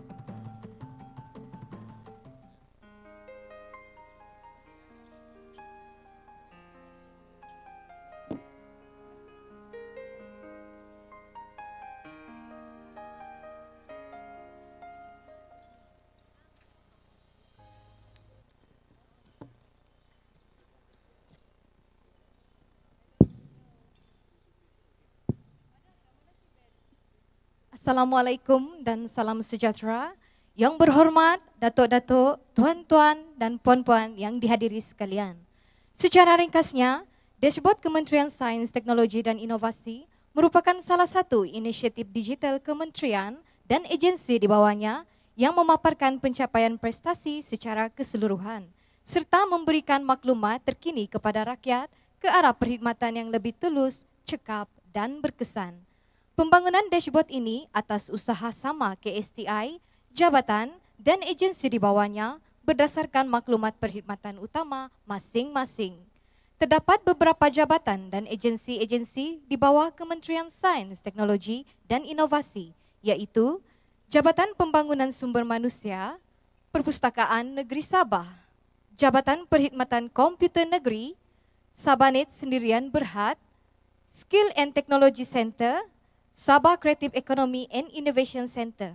Assalamualaikum dan salam sejahtera. Yang berhormat Datuk-Datuk, Tuan-Tuan dan Puan-Puan yang dihadiri sekalian. Secara ringkasnya, Dashboard Kementerian Sains, Teknologi dan Inovasi merupakan salah satu inisiatif digital kementerian dan agensi di bawahnya yang memaparkan pencapaian prestasi secara keseluruhan serta memberikan maklumat terkini kepada rakyat ke arah perkhidmatan yang lebih telus, cekap dan berkesan. Pembangunan dashboard ini atas usaha sama KSTI, jabatan dan agensi di bawahnya berdasarkan maklumat perkhidmatan utama masing-masing. Terdapat beberapa jabatan dan agensi-agensi di bawah Kementerian Sains, Teknologi dan Inovasi, iaitu Jabatan Pembangunan Sumber Manusia, Perpustakaan Negeri Sabah, Jabatan Perkhidmatan Komputer Negeri, Sabanet Sendirian Berhad, Skill and Technology Center, Sabah Creative Economy and Innovation Center.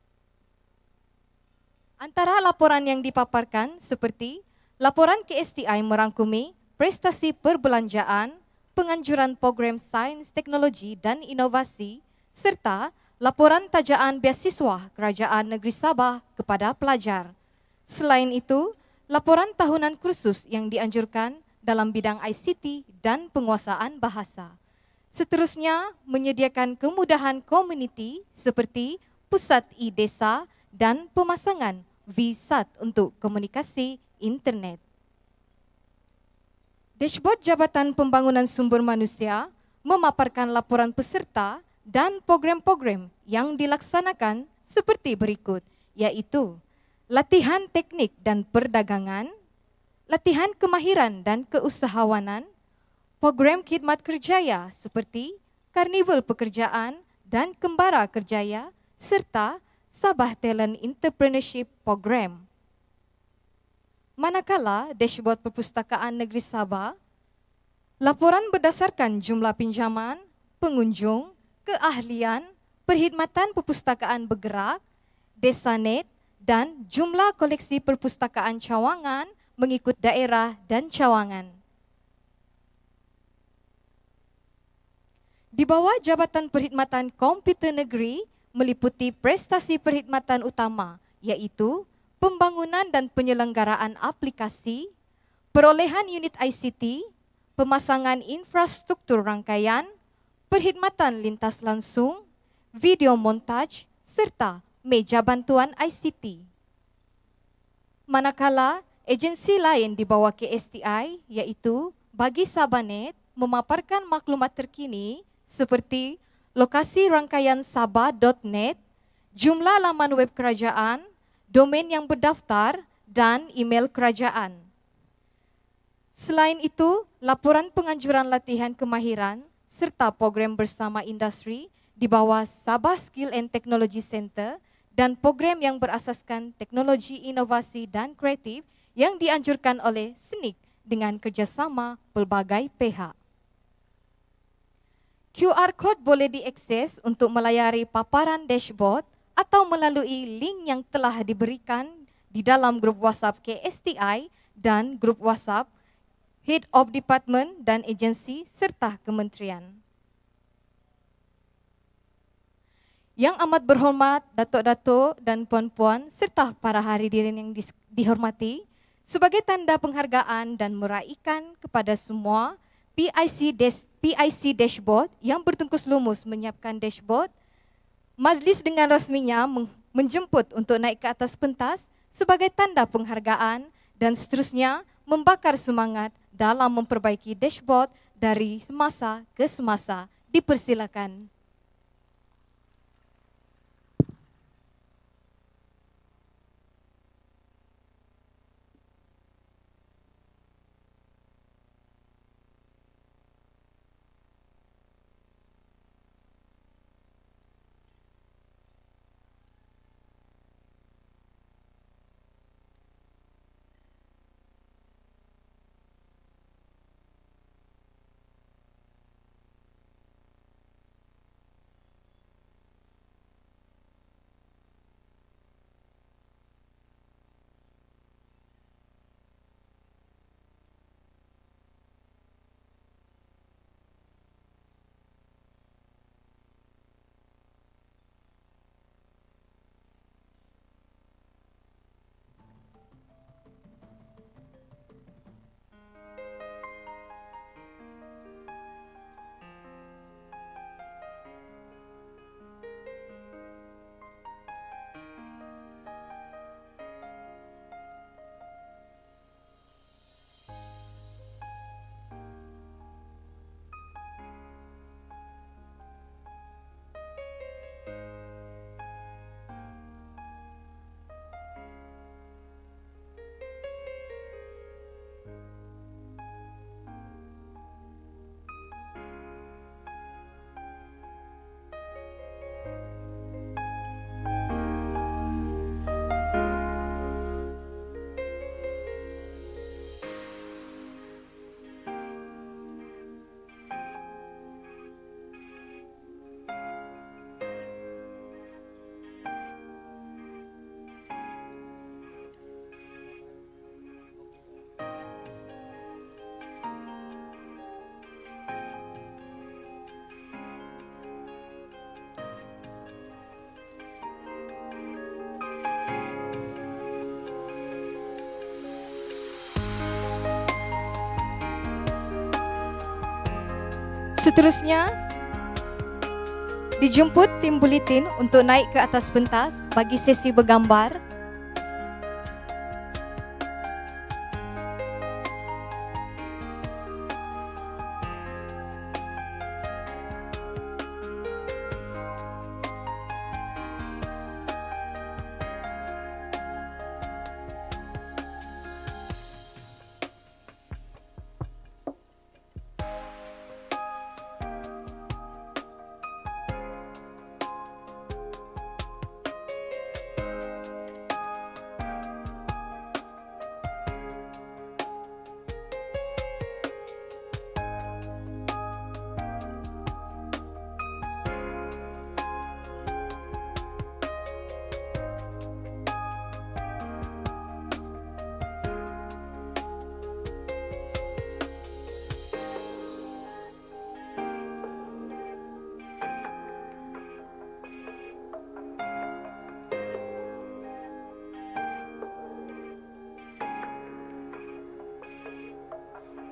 Antara laporan yang dipaparkan seperti laporan KSTI merangkumi prestasi perbelanjaan, penganjuran program sains, teknologi dan inovasi, serta laporan tajaan beasiswa Kerajaan Negeri Sabah kepada pelajar. Selain itu, laporan tahunan kursus yang dianjurkan dalam bidang ICT dan penguasaan bahasa. Seterusnya, menyediakan kemudahan komuniti seperti pusat e-desa dan pemasangan VSAT untuk komunikasi internet. Dashboard Jabatan Pembangunan Sumber Manusia memaparkan laporan peserta dan program-program yang dilaksanakan seperti berikut, iaitu latihan teknik dan perdagangan, latihan kemahiran dan keusahawanan, program khidmat kerjaya seperti Karnival Pekerjaan dan Kembara Kerjaya, serta Sabah Talent Entrepreneurship Program. Manakala dashboard Perpustakaan Negeri Sabah, laporan berdasarkan jumlah pinjaman, pengunjung, keahlian, perkhidmatan perpustakaan bergerak, desanet dan jumlah koleksi perpustakaan cawangan mengikut daerah dan cawangan. Di bawah Jabatan Perkhidmatan Komputer Negeri meliputi prestasi perkhidmatan utama iaitu pembangunan dan penyelenggaraan aplikasi, perolehan unit ICT, pemasangan infrastruktur rangkaian, perkhidmatan lintas langsung, video montaj, serta meja bantuan ICT. Manakala agensi lain di bawah KSTI iaitu Bagi Sabanet memaparkan maklumat terkini seperti lokasi rangkaian sabah.net, jumlah laman web kerajaan, domain yang berdaftar, dan email kerajaan. Selain itu, laporan penganjuran latihan kemahiran serta program bersama industri di bawah Sabah Skill and Technology Center dan program yang berasaskan teknologi inovasi dan kreatif yang dianjurkan oleh SNIC dengan kerjasama pelbagai pihak. QR Code boleh diakses untuk melayari paparan dashboard atau melalui link yang telah diberikan di dalam grup WhatsApp KSTI dan grup WhatsApp Head of Department dan agensi serta kementerian. Yang amat berhormat Datuk-Datuk dan Puan-Puan serta para hadirin yang dihormati, sebagai tanda penghargaan dan meraihkan kepada semua, PIC Dashboard yang bertungkus lumus menyiapkan dashboard, majlis dengan rasminya menjemput untuk naik ke atas pentas sebagai tanda penghargaan dan seterusnya membakar semangat dalam memperbaiki dashboard dari semasa ke semasa. Dipersilakan. Seterusnya, dijemput tim buletin untuk naik ke atas pentas bagi sesi bergambar.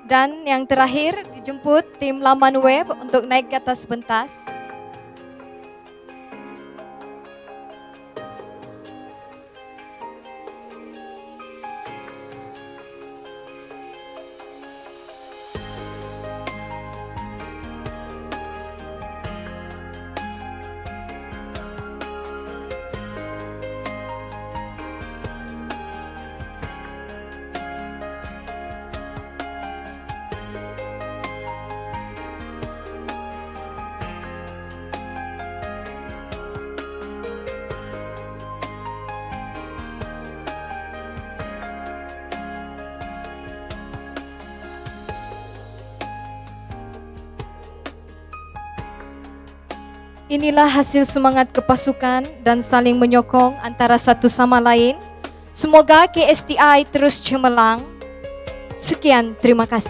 Dan yang terakhir dijemput tim laman web untuk naik ke atas pentas. Inilah hasil semangat kepasukan dan saling menyokong antara satu sama lain. Semoga KSTI terus cemerlang. Sekian, terima kasih.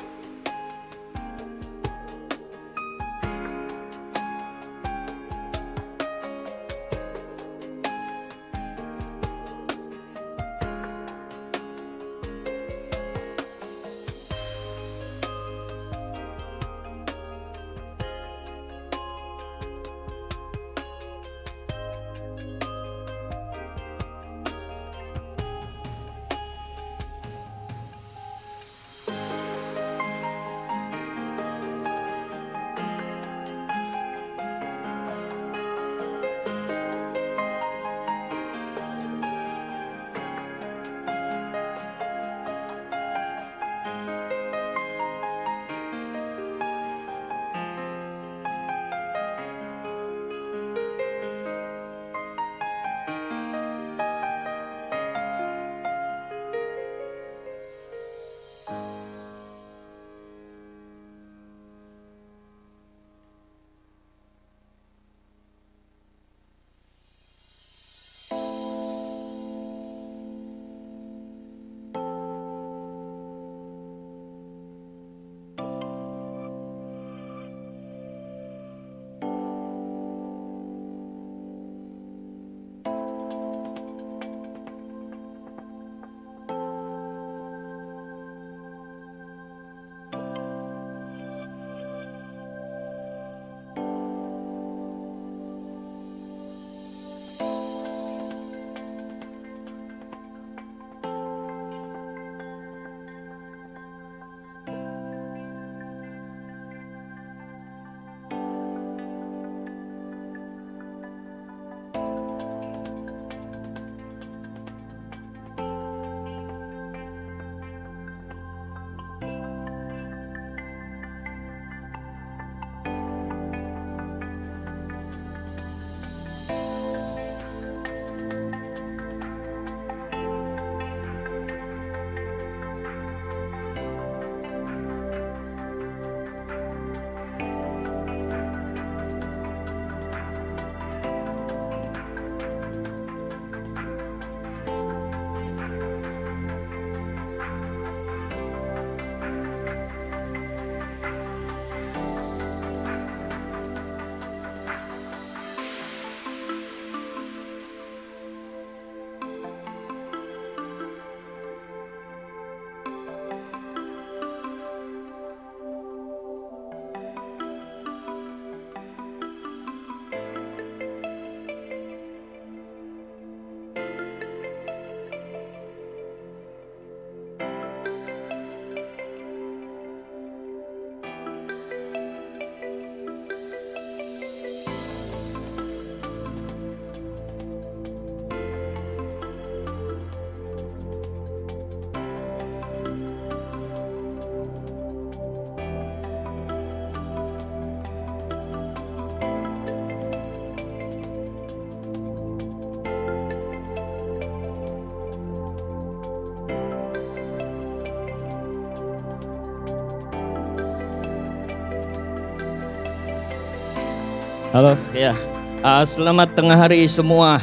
Halo, ya. Selamat tengah hari semua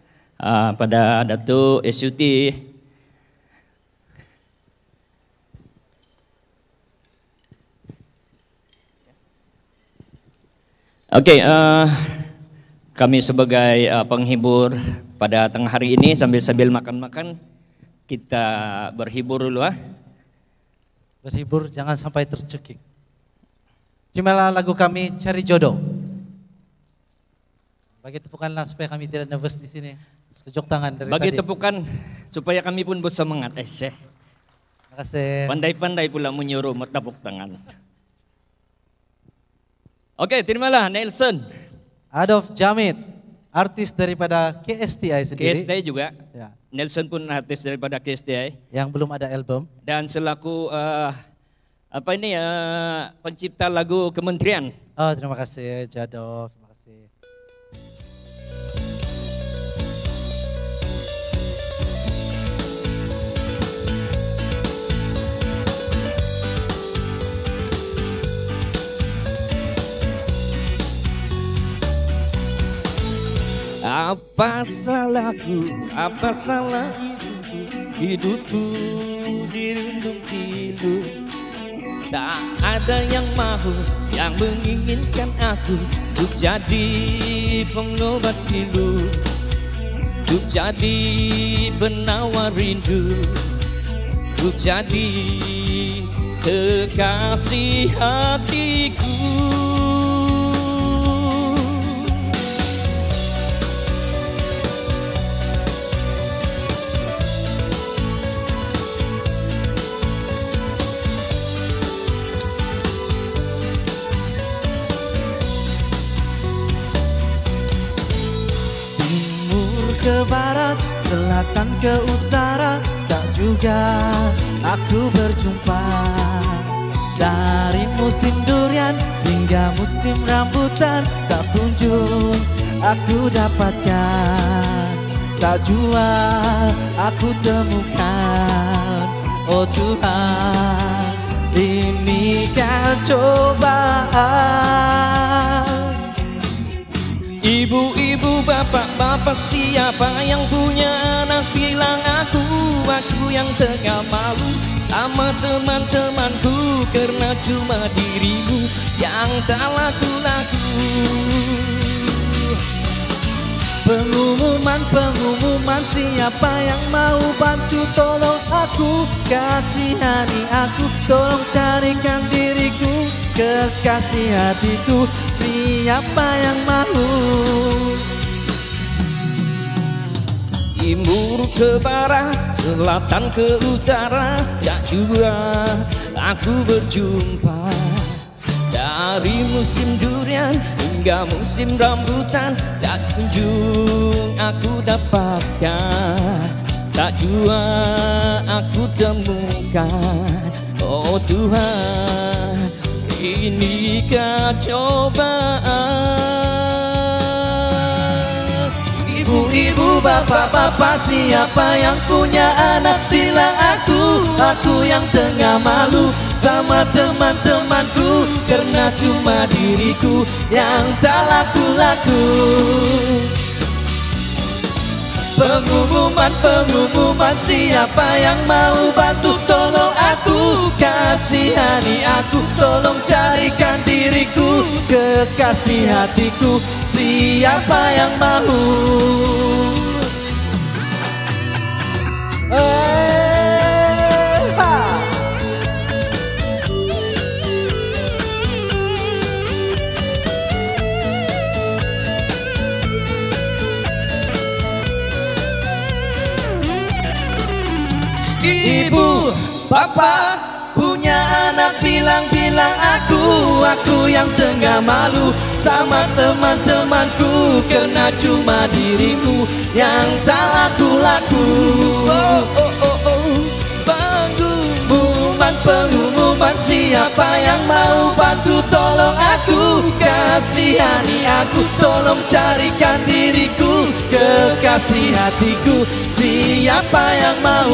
pada Datuk SUT. Oke, kami sebagai penghibur pada tengah hari ini sambil makan-makan kita berhibur dulu. berhibur, jangan sampai tercekik. Terimalah lagu kami Cari Jodoh. Bagi tepukanlah supaya kami tidak nervous di sini. Sejuk tangan dari Bagi tadi. tepukan supaya kami pun bersemangat. Terima kasih. Pandai-pandai pula menyuruh tepuk tangan. Oke, terimalah Nelson. Adolf Jamit, artis daripada KSTI sendiri. KSTI juga. Ya. Nelson pun artis daripada KSTI. Yang belum ada album. Dan selaku pencipta lagu kementerian. Oh, terima kasih Jadov. Terima kasih. Apa salahku, apa salah hidupku dirundung pilu. Tak ada yang mahu, yang menginginkan aku untuk jadi pengobat pilu, untuk jadi penawar rindu, untuk jadi kekasih hatiku. Ke barat, selatan ke utara, tak juga aku berjumpa. Dari musim durian hingga musim rambutan, tak kunjung aku dapatkan. Tak jua aku temukan. Oh Tuhan, inikah cobaan? Ibu-ibu, bapak-bapak, siapa yang punya anak bilang aku yang tengah malu sama teman-temanku karena cuma dirimu yang tak laku-laku. Pengumuman, siapa yang mau bantu tolong aku, kasihani aku, tolong carikan diriku, kekasih hatiku, siapa yang mau? Timur ke barat, selatan ke utara, tak juga aku berjumpa. Dari musim durian hingga musim rambutan, tak kunjung aku dapatkan. Tak jua aku temukan. Oh Tuhan, inikah cobaan? Ibu-ibu, bapak-bapak, siapa yang punya anak bilang aku yang tengah malu sama teman-temanku karena cuma diriku yang tak laku-laku. Pengumuman, siapa yang mau bantu tolong aku, kasihani aku, tolong carikan diriku, kekasih hatiku, siapa yang mau? Ibu, bapak, punya anak bilang aku yang tengah malu sama teman-temanku karena cuma diriku yang tak laku-laku. Pengumuman, siapa yang mau bantu tolong aku, kasihani aku, tolong carikan diriku, kekasih hatiku, siapa yang mau?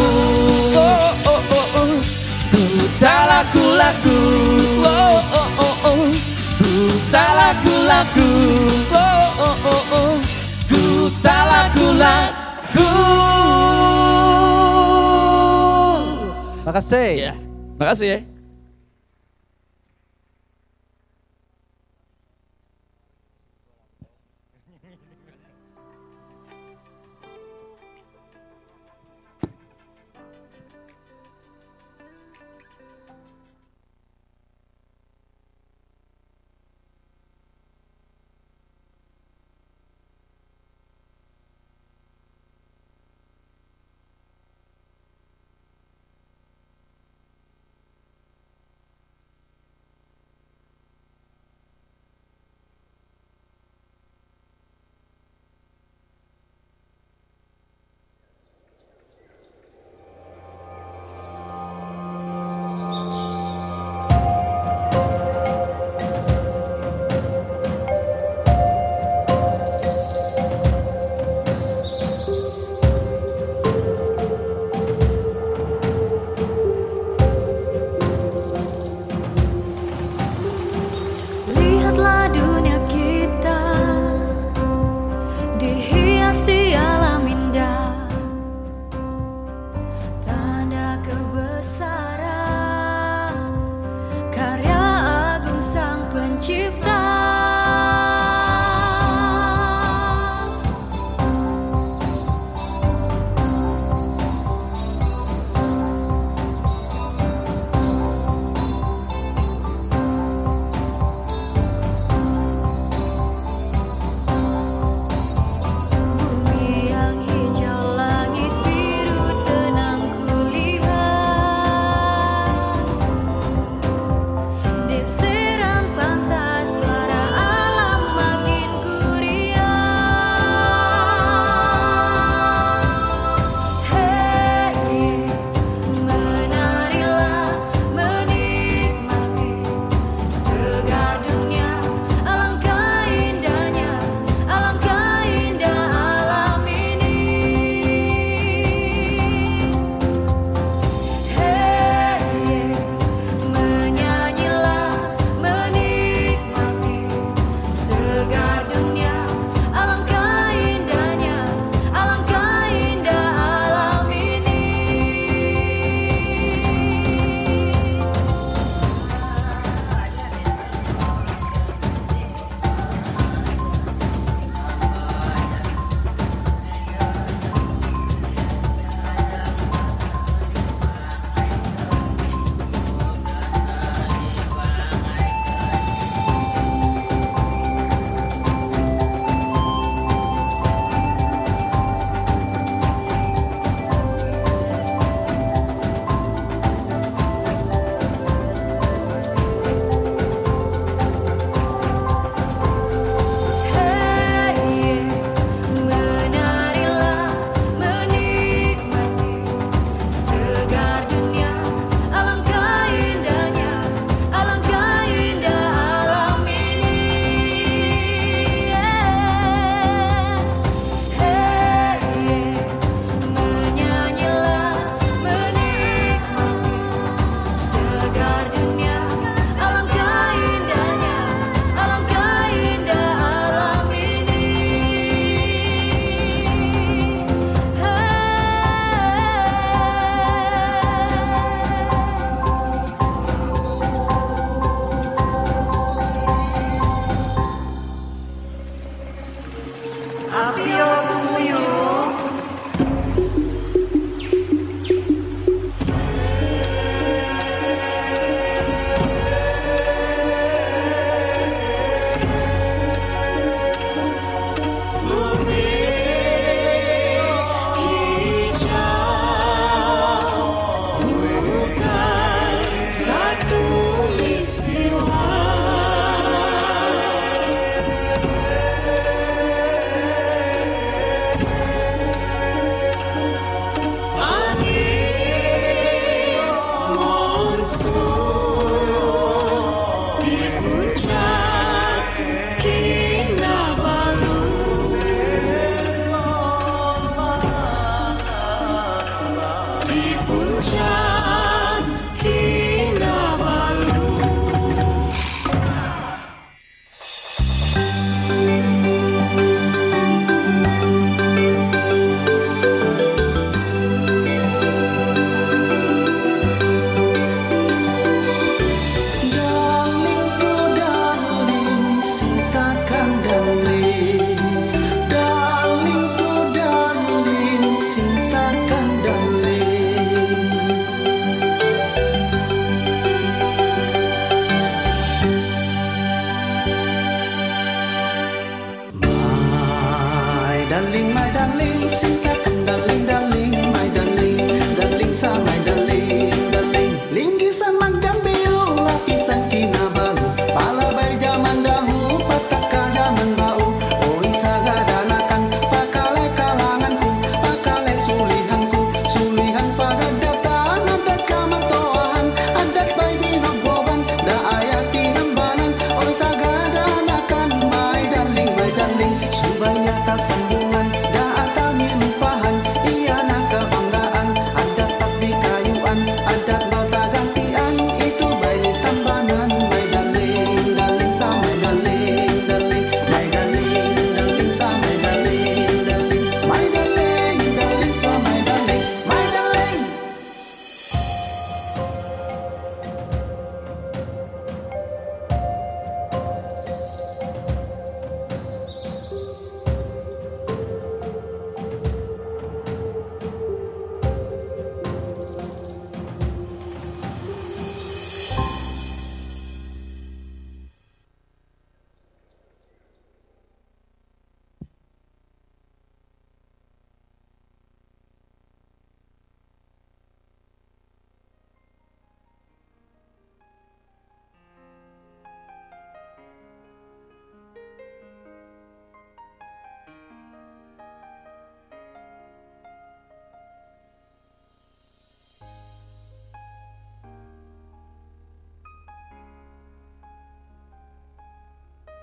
Ku tak laku-laku, ku tak laku-laku, ku tak laku-laku. Makasih. Ya, makasih ya.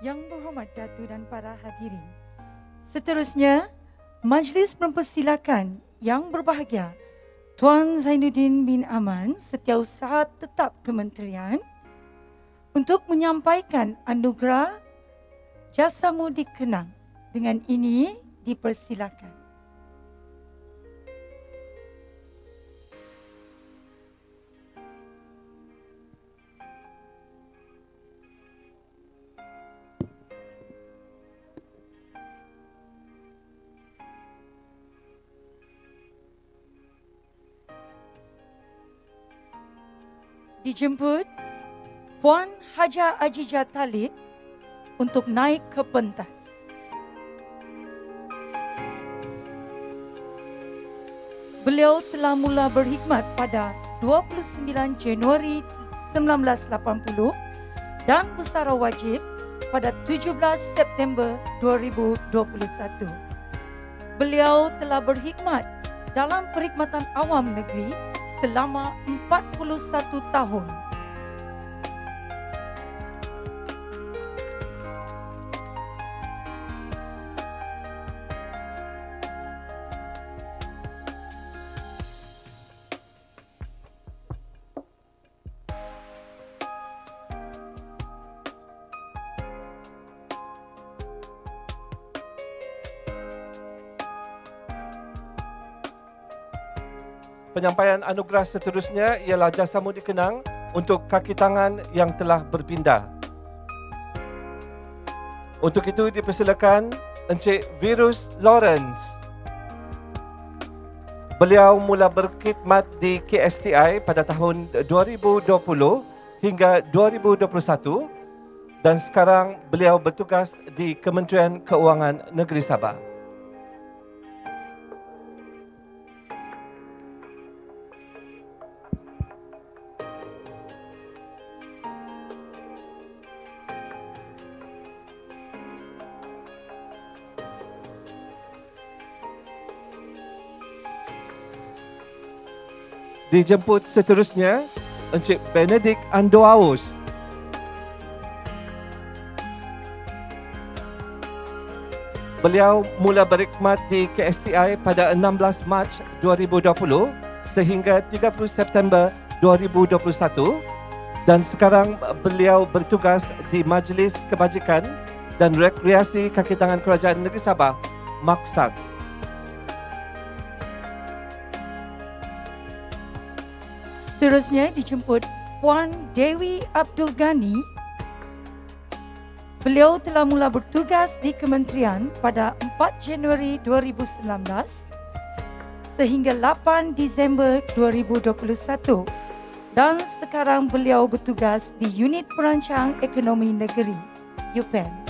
Yang berhormat Datuk dan para hadirin. Seterusnya, majlis mempersilakan yang berbahagia Tuan Zainuddin bin Aman, Setiausaha Tetap Kementerian, untuk menyampaikan anugerah Jasamu Dikenang. Dengan ini dipersilakan. Dijemput Puan Haja Ajijah Talib untuk naik ke pentas. Beliau telah mula berkhidmat pada 29 Januari 1980 dan bersara wajib pada 17 September 2021. Beliau telah berkhidmat dalam perkhidmatan awam negeri selama 41 tahun. Penyampaian anugerah seterusnya ialah Jasamu Dikenang untuk kaki tangan yang telah berpindah. Untuk itu dipersilakan Encik Virus Lawrence. Beliau mula berkhidmat di KSTI pada tahun 2020 hingga 2021 dan sekarang beliau bertugas di Kementerian Keuangan Negeri Sabah. Dijemput seterusnya Encik Benedict Andoaus. Beliau mula berkhidmat di KSTI pada 16 Mac 2020 sehingga 30 September 2021 dan sekarang beliau bertugas di Majlis Kebajikan dan Rekreasi Kaki Tangan Kerajaan Negeri Sabah, Maksag. Seterusnya dijemput Puan Dewi Abdul Ghani. Beliau telah mula bertugas di kementerian pada 4 Januari 2019 sehingga 8 Disember 2021 dan sekarang beliau bertugas di Unit Perancang Ekonomi Negeri, UPN.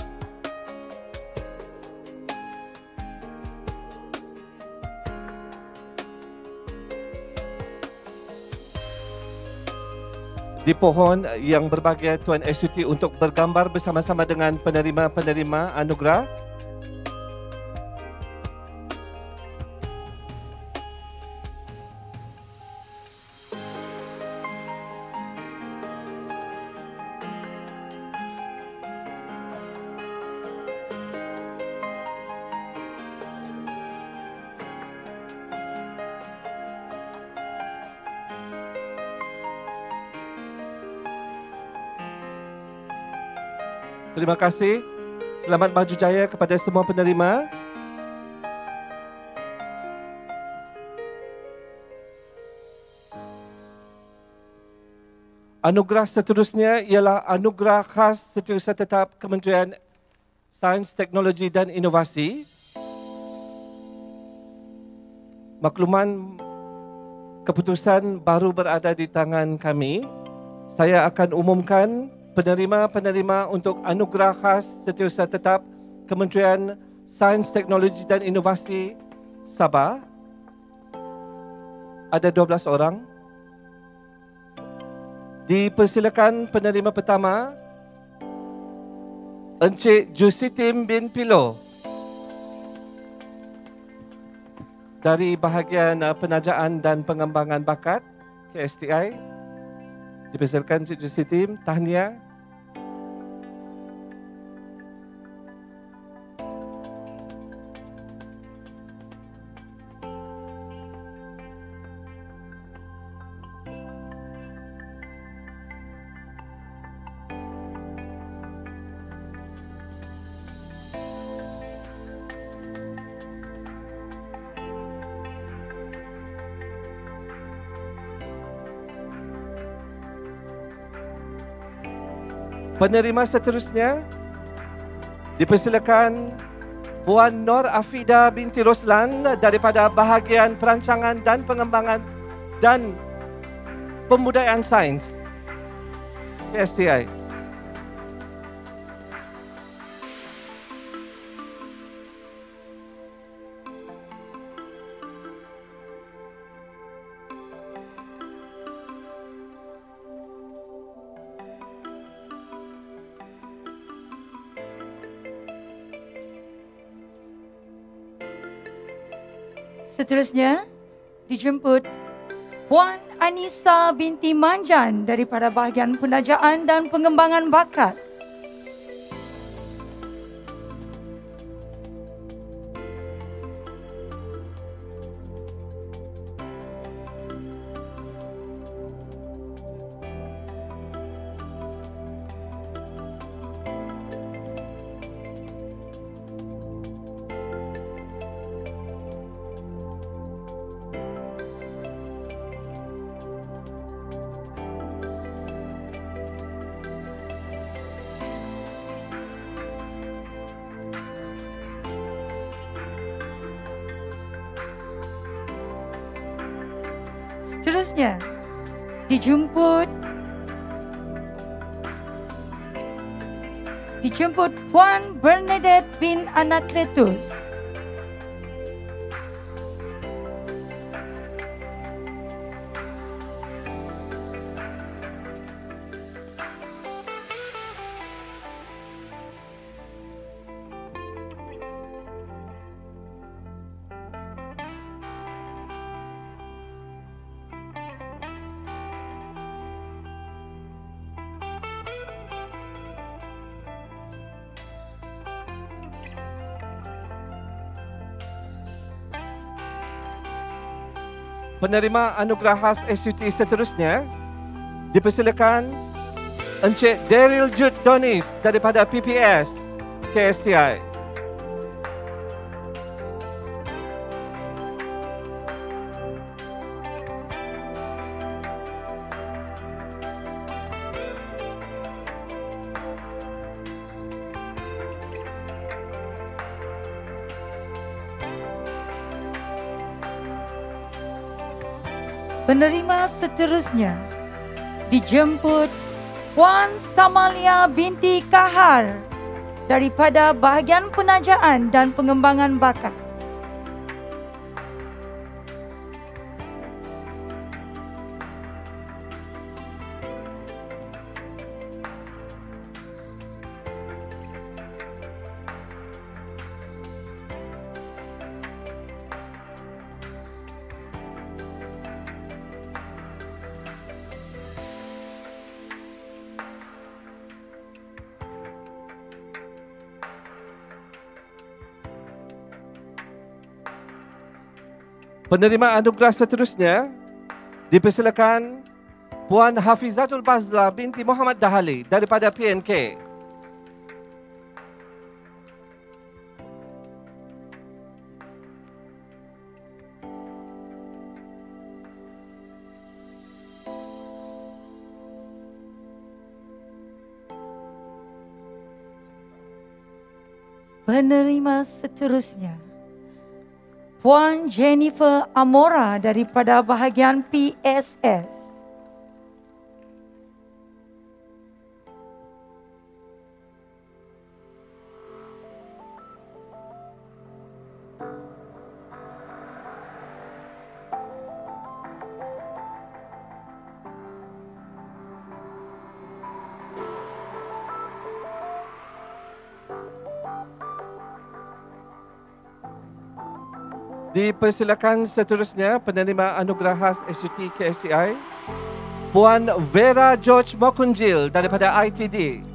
Dipohon yang berbahagia Tuan SUT untuk bergambar bersama-sama dengan penerima-penerima anugerah. Terima kasih. Selamat maju jaya kepada semua penerima. Anugerah seterusnya ialah anugerah khas Setiausaha Tetap Kementerian Sains, Teknologi dan Inovasi. Makluman keputusan baru berada di tangan kami. Saya akan umumkan penerima-penerima untuk anugerah khas Setiausaha Tetap Kementerian Sains, Teknologi dan Inovasi Sabah. Ada 12 orang. Dipersilakan penerima pertama, Encik Jusitim bin Pilo dari bahagian penajaan dan pengembangan bakat KSTI. Dipersilakan Encik Jusitim, tahniah. Penerima seterusnya dipersilakan Puan Nur Afida binti Roslan daripada bahagian perancangan dan pengembangan dan pembudayaan sains KSTI. Seterusnya dijemput Puan Anissa binti Manjan daripada bahagian penajaan dan pengembangan bakat. Seterusnya dijemput Puan Bernadette bin Anakletus. Penerima anugerah khas SUT seterusnya dipersilakan Encik Daryl Jude Donis daripada PPS KSTI. Penerima seterusnya dijemput Puan Samalia binti Kahar daripada bahagian penajaan dan pengembangan bakat. Penerima anugerah seterusnya dipersilakan Puan Hafizatul Bazla binti Muhammad Dahali daripada PNK. Penerima seterusnya Puan Jennifer Amora daripada bahagian PSS. Dipersilakan seterusnya penerima anugerah khas SUT KSTI Puan Vera George Mokunjil daripada ITD.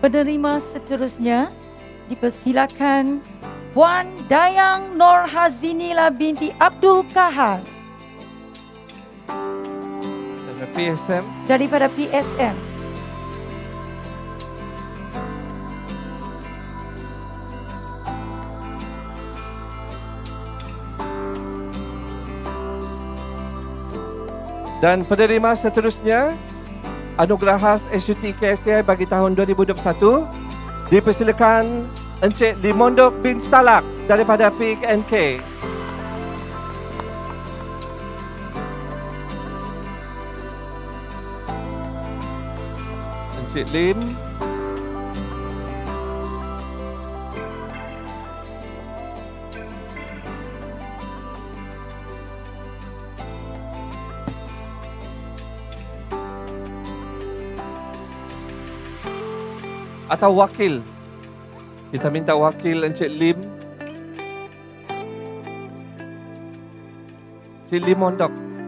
Penerima seterusnya dipersilakan Puan Dayang Nur Hazinila binti Abdul Kahar PSM. daripada PSM. Dan penerima seterusnya Anugerah Khas SUT KSTI bagi tahun 2021 dipersilakan Encik Limondok bin Salak daripada PIK&K. Encik Lim. Atau wakil. Kita minta wakil Encik Lim. Encik Lim Mondok.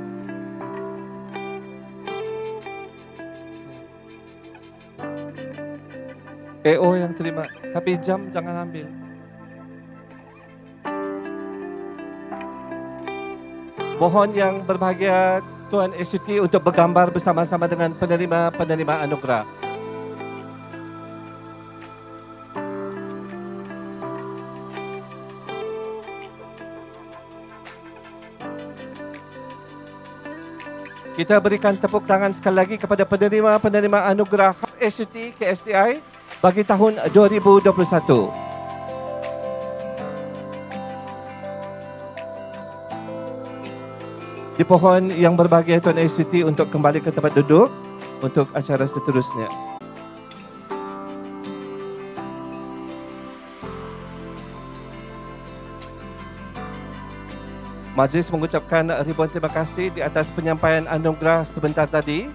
AO yang terima. Tapi jam jangan ambil. Mohon yang berbahagia Tuan SUT untuk bergambar bersama-sama dengan penerima-penerima anugerah. Kita berikan tepuk tangan sekali lagi kepada penerima-penerima anugerah khas SUT KSTI bagi tahun 2021. Dipohon yang berbahagia Tuan SUT untuk kembali ke tempat duduk untuk acara seterusnya. Majlis mengucapkan ribuan terima kasih di atas penyampaian anugerah sebentar tadi.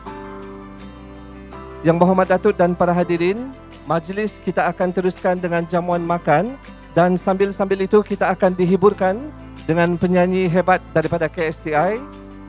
Yang berhormat Datuk dan para hadirin, majlis kita akan teruskan dengan jamuan makan dan sambil-sambil itu kita akan dihiburkan dengan penyanyi hebat daripada KSTI.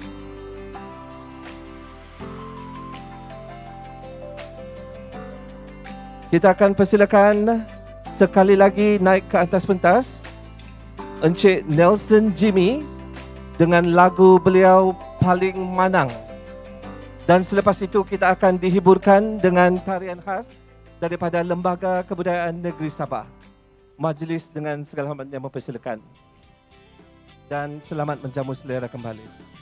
Kita akan persilakan sekali lagi naik ke atas pentas Encik Nelson Jimmy dengan lagu beliau Paling Manang. Dan selepas itu kita akan dihiburkan dengan tarian khas daripada Lembaga Kebudayaan Negeri Sabah. Majlis dengan segala hormatnya mempersilakan. Dan selamat menjamu selera kembali.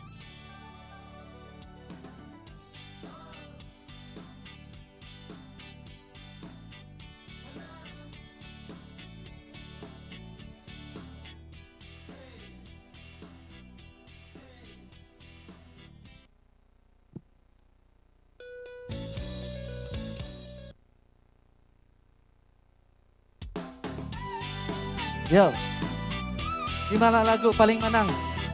Yo, gimana lagu Paling Manang?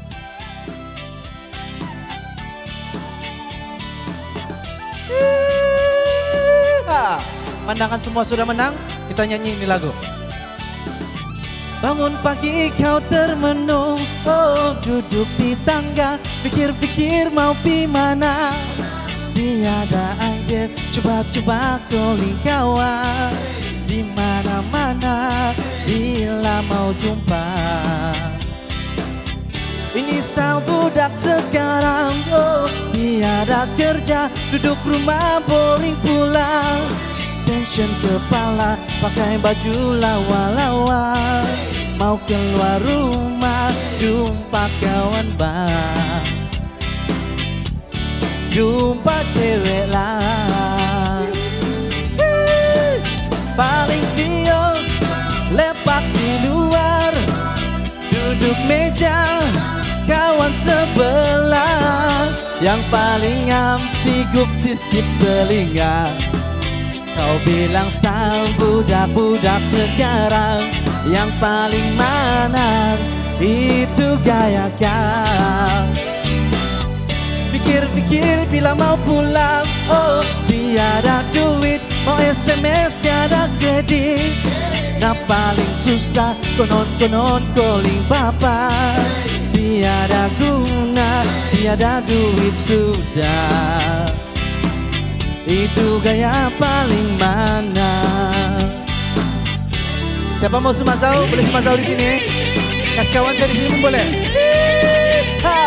Pandangan semua sudah menang, kita nyanyi ini lagu. Bangun pagi kau termenung, oh duduk di tangga, pikir-pikir mau pi mana. Tiada ide, coba-coba calling kawan. Di mana-mana bila mau jumpa. Ini style budak sekarang, oh tiada kerja, duduk rumah boring pula. Tension kepala, pakai baju lawa-lawa. Mau keluar rumah, jumpa kawan bang. Jumpa cewek lah. Paling siok, lepak di luar, duduk meja, kawan sebelah. Yang paling am sigup sisip telinga. Kau bilang style budak-budak sekarang, yang paling mana itu gaya kau. Pikir-pikir bila mau pulang, oh tiada duit, mau SMS tiada kredit. Nah paling susah konon-konon calling bapak. Tiada guna, tiada duit sudah. Itu gaya paling mana? Siapa mau sumasau? Boleh sumasau di sini. Kas kawan saya di sini pun boleh. Ha!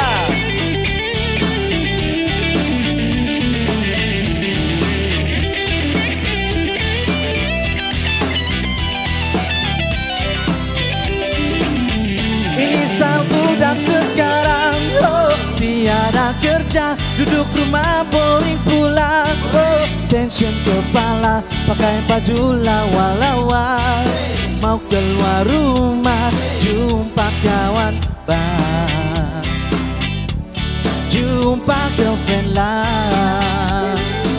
Ini style budak sekarang, oh tiada kerja, duduk rumah boring pulang, oh tension kepala, pakai baju lawa-lawa, mau keluar rumah, jumpa kawan bang, jumpa girlfriend lah.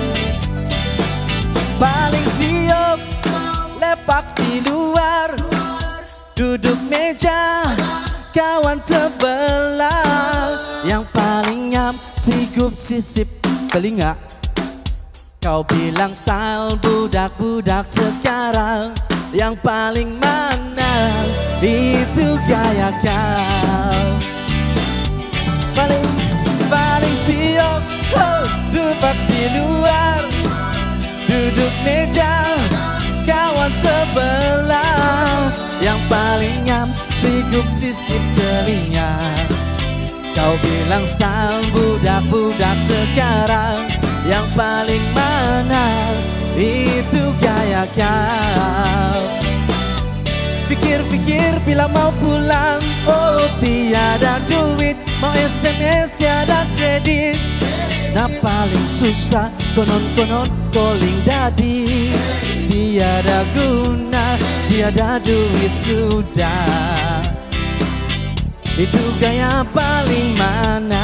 Paling siok, lepak di luar, duduk meja, kawan sebelah. Yang paling nyam, sigup sisip telinga. Kau bilang style budak-budak sekarang, yang paling mana? Itu gaya kau. Paling siok, oh, duduk di luar, duduk meja, kawan sebelah. Yang paling nyam, sigup sisip telinga. Kau bilang style budak-budak sekarang, yang paling mana? Itu gaya kau. Pikir-pikir bila mau pulang, oh tiada duit, mau SMS tiada kredit. Nah paling susah konon-konon calling daddy. Tiada guna, tiada duit sudah. Itu gaya paling mana?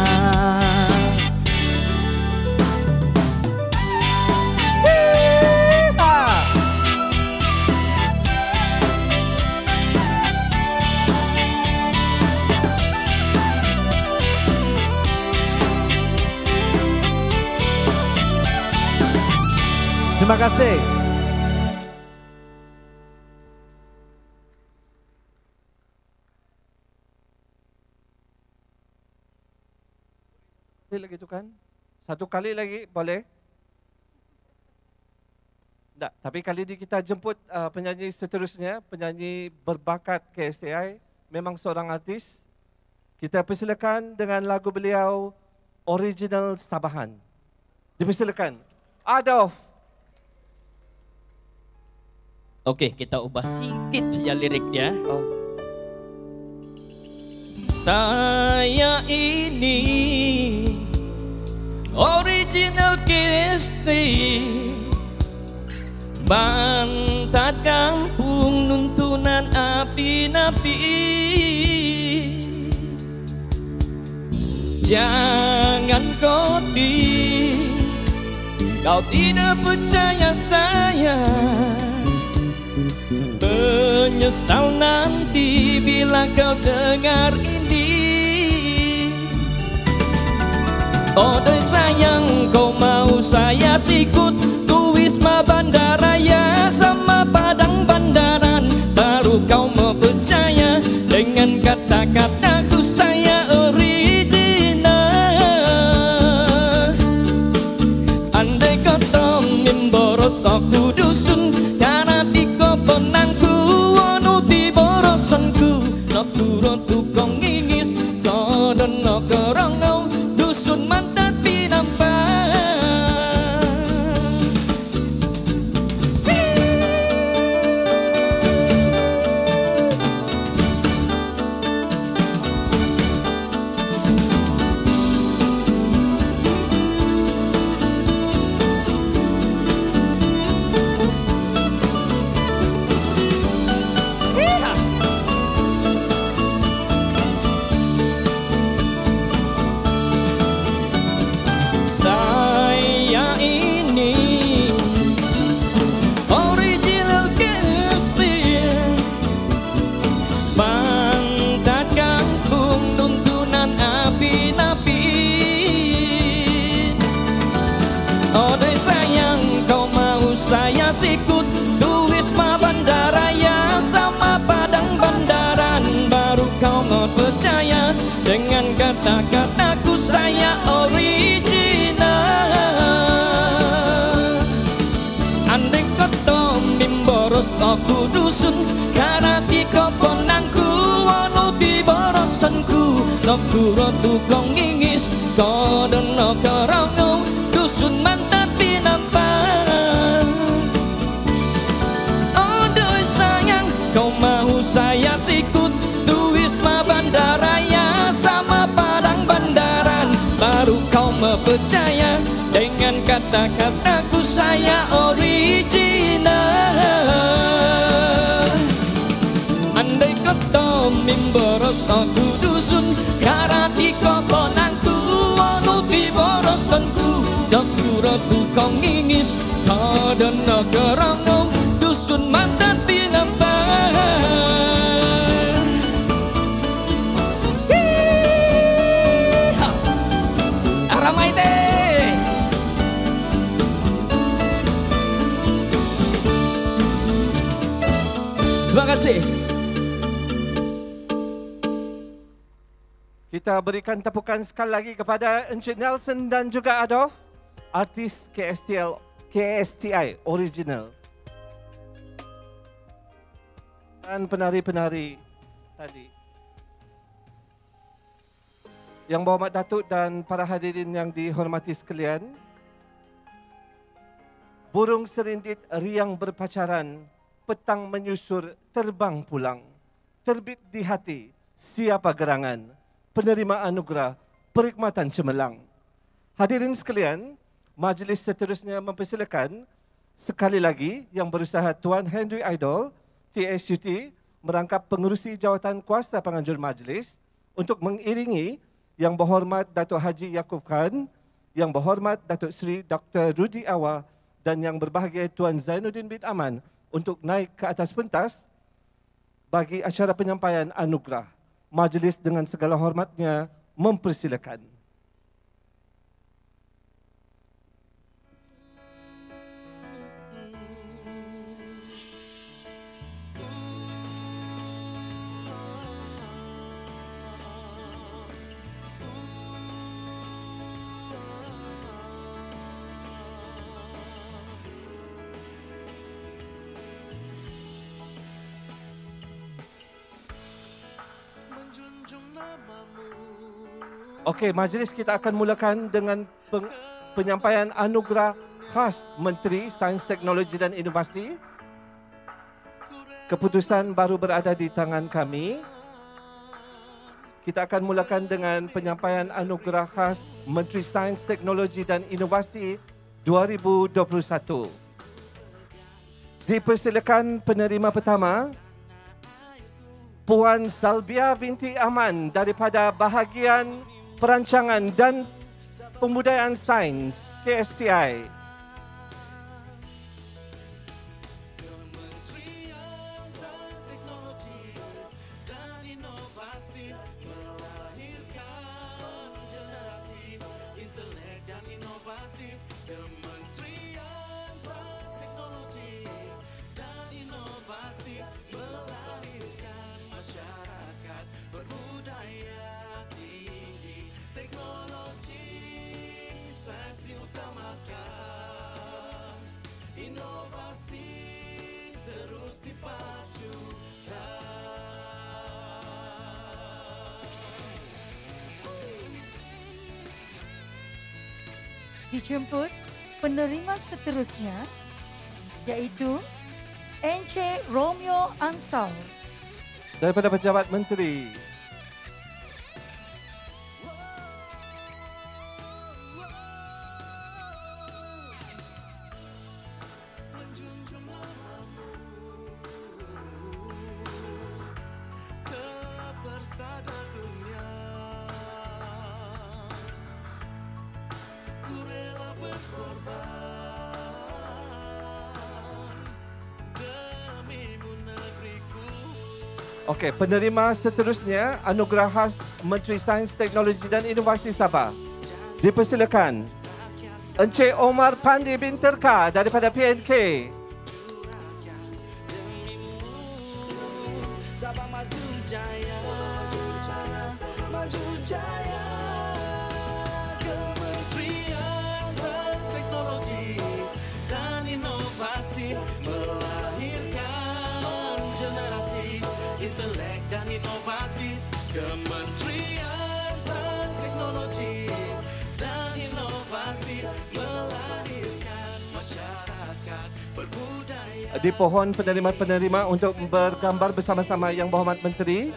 Terima kasih. Lagi tu kan? Satu kali lagi boleh? Tak, tapi kali ini kita jemput penyanyi seterusnya, penyanyi berbakat KSTI, memang seorang artis. Kita persilakan dengan lagu beliau Original Sabahan. Dipersilakan. Adolf. Oke, kita ubah sedikit saja liriknya. Saya ini original KST, Bantat kampung nuntunan api-napi. Jangan kau tidak percaya saya. Menyesal nanti bila kau dengar ini. Oh doi sayang, kau mau saya sikut ke Wisma Bandaraya sama Padang Bandaran, baru kau mau percaya dengan kata-kataku saya original. Andai kata memboros aku dusun, karena tiko penangku wanu di borosonku, no turun tukong ngingis, no dan no kerongau dusun mandat pinampan. Dokuro tukang ngingis Kodono kerongo Dusun mantan pinampan Aduh sayang Kau mau saya sikut Wisma Bandaraya sama Padang Bandaran Baru kau percaya dengan kata-kataku saya original. Andai kata mimboros aku dusun karati koponangku onuti borosanku dokuro tukang ngingis kadono kerongo dusun mantan pinampan. Ramai deh. Terima kasih. Kita berikan tepukan sekali lagi kepada Encik Nelson dan juga Adolf, artis KSTI original. Dan penari-penari tadi. Yang berhormat Datuk dan para hadirin yang dihormati sekalian, burung serindit riang berpacaran, petang menyusur terbang pulang, terbit di hati siapa gerangan, penerima anugerah perkhidmatan cemerlang. Hadirin sekalian, majlis seterusnya mempersilakan sekali lagi yang berusaha Tuan Henry Idol, TSUT, merangkap pengerusi jawatan kuasa penganjur majlis untuk mengiringi Yang Berhormat Datuk Haji Yaakob Khan, Yang Berhormat Datuk Seri Dr. Rudi Awa dan Yang Berbahagia Tuan Zainuddin bin Aman untuk naik ke atas pentas bagi acara penyampaian anugerah. Majlis dengan segala hormatnya mempersilakan. Okey, majlis kita akan mulakan dengan penyampaian anugerah khas Menteri Sains, Teknologi dan Inovasi. Keputusan baru berada di tangan kami. Kita akan mulakan dengan penyampaian anugerah khas Menteri Sains, Teknologi dan Inovasi 2021. Dipersilakan penerima pertama, Puan Salbia binti Aman daripada bahagian Perancangan dan Pembudayaan Sains KSTI. Dijemput penerima seterusnya iaitu Encik Romeo Ansal daripada Pejabat Menteri. Okey, penerima seterusnya anugerah khas Menteri Sains, Teknologi dan Inovasi Sabah. Dipersilakan Encik Omar Pandi bin Terka daripada PNK. Sabah maju jaya, maju jaya. Kementerian Sains, Teknologi dan Inovasi melahirkan generasi intelek dan inovatif. Kementerian di pohon penerima-penerima untuk bergambar bersama-sama Yang Berhormat Menteri.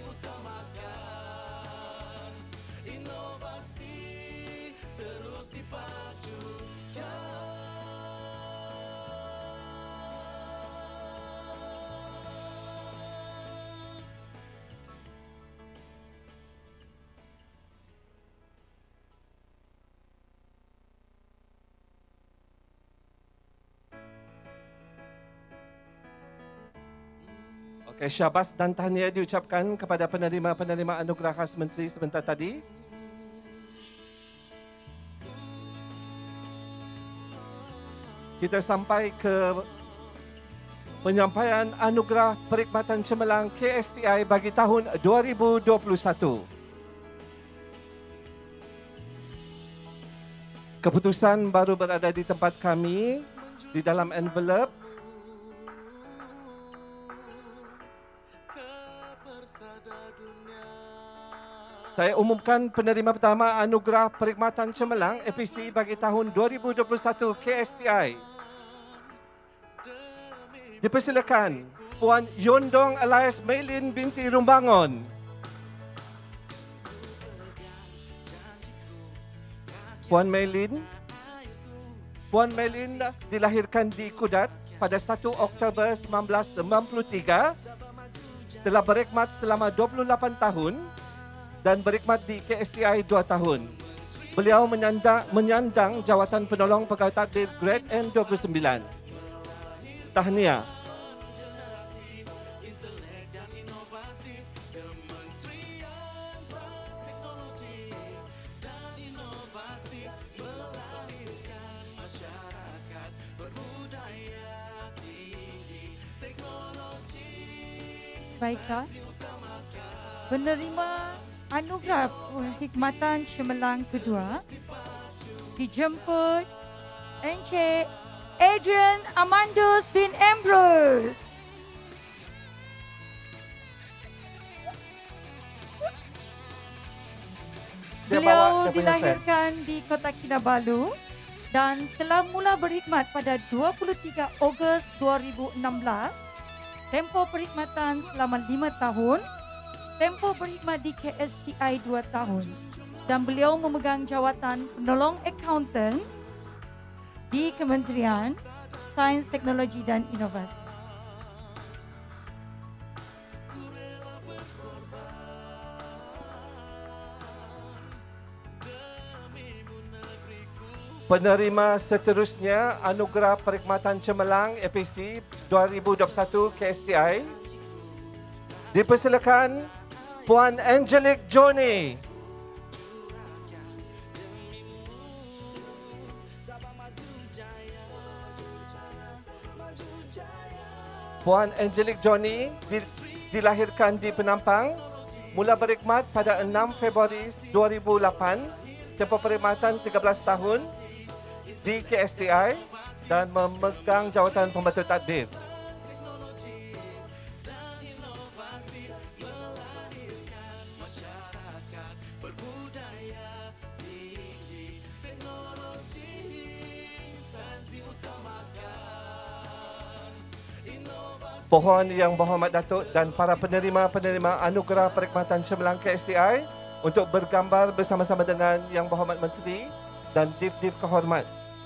Okay, syabas dan tahniah diucapkan kepada penerima-penerima anugerah khas menteri sebentar tadi. Kita sampai ke penyampaian anugerah perkhidmatan cemerlang KSTI bagi tahun 2021. Keputusan baru berada di tempat kami di dalam envelope. Saya umumkan penerima pertama anugerah perkhidmatan cemerlang APC bagi tahun 2021 KSTI. Dipersilakan Puan Yondong Alias Maylin binti Rumbangon. Puan Maylin dilahirkan di Kudat pada 1 Oktober 1993, telah berkhidmat selama 28 tahun dan berkhidmat di KSTI 2 tahun. Beliau menyandang jawatan penolong pegawai tadbir Grade N29. Tahniah. Baiklah, penerima anugerah perkhidmatan cemerlang kedua dijemput Encik Adrian Amandus bin Ambrose. Beliau dilahirkan di Kota Kinabalu dan telah mula berkhidmat pada 23 Ogos 2016. Tempoh perkhidmatan selama 5 tahun. Tempoh berkhidmat di KSTI 2 tahun. Dan beliau memegang jawatan penolong accountant di Kementerian Sains, Teknologi dan Inovasi. Penerima seterusnya anugerah perkhidmatan cemerlang APC 2021 KSTI. Dipersilakan Puan Angelic Johnny. Puan Angelic Johnny dilahirkan di Penampang, mula berkhidmat pada 6 Februari 2008, tempoh perkhidmatan 13 tahun di KSTI dan memegang jawatan pembantu tadbir. Pohon Yang Berhormat Datuk dan para penerima-penerima anugerah perkhidmatan cemerlang KSTI untuk bergambar bersama-sama dengan Yang Berhormat Menteri dan Div-Div Kehormat.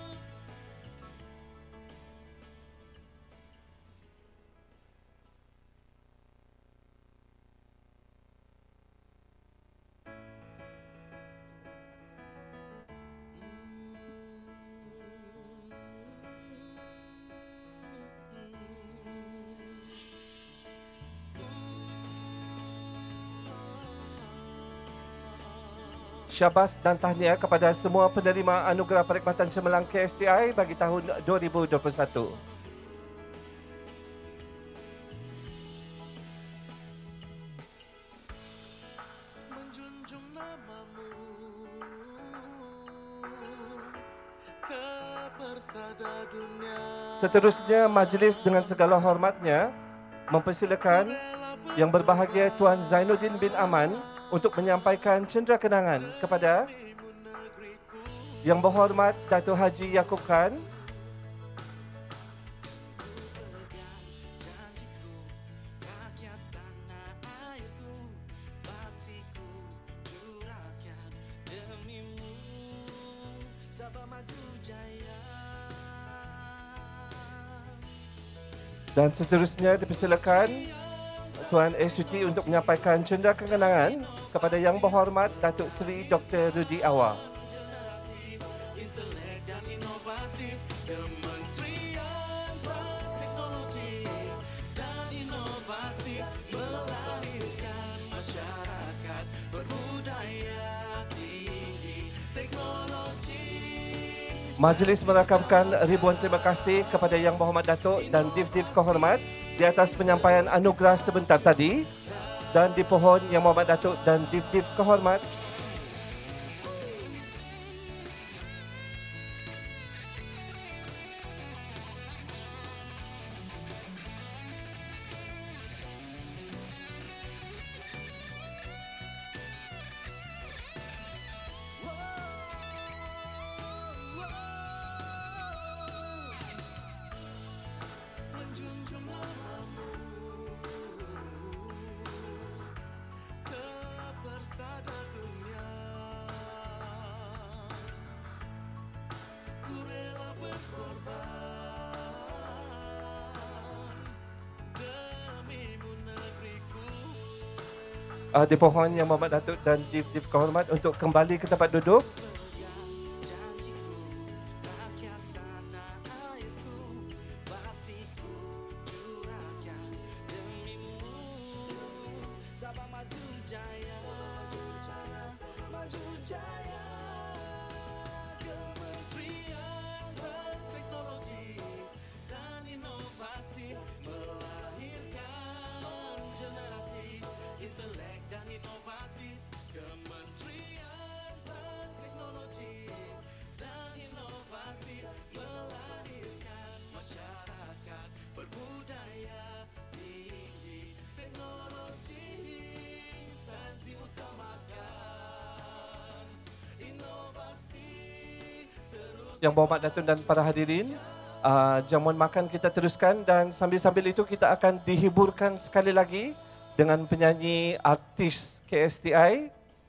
Syabas dan tahniah kepada semua penerima anugerah perkhidmatan cemerlang KSTI bagi tahun 2021. Seterusnya, majlis dengan segala hormatnya mempersilakan Yang Berbahagia Tuan Zainuddin bin Aman untuk menyampaikan cendera kenangan kepada Yang Berhormat Dato' Haji Yaakob Khan, Dan seterusnya dipersilakan Tuan SUT untuk menyampaikan cenderia kenangan kepada Yang Berhormat Datuk Seri Dr. Rudi Awar. Majlis merakamkan ribuan terima kasih kepada Yang Berhormat Datuk dan Div-Div Kehormat di atas penyampaian anugerah sebentar tadi, dan dipohon Yang Berhormat Datuk dan Div-Div Kehormat dipohon Yang Berhormat Datuk dan Div-Div Kehormat untuk kembali ke tempat duduk. Yang Berhormat Datuk dan para hadirin, jamuan makan kita teruskan dan sambil-sambil itu kita akan dihiburkan sekali lagi dengan penyanyi artis KSTI.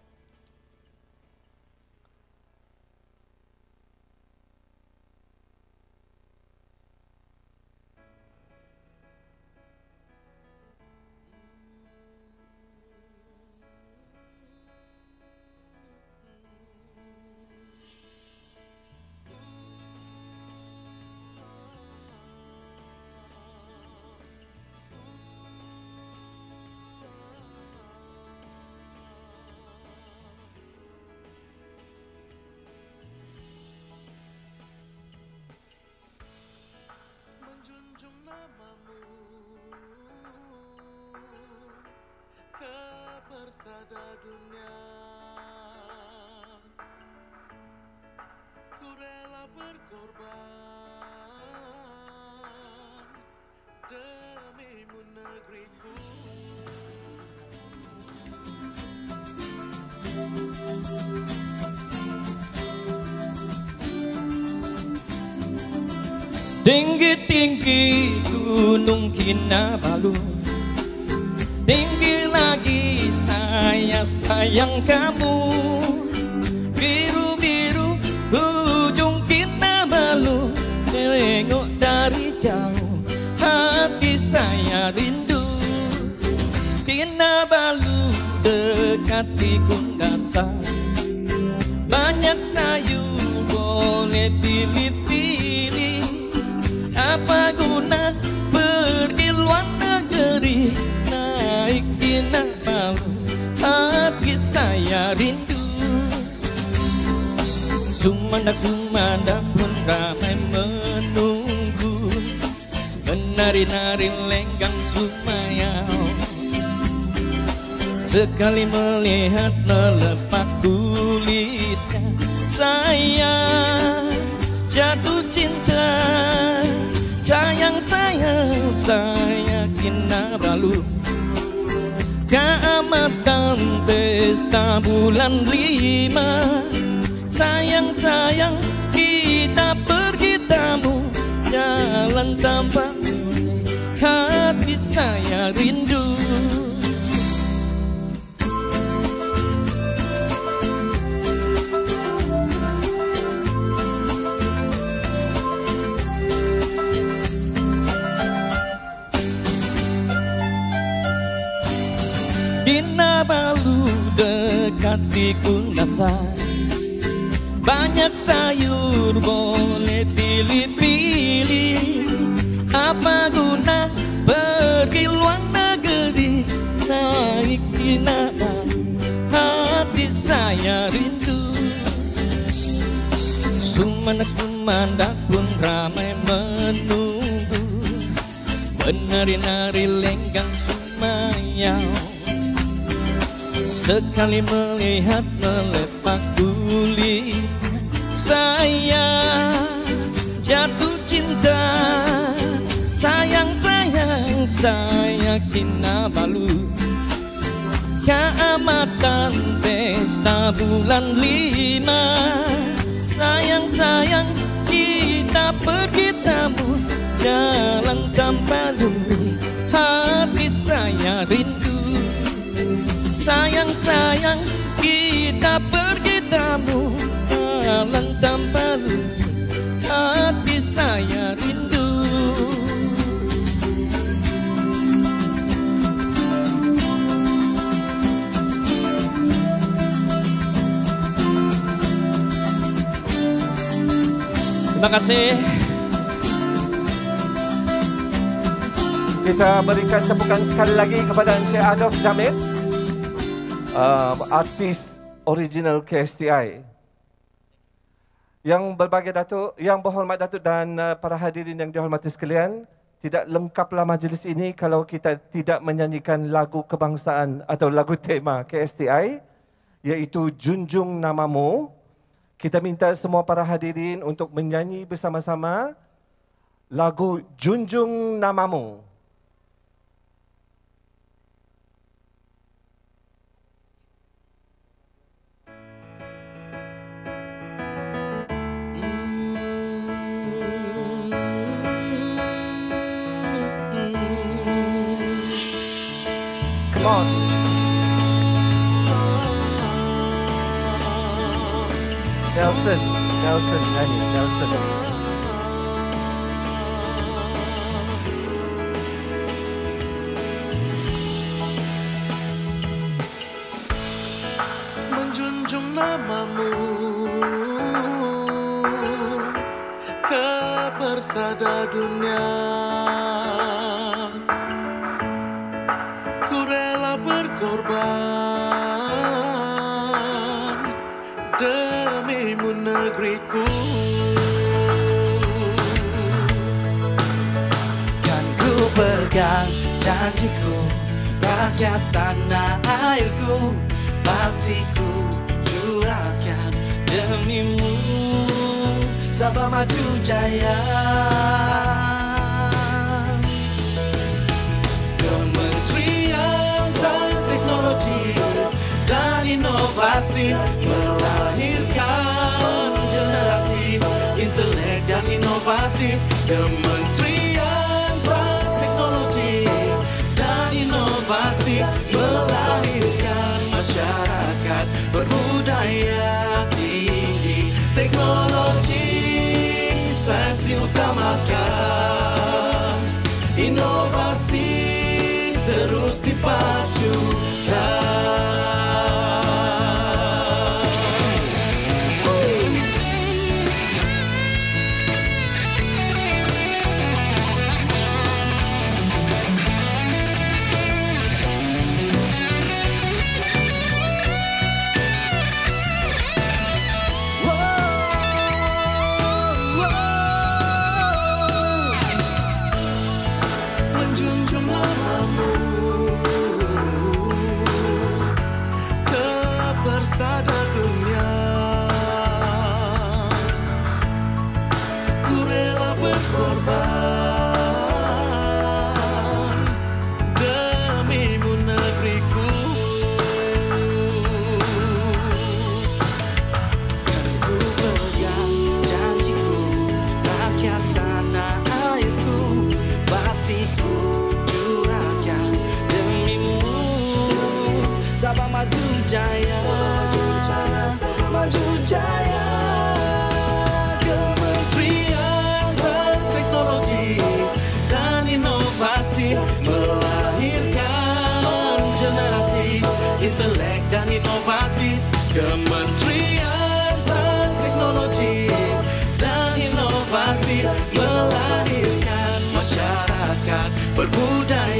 Tinggi-tinggi Gunung Kinabalu, tinggi lagi saya sayang kamu. Biru-biru ujung Kinabalu, tengok dari jauh hati saya rindu. Kinabalu dekati Kundasar, banyak sayur boleh pilih-pilih. Apa guna pergi luar negeri, naik Kinabalu, hati saya rindu. Sumandak-sumandak pun ramai menunggu, menari-nari lenggang Sumayau. Sekali melihat melepak kulitnya, saya jatuh cinta. Sayang saya Kinabalu, keamatan pesta bulan 5. Sayang kita pergi tamu, jalan tanpa hati saya rindu. Kinabalu dekat di Kunasai. Banyak sayur boleh pilih-pilih. Apa guna pergi luar negeri? Naik Kinabalu, hati saya rindu. Sumandak-sumandak pun ramai menunggu, menari-nari lenggang Sumayau. Sekali melihat melepak kulit, saya jatuh cinta. Sayang, sayang, saya Kinabalu. Keamatan pesta bulan 5. Sayang, sayang, kita pergi tamu jalan tanpa luri. Hati saya rindu. Sayang, sayang, kita pergi tamu jalan tanpa luri. Hati saya rindu. Terima kasih. Kita berikan tepukan sekali lagi kepada Encik Adolf Jamil, artis original KSTI. Yang berbahagia Datuk, yang berhormat Datuk dan para hadirin yang dihormati sekalian, tidak lengkaplah majlis ini kalau kita tidak menyanyikan lagu kebangsaan atau lagu tema KSTI, iaitu Junjung Namamu. Kita minta semua para hadirin untuk menyanyi bersama-sama lagu Junjung Namamu. Come on. Nelson nyanyi, Nelson. Menjunjung namamu ke bersada dunia, ku rela berkorban demimu negeriku. Kan ku pegang janjiku, rakyat tanah airku, baktiku curahkan demimu. Sabah maju jaya. Kementerian Sains Teknologi dan Inovasi melahirkan generasi intelek dan inovatif. Kementerian Sains Teknologi dan Inovasi melahirkan masyarakat berbudaya tinggi. Teknologi sains diutamakan, inovasi terus dipajukan. Menjunjung namamu ke bersada dunia, ku rela berkorban demimu negeriku. Kan ku pegang janjiku, rakyat tanah airku, baktiku curahkan demimu. Sabah maju jaya, maju jaya. Kementerian Sains Teknologi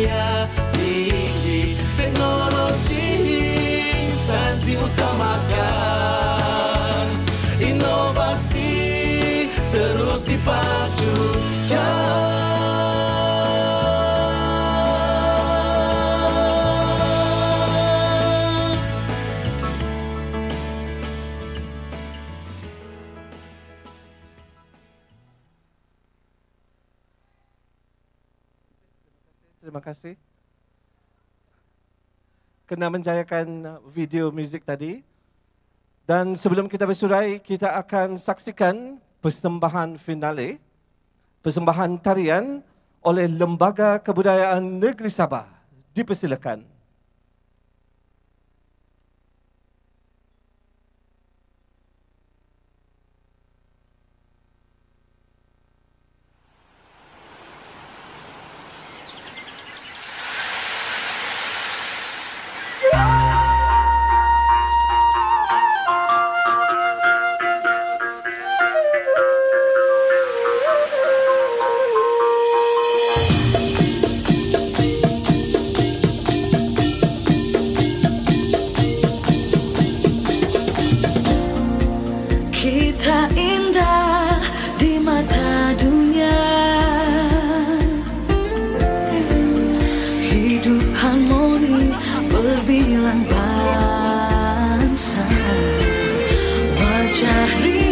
budaya tinggi, teknologi sains diutamakan, inovasi terus dipajukan. Terima kasih kena menjayakan video muzik tadi. Dan sebelum kita bersurai, kita akan saksikan persembahan finale, persembahan tarian oleh Lembaga Kebudayaan Negeri Sabah. Dipersilakan. Kita indah di mata dunia, hidup harmoni berbilang bangsa, wajah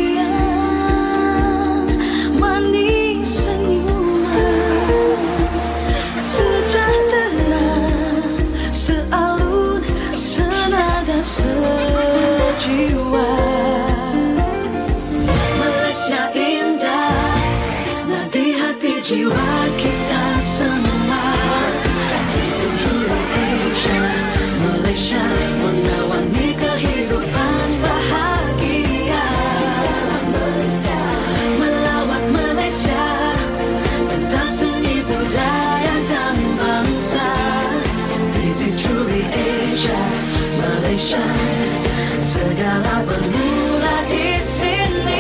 riang manis senyuman, sejahtera sealun senada sejiwa. Malaysia indah, nadi hati jiwa kita semua. Visit Truly Asia, Malaysia menawangi kehidupan bahagia. Malaysia, melawat Malaysia, tentang seni budaya dan bangsa. Visit Truly Asia, Malaysia, segala bermula di sini.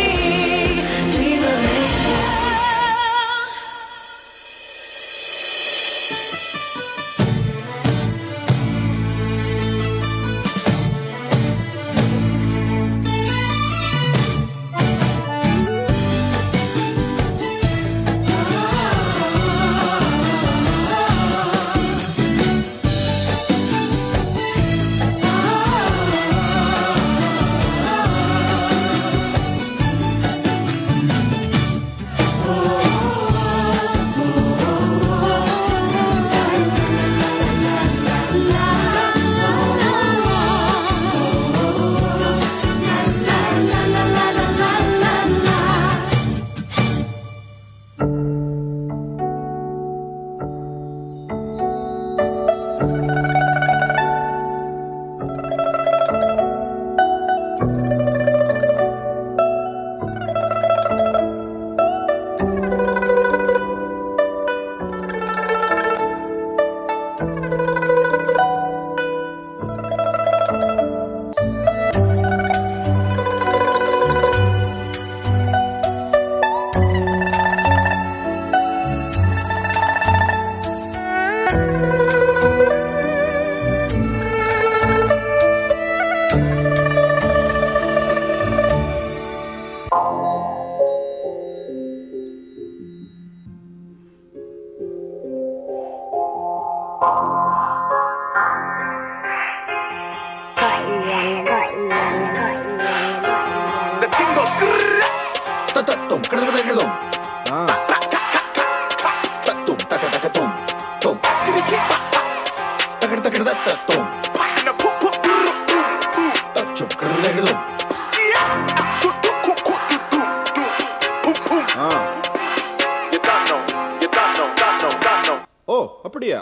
Oh, அப்படியா?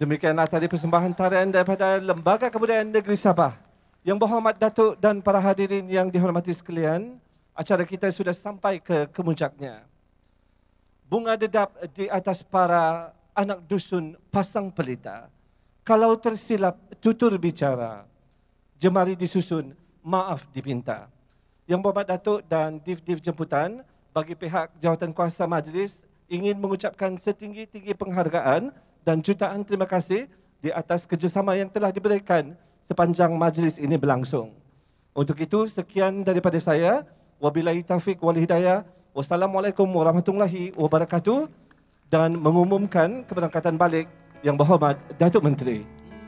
Demikianlah tadi persembahan tarian daripada Lembaga Kebudayaan Negeri Sabah. Yang berhormat Datuk dan para hadirin yang dihormati sekalian, acara kita sudah sampai ke kemuncaknya. Bunga dedap di atas para anak dusun pasang pelita. Kalau tersilap tutur bicara, jemari disusun, maaf dipinta. Yang berhormat Datuk dan Div-Div jemputan, bagi pihak jawatan kuasa majlis ingin mengucapkan setinggi-tinggi penghargaan dan jutaan terima kasih di atas kerjasama yang telah diberikan sepanjang majlis ini berlangsung. Untuk itu, sekian daripada saya. Wabillahi taufiq wal hidayah. Wassalamualaikum warahmatullahi wabarakatuh. Dan mengumumkan keberangkatan balik Yang Berhormat Datuk Menteri.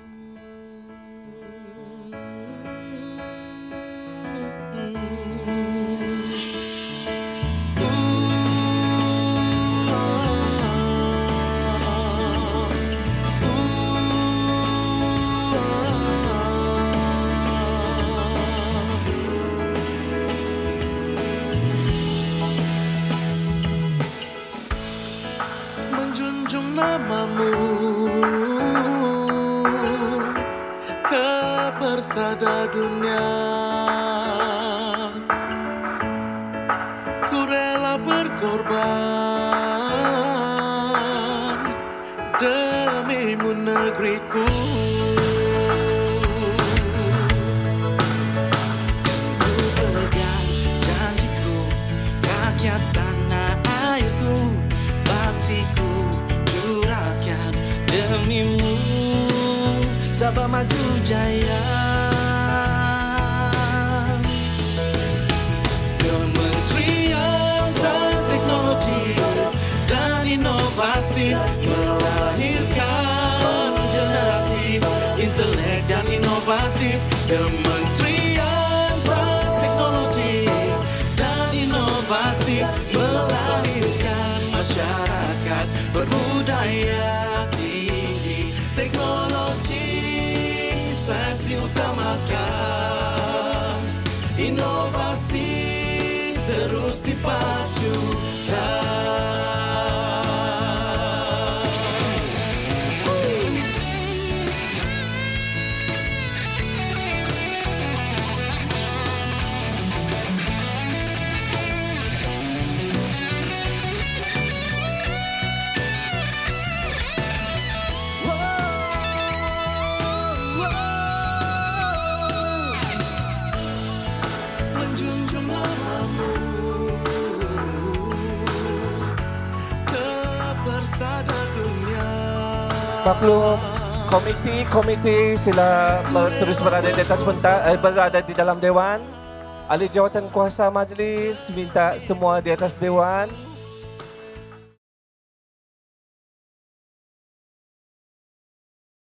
Menjunjung namamu ke persada dunia, ku rela berkorban demimu negeriku. Ku pegang janjiku, rakyat tanah airku, baktiku curahkan demimu. Sabah maju jaya. Kementerian Sains Teknologi dan Inovasi melahirkan generasi intelek dan inovatif. Kementerian Sains Teknologi dan Inovasi melahirkan masyarakat berbudaya tinggi. Teknologi sains diutamakan, inovasi terus dipajukan. Menjunjung namamu ke persada dunia. Maklum, komiti sila terus berada di atas berada di dalam dewan. Ahli jawatan kuasa majlis minta semua di atas dewan